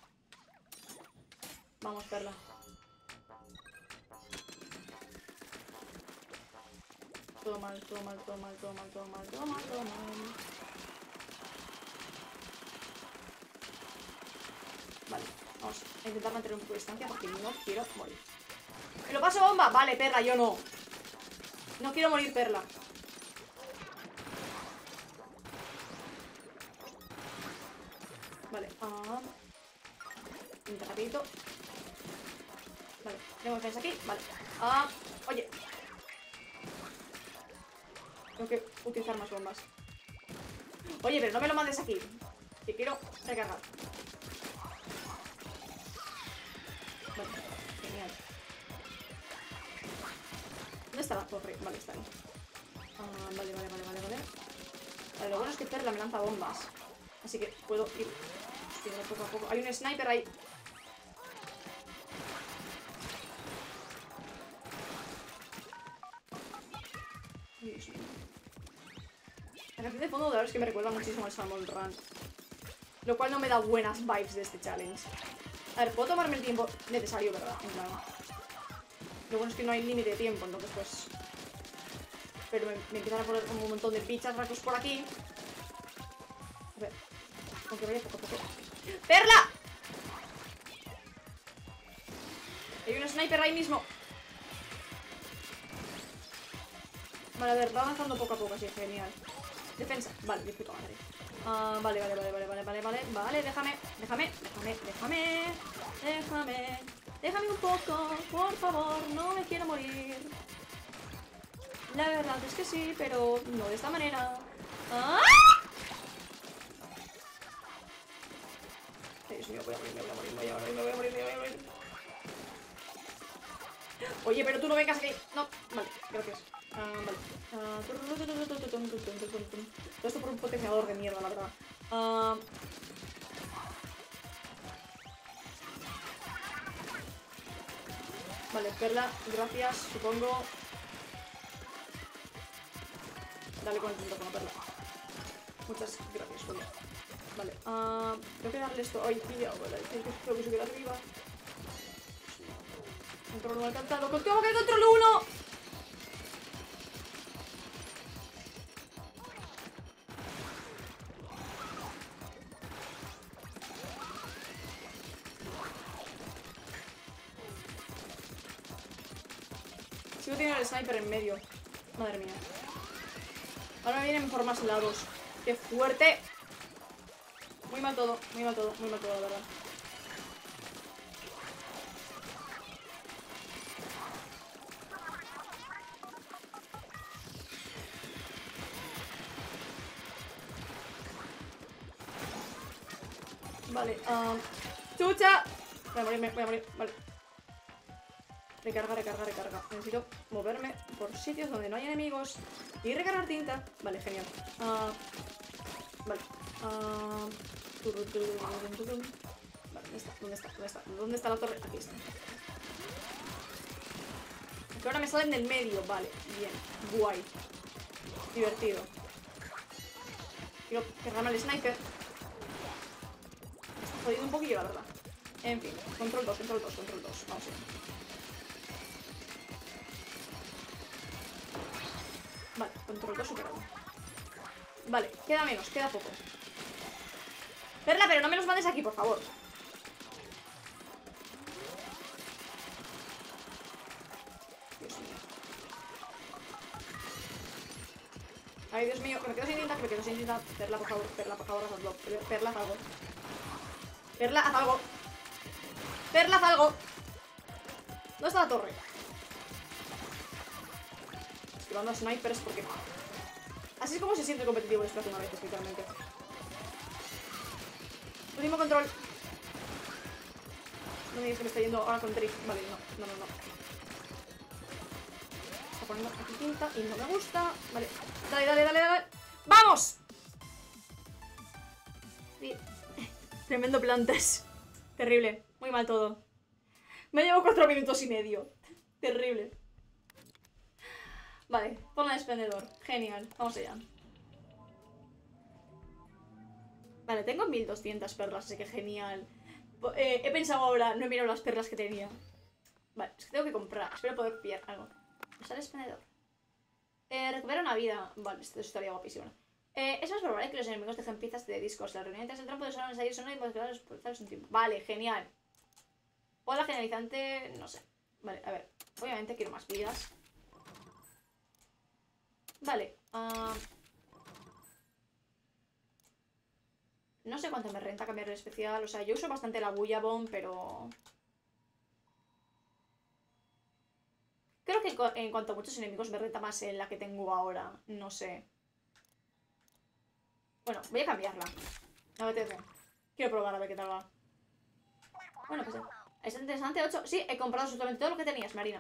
Vamos, Perla. Todo mal, todo mal, todo mal, todo mal, todo mal, todo mal, todo mal. Vale, vamos a intentar mantener un poco de distancia porque no quiero morir. ¡Me lo paso bomba! Vale, Perla, yo no. No quiero morir, Perla. Vale, ah. Pinta rapidito. Vale, tengo defensa aquí. Vale. Ah, oye. Tengo que utilizar más bombas. Oye, pero no me lo mandes aquí. Que quiero recargar. Vale, genial. ¿Dónde está la torre? Vale, está ahí. Ah, vale, vale, vale, vale, vale. Vale, lo bueno es que Perla me lanza bombas. Así que puedo ir tirando poco a poco. Hay un sniper ahí. Dios mío. La canción de fondo de verdad es que me recuerda muchísimo al Salmon Run. Lo cual no me da buenas vibes de este challenge. A ver, puedo tomarme el tiempo necesario, ¿verdad? En plan... Lo bueno es que no hay límite de tiempo, entonces pues... Pero me, me empiezan a poner un montón de bichas racos por aquí. A ver... Aunque vaya poco a poco. ¡Perla! Hay un sniper ahí mismo. Vale, a ver, va avanzando poco a poco, así, genial. Defensa, vale, de puta madre. Uh, vale, vale, vale, vale, vale, vale, vale, vale, déjame, déjame, déjame, déjame, déjame, déjame un poco, por favor, no me quiero morir. La verdad es que sí, pero no de esta manera. ¡Ah! Dios mío, voy a morir, me voy a morir, me voy a morir, me voy a morir, me voy a morir. Oye, pero tú no vengas aquí. No, vale, gracias. Uh, vale. Uh, todo esto por un potenciador de mierda, la verdad. Uh, vale, Perla, gracias, supongo. Dale con el teléfono, Perla. Muchas gracias, Julia. Vale, uh, tengo que darle esto. Ay, tío, vale, tengo que subir arriba. Control no alcanzado. ¡Tengo que control uno! Sigo teniendo el sniper en medio. Madre mía. Ahora me vienen por más lados. ¡Qué fuerte! Muy mal todo, muy mal todo, muy mal todo, la verdad. Vale, um, ¡chucha! Voy a morirme, voy a morir, vale. Recarga, recarga, recarga. Necesito moverme por sitios donde no hay enemigos y recargar tinta. Vale, genial. Uh, vale. Uh, vale, ¿dónde está? ¿Dónde está? ¿Dónde está? ¿Dónde está la torre? Aquí está. Que ahora me salen del medio. Vale, bien. Guay. Divertido. Quiero cargarme al sniper. Me está jodiendo un poquillo, la verdad. En fin, control dos, control dos, control dos. Vamos a ver. Vale, control dos superado. Vale, queda menos, queda poco. Perla, pero no me los mandes aquí, por favor. Dios mío. Ay, Dios mío, que me quedo sin tinta, que me quedo sin tinta. Perla, por favor, Perla, por favor, haz algo. Perla, haz algo. Perla, haz algo. Perla, haz algo. ¿Dónde está la torre? Esquivando a snipers porque... Así es como se siente el competitivo de Splatoon a veces, literalmente. Último control. No me digas que me está yendo ahora con Drift. Vale, no, no, no, no. Está poniendo aquí tinta y no me gusta. Vale, dale, dale, dale, dale. ¡Vamos! Bien. Tremendo plantas. Terrible, muy mal todo. Me llevo cuatro minutos y medio. Terrible. Vale, ponla de expendedor. Genial, vamos allá. Vale, tengo mil doscientas perlas, así que genial. Eh, he pensado ahora, no he mirado las perlas que tenía. Vale, es que tengo que comprar. Espero poder pillar algo. Usar el expendedor. Eh, recupera una vida. Vale, esto estaría guapísimo. Eh, es más probable que los enemigos dejen piezas de discos. Las reuniones del trampo de solo salir son y podemos cruzarlos un tiempo. Vale, genial. Hola, generalizante. No sé. Vale, a ver. Obviamente quiero más vidas. Vale. Uh... No sé cuánto me renta cambiar el especial. O sea, yo uso bastante la Bulla Bomb, pero... Creo que en cuanto a muchos enemigos me renta más en la que tengo ahora. No sé. Bueno, voy a cambiarla. A ver, quiero probar a ver qué tal va. Bueno, pues es interesante. ocho. Sí, he comprado absolutamente todo lo que tenías, Marina.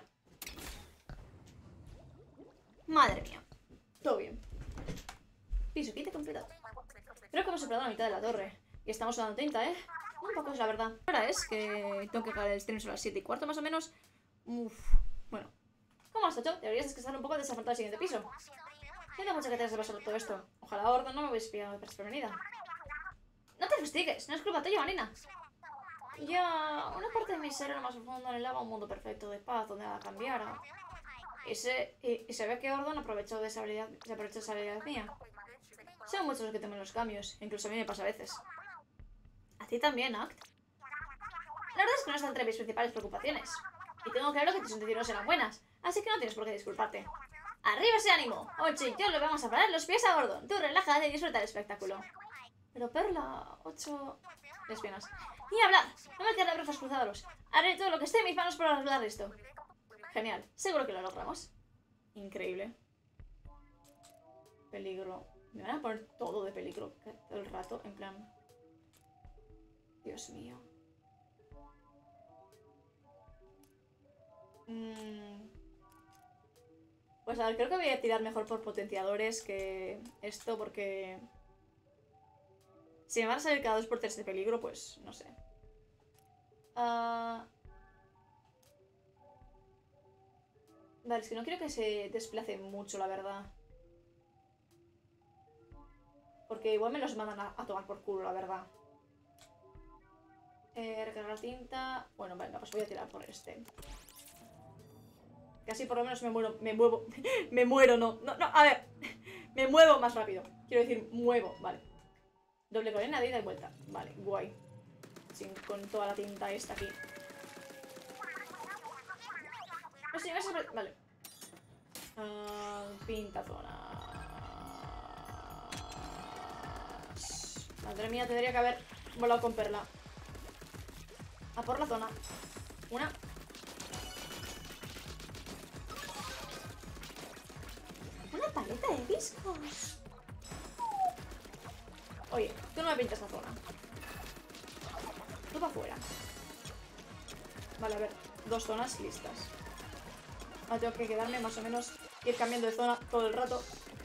Madre mía. Todo bien. Piso, quite completado. Creo que hemos superado la mitad de la torre. Y estamos dando tinta, ¿eh? Un poco es la verdad. Ahora es que tengo que acabar el stream sobre las siete y cuarto más o menos. Uf. Bueno. ¿Cómo has hecho? Deberías descansar un poco desafortunado el siguiente piso. Siento mucho que te hayas de pasar todo esto. Ojalá Ordo no me hubiese pillado desprevenida. No te fastigues, no es culpa tuya, Marina. Ya, una parte de mi ser era más profundo anhelaba un mundo perfecto de paz donde nada cambiara. Y se, y, y se ve que Ordon aprovechó de esa habilidad, se aprovechó de esa habilidad mía. Son muchos los que temen los cambios, incluso a mí me pasa a veces. A ti también, Act. La verdad es que no está entre mis principales preocupaciones. Y tengo claro que tus intenciones eran buenas, así que no tienes por qué disculparte. ¡Arriba ese ánimo! Ocho y yo lo vamos a parar los pies a bordo. Tú relájate y disfruta el espectáculo. Pero Perla, ocho... lesbianas. Y hablar. No me quedan brazos cruzados. Haré todo lo que esté en mis manos para arreglar esto. Genial. Seguro que lo logramos. Increíble. Peligro. Me van a poner todo de peligro todo el rato. En plan... Dios mío. Mm. Pues a ver, creo que voy a tirar mejor por potenciadores que esto porque... Si me van a salir cada dos por tres de peligro, pues no sé. Uh... Vale, es que no quiero que se desplace mucho, la verdad. Porque igual me los mandan a, a tomar por culo, la verdad. Eh, recargar tinta... Bueno, venga, pues voy a tirar por este. Casi por lo menos me muero, me muevo, me muero, no, no, no, a ver, me muevo más rápido, quiero decir, muevo, vale. Doble colena de ida y vuelta, vale, guay. Sin, con toda la tinta esta aquí. No sé, a... vale. Uh, pinta zona. Madre mía, tendría que haber volado con Perla. A por la zona. Una. Una paleta de discos. Oye, tú no me pintas la zona. Tú para afuera. Vale, a ver, dos zonas listas. Ahora tengo que quedarme más o menos, ir cambiando de zona todo el rato.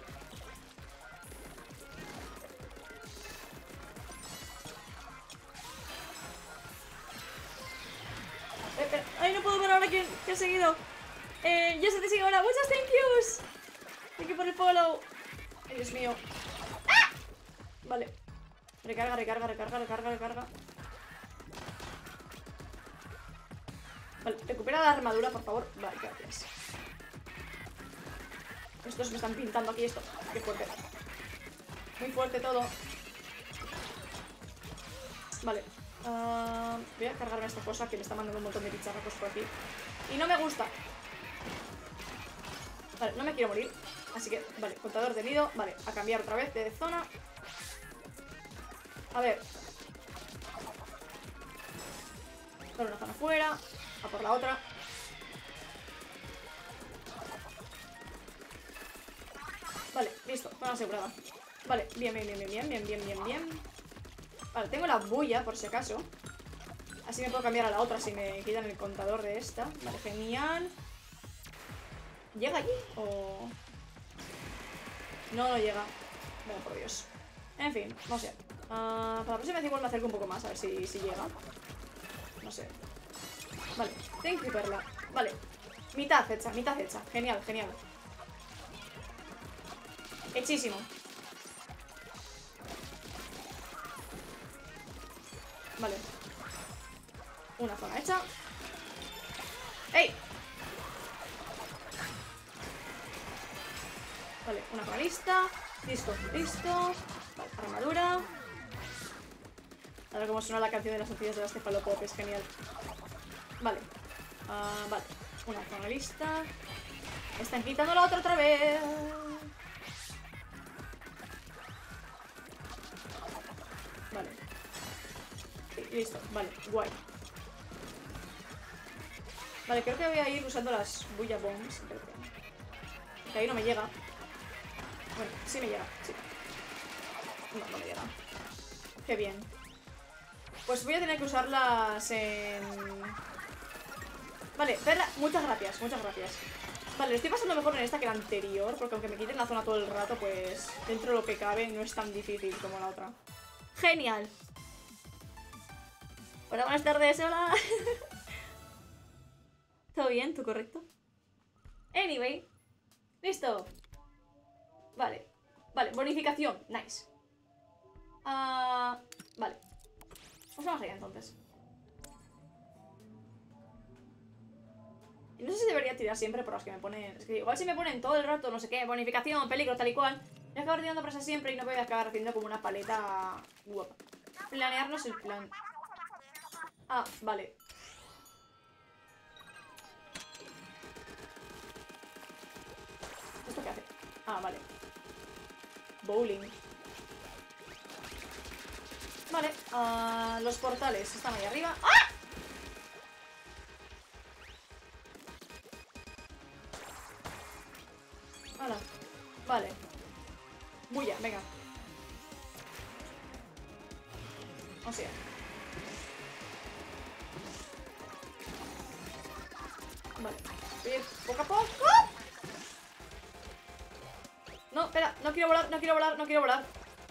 Eh, eh, ¡Ay, no puedo ver ahora quién, quién ha seguido! Eh, yo se te sigo ahora. ¡Muchas thank yous! Thank you por el follow. Ay, Dios mío. ¡Ah! Vale. Recarga, recarga, recarga, recarga, recarga. Vale, recupera la armadura, por favor. Vale, gracias. Estos me están pintando aquí esto. Qué fuerte. Muy fuerte todo. Vale. Uh, voy a cargarme esta cosa que me está mandando un montón de bicharracos por aquí. Y no me gusta. Vale, no me quiero morir. Así que, vale, contador de nido. Vale, a cambiar otra vez de zona. A ver. Por una zona fuera. A por la otra. Vale, listo, zona asegurada. Vale, bien, bien, bien, bien, bien, bien, bien, bien, bien. Vale, tengo la bulla por si acaso. Así me puedo cambiar a la otra si me quitan el contador de esta. Vale, genial. ¿Llega allí? O... No, no llega. Bueno, por Dios. En fin, no sé. Uh, para la próxima vez igual me acerco un poco más a ver si, si llega. No sé. Vale, tengo que verla. Vale, mitad hecha, mitad hecha. Genial, genial. Hechísimo. Vale. Una zona hecha. ¡Ey! Vale, una zona lista. Listo, listo. Vale, armadura. Ahora como suena la canción de las noticias de las cefalopop, es genial. Vale. Uh, vale. Una zona lista. Están quitando la otra otra vez. Vale. Sí, listo. Vale, guay. Vale, creo que voy a ir usando las Bulla Bombs. Que ahí no me llega. Bueno, sí me llega, sí. No, no me llega. Qué bien. Pues voy a tener que usarlas en... Vale, Perla, muchas gracias, muchas gracias. Vale, lo estoy pasando mejor en esta que la anterior, porque aunque me quiten la zona todo el rato, pues dentro de lo que cabe no es tan difícil como la otra. Genial. Hola, buenas tardes, hola. ¿Todo bien? ¿Tú correcto? Anyway. Listo. Vale. Vale, bonificación. Nice. Uh, vale. Pues vamos allá entonces. No sé si debería tirar siempre por las que me ponen... Es que igual si me ponen todo el rato, no sé qué, bonificación, peligro, tal y cual, voy a acabar tirando presas siempre y no voy a acabar haciendo como una paleta guapa. planearnos el plan. Ah, vale. ¿Esto qué hace? Ah, vale. Bowling. Vale, uh, los portales están ahí arriba. ¡Ah! Hola. Vale. Bulla, venga. O sea. Vale. Voy a ir poco a poco. No, espera, no quiero volar, no quiero volar, no quiero volar.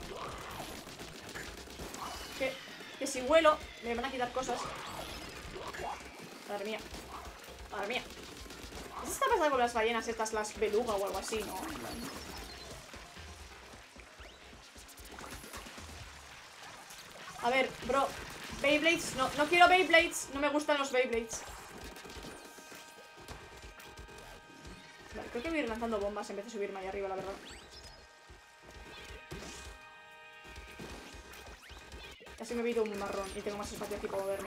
Que, que si vuelo me van a quitar cosas. Madre mía. Madre mía. ¿Qué está pasando con las ballenas estas, las beluga o algo así, no? A ver, bro. Beyblades, no, no quiero Beyblades. No me gustan los Beyblades. Vale, creo que voy a ir lanzando bombas en vez de subirme ahí arriba, la verdad. Casi me he visto un marrón y tengo más espacio aquí para moverme.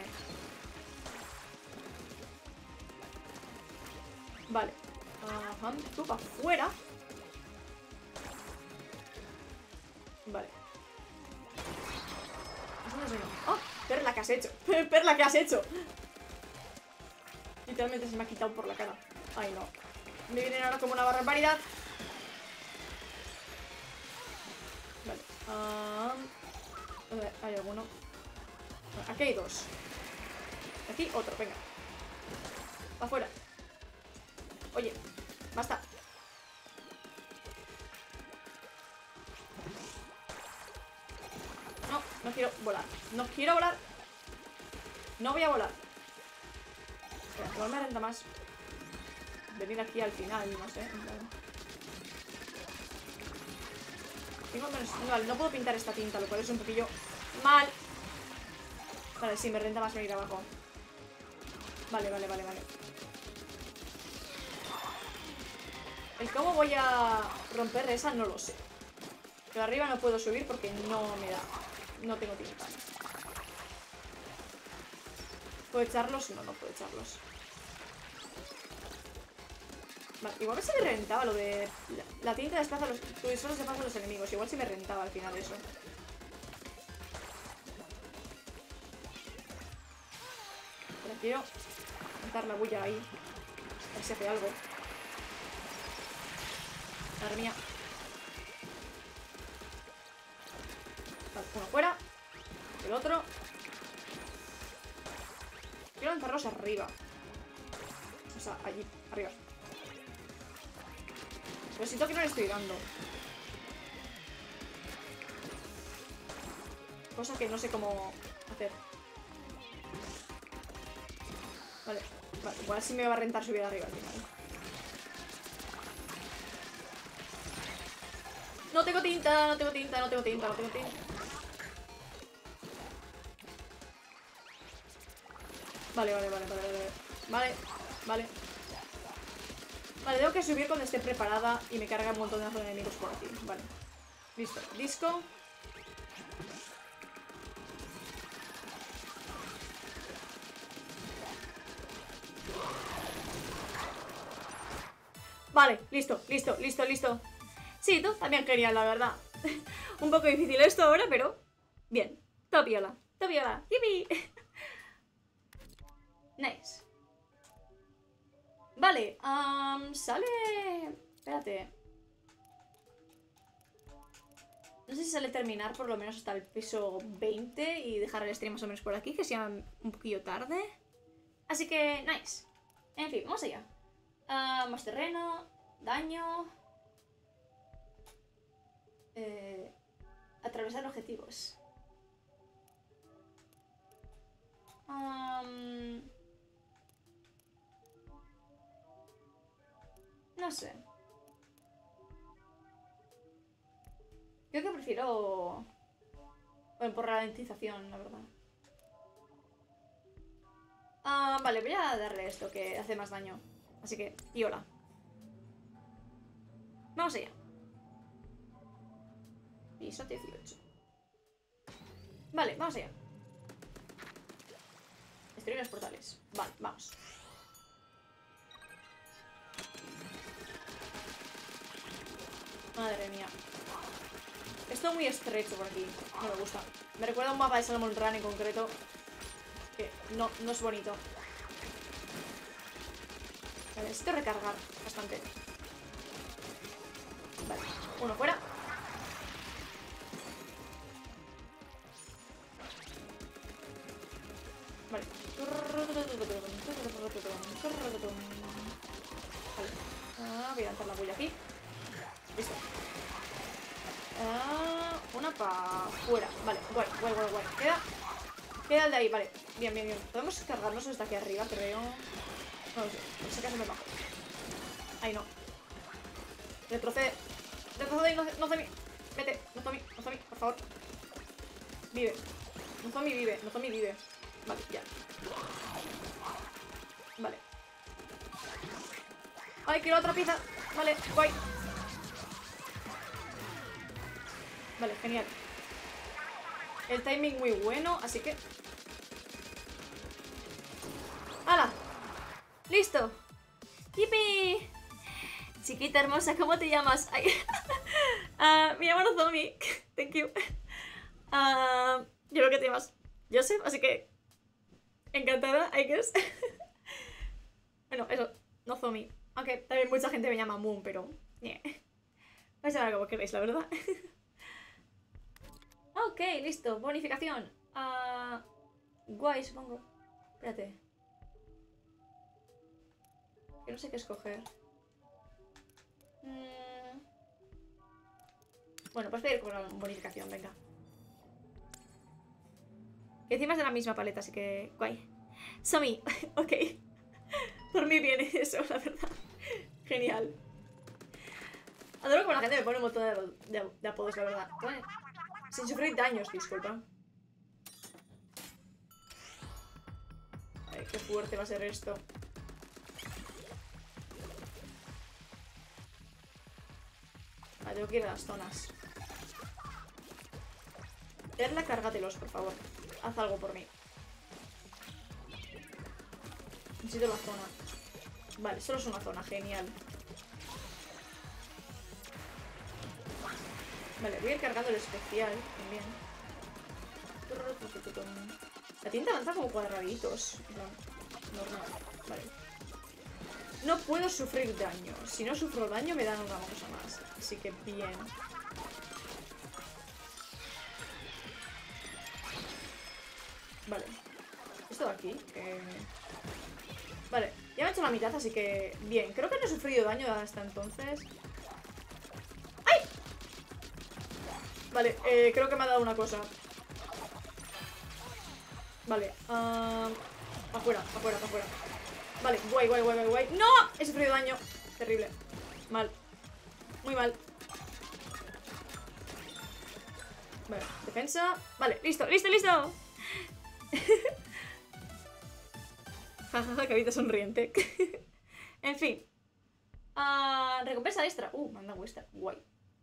Vale. Ajá, tú para afuera. Vale. Eso no sé, no. ¡Oh! Perla, ¿qué has hecho? Perla, ¿qué has hecho? Literalmente se me ha quitado por la cara. Ay, no. Me vienen ahora como una barbaridad. Vale. Um, ¿Hay alguno? Aquí hay dos. Aquí otro, venga. Pa' afuera. Oye, basta. No, no quiero volar. No quiero volar. No voy a volar. Espera, igual me renta más venir aquí al final, no sé. Tengo menos... Vale, no puedo pintar esta tinta, lo cual es un poquillo mal. Vale, sí, me renta más venir abajo. Vale, vale, vale, vale. El cómo voy a romper esa no lo sé. Pero arriba no puedo subir porque no me da. No tengo tinta. ¿Puedo echarlos? No, no puedo echarlos. Vale, igual se me rentaba lo de... La, la tinta desplaza los... Tu disfraz desplaza a los enemigos. Igual se me rentaba al final eso. Pero quiero montar la bulla ahí. A ver si hace algo. Madre mía. Vale, uno fuera. El otro. Quiero lanzarlos arriba. O sea, allí, arriba. Pero siento que no le estoy dando. Cosa que no sé cómo hacer. Vale, vale, igual sí me va a rentar subir arriba al final. No tengo tinta, no tengo tinta, no tengo tinta, no tengo tinta. Vale, vale, vale, vale, vale. Vale, vale. Vale, tengo que subir cuando esté preparada y me carga un montón de enemigos por aquí. Vale. Listo. Disco. Vale, listo, listo, listo, listo. Sí, tú también genial, la verdad. Un poco difícil esto ahora, pero bien. Todo piola, todo piola. ¡Yipi! Nice. Vale, um, sale... Espérate. No sé si sale terminar por lo menos hasta el piso veinte y dejar el stream más o menos por aquí, que sea un poquillo tarde. Así que, nice. En fin, vamos allá. Uh, más terreno, daño... Eh, atravesar objetivos. Um, no sé. Creo que prefiero... Bueno, por ralentización, la verdad. Ah, vale, voy a darle esto que hace más daño. Así que, y hola. Vamos allá. Piso dieciocho. Vale, vamos allá. Destruir los portales. Vale, vamos. Madre mía. Esto es muy estrecho por aquí. No me gusta. Me recuerda a un mapa de Salmon Run en concreto. Que no, no es bonito. Vale, necesito recargar bastante. Vale, uno fuera. Vale. Vale. Ah, voy a lanzar la bulla aquí. Listo. Ah, una para fuera. Vale, guay, guay, guay, guay. Queda. Queda el de ahí, vale. Bien, bien, bien. Podemos cargarnos desde aquí arriba, creo. No lo sé. Por si acaso me bajo. Ahí no. Retrocede. Retrocede, no, no Zombie. Vete, no Zombie, no Zombie, por favor. Vive. No Zombie vive, no Zombie vive. Vale, ya. Vale. Ay, quiero otra pieza. Vale, guay. Vale, genial. El timing muy bueno, así que... ¡Hala! ¡Listo! ¡Yipi! Chiquita hermosa, ¿cómo te llamas? Ay. uh, me llamo Nozomi. Thank you. Uh, yo creo que te llamas Joseph, así que... Encantada, I guess. Bueno, eso. Nozomi. Aunque también mucha gente me llama Moon, pero... Yeah. Vais a ver como queréis, la verdad. Ok, listo. Bonificación. Uh, guay, supongo. Espérate. Que no sé qué escoger. Mm. Bueno, pues voy a ir con una bonificación, venga. Que encima es de la misma paleta, así que... Guay. Somi. Ok. Por mí viene eso, la verdad. Genial. Adoro como la gente me pone un montón de, de, de apodos, la verdad. Bueno, sin sufrir daños, disculpa. Ay, qué fuerte va a ser esto. Vale, tengo que ir a las zonas. Perla, cárgatelos, por favor. Haz algo por mí. Necesito la zona. Vale, solo es una zona, genial. Vale, voy a ir cargando el especial también. La tinta avanza como cuadraditos. No, normal. Vale. No puedo sufrir daño. Si no sufro daño me dan una cosa más. Así que bien. Vale. Esto de aquí. Eh... Vale. Ya me he hecho la mitad, así que bien. Creo que no he sufrido daño hasta entonces. ¡Ay! Vale, eh, creo que me ha dado una cosa. Vale. Uh... Afuera, afuera, afuera. Vale, guay, guay, guay, guay, guay. ¡No! He sufrido daño. Terrible. Mal. Muy mal. Vale, defensa. Vale, listo, listo, listo. Jajaja, carita sonriente. En fin. Uh, recompensa extra. Uh, manda vuestra. Guay.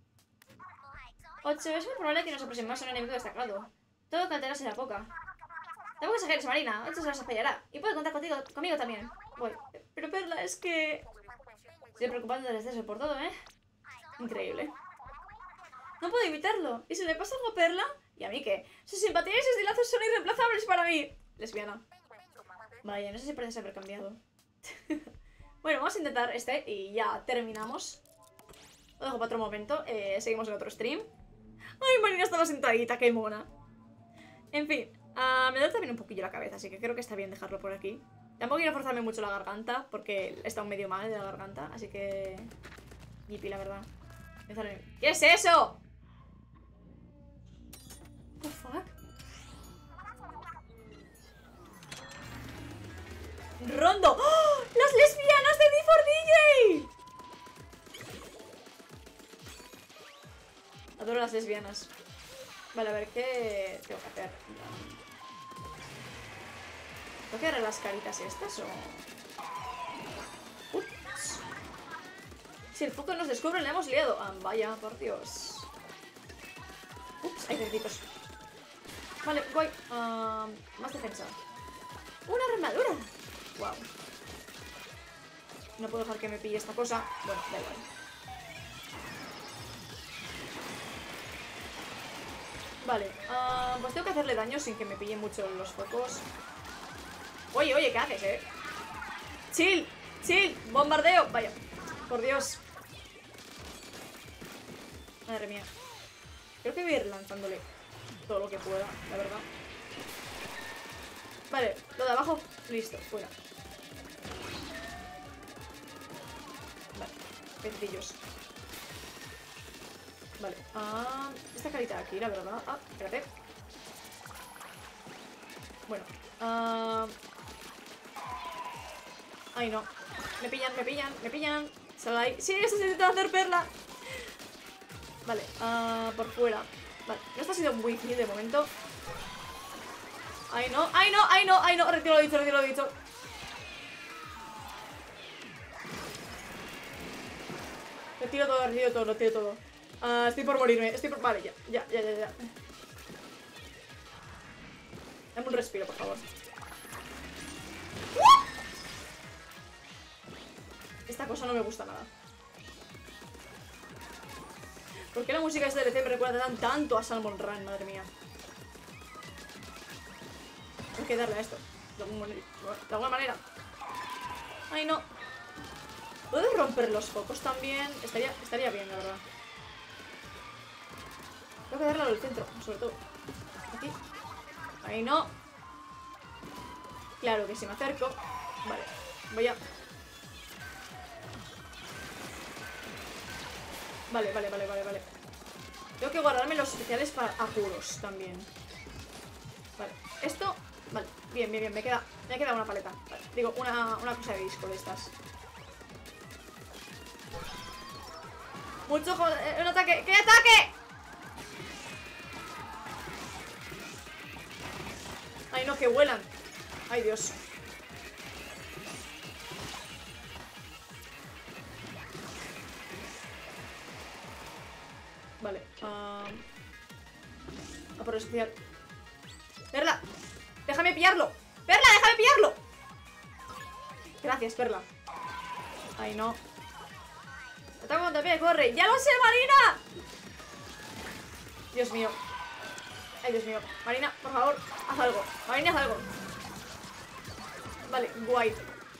ocho. Es muy probable que nos aproximemos a un enemigo destacado. Todo cantera será poca. Tampoco exageres, Marina. Esto se las fallará. Y puede contar contigo, conmigo también. Voy. Pero Perla, es que... Estoy preocupando desde eso por todo, ¿eh? Increíble. No puedo evitarlo. ¿Y si le pasa algo a Perla? ¿Y a mí qué? Sus simpatías y sus dilazos son irreemplazables para mí. Lesbiana. Vaya, no sé si parece haber cambiado. Bueno, vamos a intentar este y ya terminamos. Lo dejo para otro momento. Eh, seguimos en otro stream. Ay, Marina estaba sentadita, qué mona. En fin, uh, me da también un poquillo la cabeza, así que creo que está bien dejarlo por aquí. Tampoco quiero forzarme mucho la garganta, porque está un medio mal de la garganta, así que... Yipi, la verdad. ¿Qué es eso? What the fuck? ¡Rondo! ¡Oh! ¡Las lesbianas de D cuatro D J! Adoro las lesbianas. Vale, a ver, ¿qué tengo que hacer? ¿Tengo que agarrar las caritas estas o...? Ups. Si el foco nos descubre, le hemos liado. Ah, vaya, por Dios. Ups, hay cerditos. Vale, voy. Uh, más defensa. ¡Una armadura! Wow. No puedo dejar que me pille esta cosa. Bueno, da igual. Vale, uh, pues tengo que hacerle daño sin que me pillen mucho los focos. Oye, oye, ¿qué haces, eh? ¡Chill! ¡Chill! ¡Bombardeo! Vaya, por Dios. Madre mía. Creo que voy a ir lanzándole todo lo que pueda, la verdad. Vale, lo de abajo, listo, fuera. Vale, pecillos. Vale, ah, esta carita de aquí, la verdad. Ah, espérate. Bueno, ah... ay, no. Me pillan, me pillan, me pillan. Sal ahí. ¡Sí! ¡Se intenta hacer perla! Vale, uh, por fuera. Vale, esto ha sido muy difícil de momento. ¡Ay, no! ¡Ay, no! ¡Ay, no! ¡Ay, no! Retiro lo dicho, retiro lo dicho. Retiro todo, retiro todo, retiro todo. Uh, estoy por morirme, estoy por... Vale, ya, ya, ya, ya, ya. Dame un respiro, por favor. Esta cosa no me gusta nada. ¿Por qué la música de este D L C me recuerda tan tanto a Salmon Run? Madre mía. Hay que darle a esto de alguna, de alguna manera. Ay, no. ¿Puedo romper los focos también? Estaría, estaría bien, la verdad. Tengo que darle al centro, sobre todo. Aquí. Ahí no. Claro que si me acerco. Vale, voy a... Vale, vale, vale, vale, vale. Tengo que guardarme los especiales para apuros también. Vale, esto... Vale, bien, bien, bien, me queda, me queda una paleta. Vale, digo, una, una cosa de disco de estas. Mucho joder, un ataque, ¡qué ataque! Ay, no, que vuelan. Ay, Dios. Vale, uh... a por el especial. ¡Perla! ¡Déjame pillarlo! ¡Perla, déjame pillarlo! Gracias, Perla. Ay, no. Ataca contra pie, corre. ¡Ya lo sé, Marina! Dios mío. Ay, Dios mío. Marina, por favor, haz algo. Marina, haz algo. Vale, guay.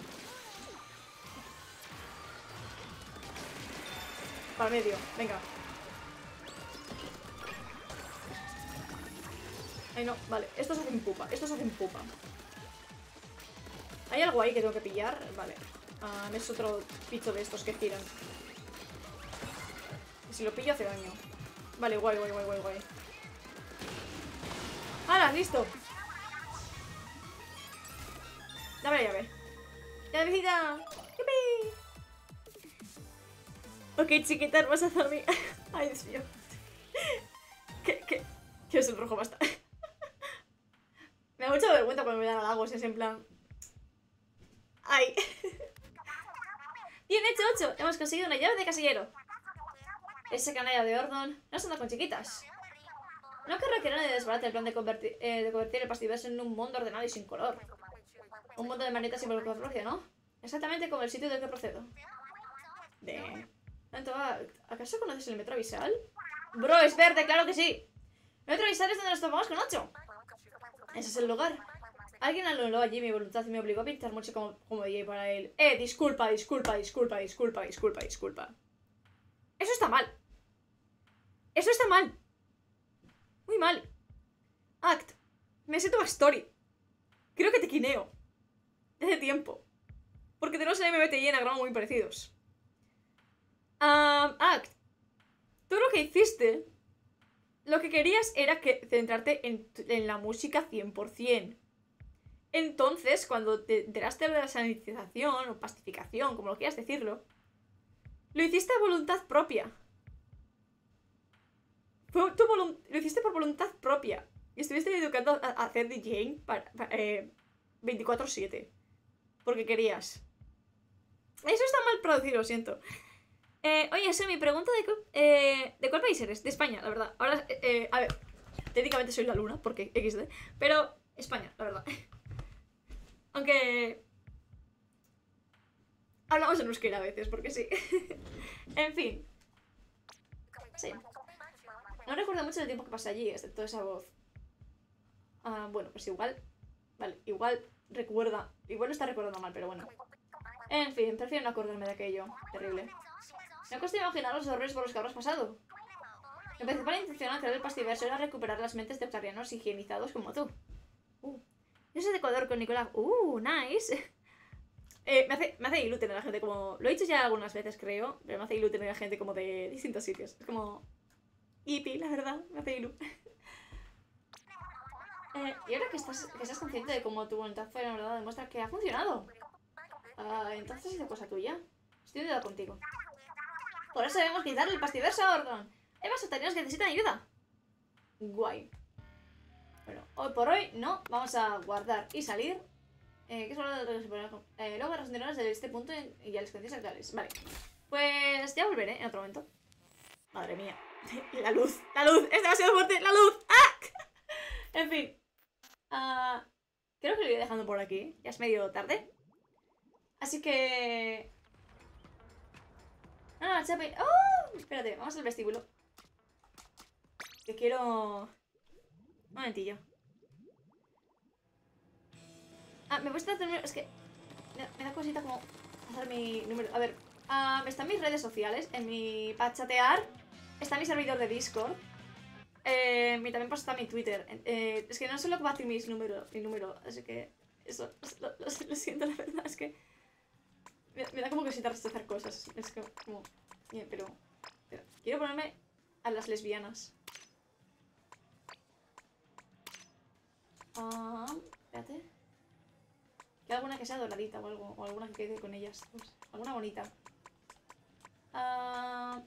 Para medio, venga. Ay, no, vale, estos hacen pupa, estos hacen pupa. ¿Hay algo ahí que tengo que pillar? Vale, uh, es otro bicho de estos que tiran. Y si lo pillo hace daño. Vale, guay, guay, guay, guay, guay. ¡Hala, listo! Dame la llave. ¡Llavecita! ¡Yupi! Ok, chiquitas, vas a hacer mi... Ay, Dios mío. ¿Qué, qué? ¿Qué es el rojo? Basta. Me da mucha vergüenza cuando me dan halagos, es en plan... ¡Ay! Bien hecho, ocho. Hemos conseguido una llave de casillero. Ese canalla de Ordon no se anda con chiquitas. No querrá que nadie desbarate el plan de convertir, eh, de convertir el pastiverso en un mundo ordenado y sin color. Un mundo de manitas y propio, ¿no? Exactamente como el sitio del que procedo. De... ¿Acaso conoces el Metro Avisal? Bro, es verde, claro que sí. Metro Avisal es donde nos tomamos con ocho. Ese es el lugar. Alguien anuló allí mi voluntad y me obligó a pintar mucho como, como D J para él. Eh, disculpa, disculpa, disculpa, disculpa, disculpa, disculpa. Eso está mal. Eso está mal. Muy mal. Act. Me siento Bastory. Creo que te quineo. Hace tiempo. Porque tenemos el M B T y enagrama muy parecidos. Um, Act. Tú lo que hiciste... Lo que querías era que centrarte en, en la música cien por cien. Entonces, cuando te enteraste de la sanitización o pastificación, como lo quieras decirlo, lo hiciste a voluntad propia. Fue tu lo hiciste por voluntad propia. Y estuviste educando a, a hacer DJing para, para, eh, veinticuatro siete. Porque querías. Eso está mal producido, lo siento. Eh, oye, Semi, pregunta de, eh, ¿de cuál país eres? De España, la verdad. Ahora, eh, a ver. técnicamente soy la luna, porque equis de. Pero España, la verdad. Aunque... hablamos en euskera a veces, porque sí. En fin. Sí. No recuerdo mucho del tiempo que pasé allí, excepto esa voz. Ah, bueno, pues igual... Vale, igual recuerda... Igual lo está recordando mal, pero bueno. En fin, prefiero no acordarme de aquello. Terrible. No cuesta imaginar los horrores por los que habrás pasado. Mi principal intención al crear el pastiverso era recuperar las mentes de octarianos higienizados como tú. Uh. Yo soy de Ecuador con Nicolás. Uh, nice. Eh, me hace, me hace ilu tener a gente como... Lo he dicho ya algunas veces, creo, pero me hace ilu tener a gente como de distintos sitios. Es como... hippie, la verdad, me hace ilu. eh, y ahora que estás, que estás consciente de cómo tu voluntad fue la verdad demuestra que ha funcionado. Uh, entonces es de cosa tuya. Estoy de acuerdo contigo. Por eso debemos quitarle el pastiverso a Ordon. Hay más octarianos que necesitan ayuda. Guay. Bueno, hoy por hoy no. Vamos a guardar y salir. Eh, ¿Qué es hora de eh, luego las continuaciones de este punto y a las condiciones actuales? Vale. Pues ya volveré en otro momento. Madre mía. La luz. La luz. Es demasiado fuerte. La luz. ¡Ah! En fin. Uh, creo que lo iré dejando por aquí. Ya es medio tarde. Así que... No, no, chape. ¡Oh! Espérate, vamos al vestíbulo. Que quiero... Un momentillo. Ah, me puedes hacer... Es que... Me, me da cosita como... hacer mi número... A ver... Uh, están mis redes sociales. En mi... Para chatear. Está mi servidor de Discord. Eh, y también pues está mi Twitter. Eh, es que no suelo compartir mis números, mi número. Así que... Eso... Lo, lo, lo siento, la verdad. Es que... Me, me da como cosita rechazar cosas. Es que, como... Bien, pero, pero... Quiero ponerme a las lesbianas. Ah... Espérate. Que alguna que sea doradita o algo. O alguna que quede con ellas. Pues, alguna bonita. Ah...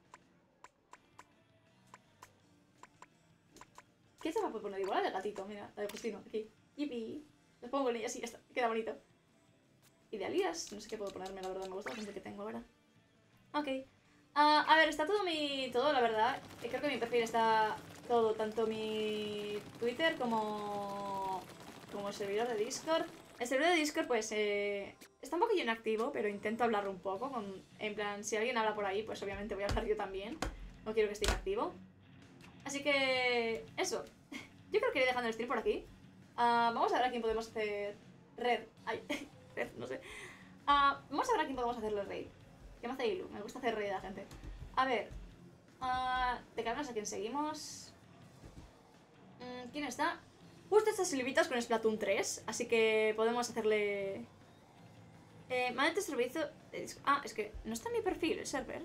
¿Qué se va a poner? Igual la de gatito, mira. La de Justino, aquí. Yipi. Lo pongo con ellas y ya está. Queda bonito. Idealías, no sé qué puedo ponerme, la verdad, me gusta bastante que tengo ahora. Ok. Uh, a ver, está todo mi... Todo, la verdad. Creo que mi perfil está todo, tanto mi Twitter como... Como el servidor de Discord. El servidor de Discord, pues, eh, está un poquillo inactivo, pero intento hablarlo un poco. Con, en plan, si alguien habla por ahí, pues obviamente voy a hablar yo también. No quiero que esté inactivo. Así que... Eso. Yo creo que iré dejando el stream por aquí. Uh, vamos a ver a quién podemos hacer... Red. Ay... No sé. Uh, vamos a ver a quién podemos hacerle raid. ¿Qué me hace ilu? Me gusta hacer raid a la gente. A ver. Uh, de cargas a quién seguimos. Mm, ¿Quién está? Justo estas silbitas con Splatoon tres. Así que podemos hacerle... Eh, Mande servicio de... Ah, es que no está en mi perfil el server.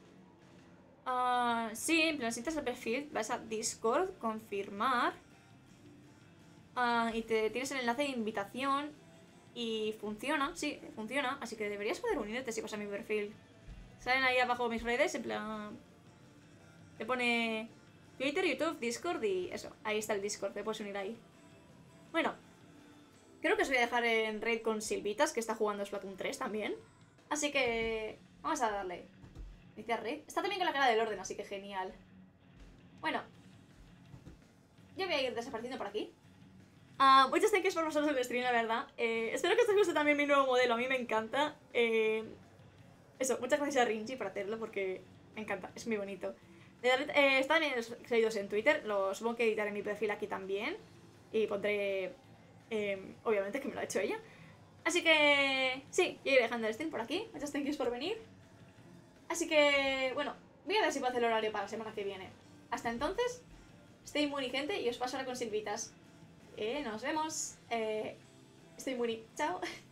Uh, sí, en plan, si entras al perfil, vas a Discord, confirmar. Uh, y te tienes el enlace de invitación. Y funciona, sí, funciona. Así que deberías poder unirte si vas a mi perfil. Salen ahí abajo mis redes, en plan... Te pone Twitter, YouTube, Discord y eso. Ahí está el Discord, te puedes unir ahí. Bueno, creo que os voy a dejar en raid con Silvitas, que está jugando Splatoon tres también. Así que... vamos a darle. Iniciar raid. Está también con la cara del orden, así que genial. Bueno. Yo voy a ir desapareciendo por aquí. Uh, muchas gracias por pasaros el stream, la verdad. Eh, espero que os guste también mi nuevo modelo, a mí me encanta. Eh, eso, muchas gracias a Rinchi por hacerlo porque me encanta, es muy bonito. Eh, están seguidos en Twitter, los supongo que editaré mi perfil aquí también. Y pondré, eh, obviamente, que me lo ha hecho ella. Así que, sí, yo iré dejando el stream por aquí. Muchas gracias por venir. Así que, bueno, voy a ver si puedo hacer el horario para la semana que viene. Hasta entonces, stay muy gente y os paso ahora con Silvitas. Eh, nos vemos. Eh, estoy muy... Chao.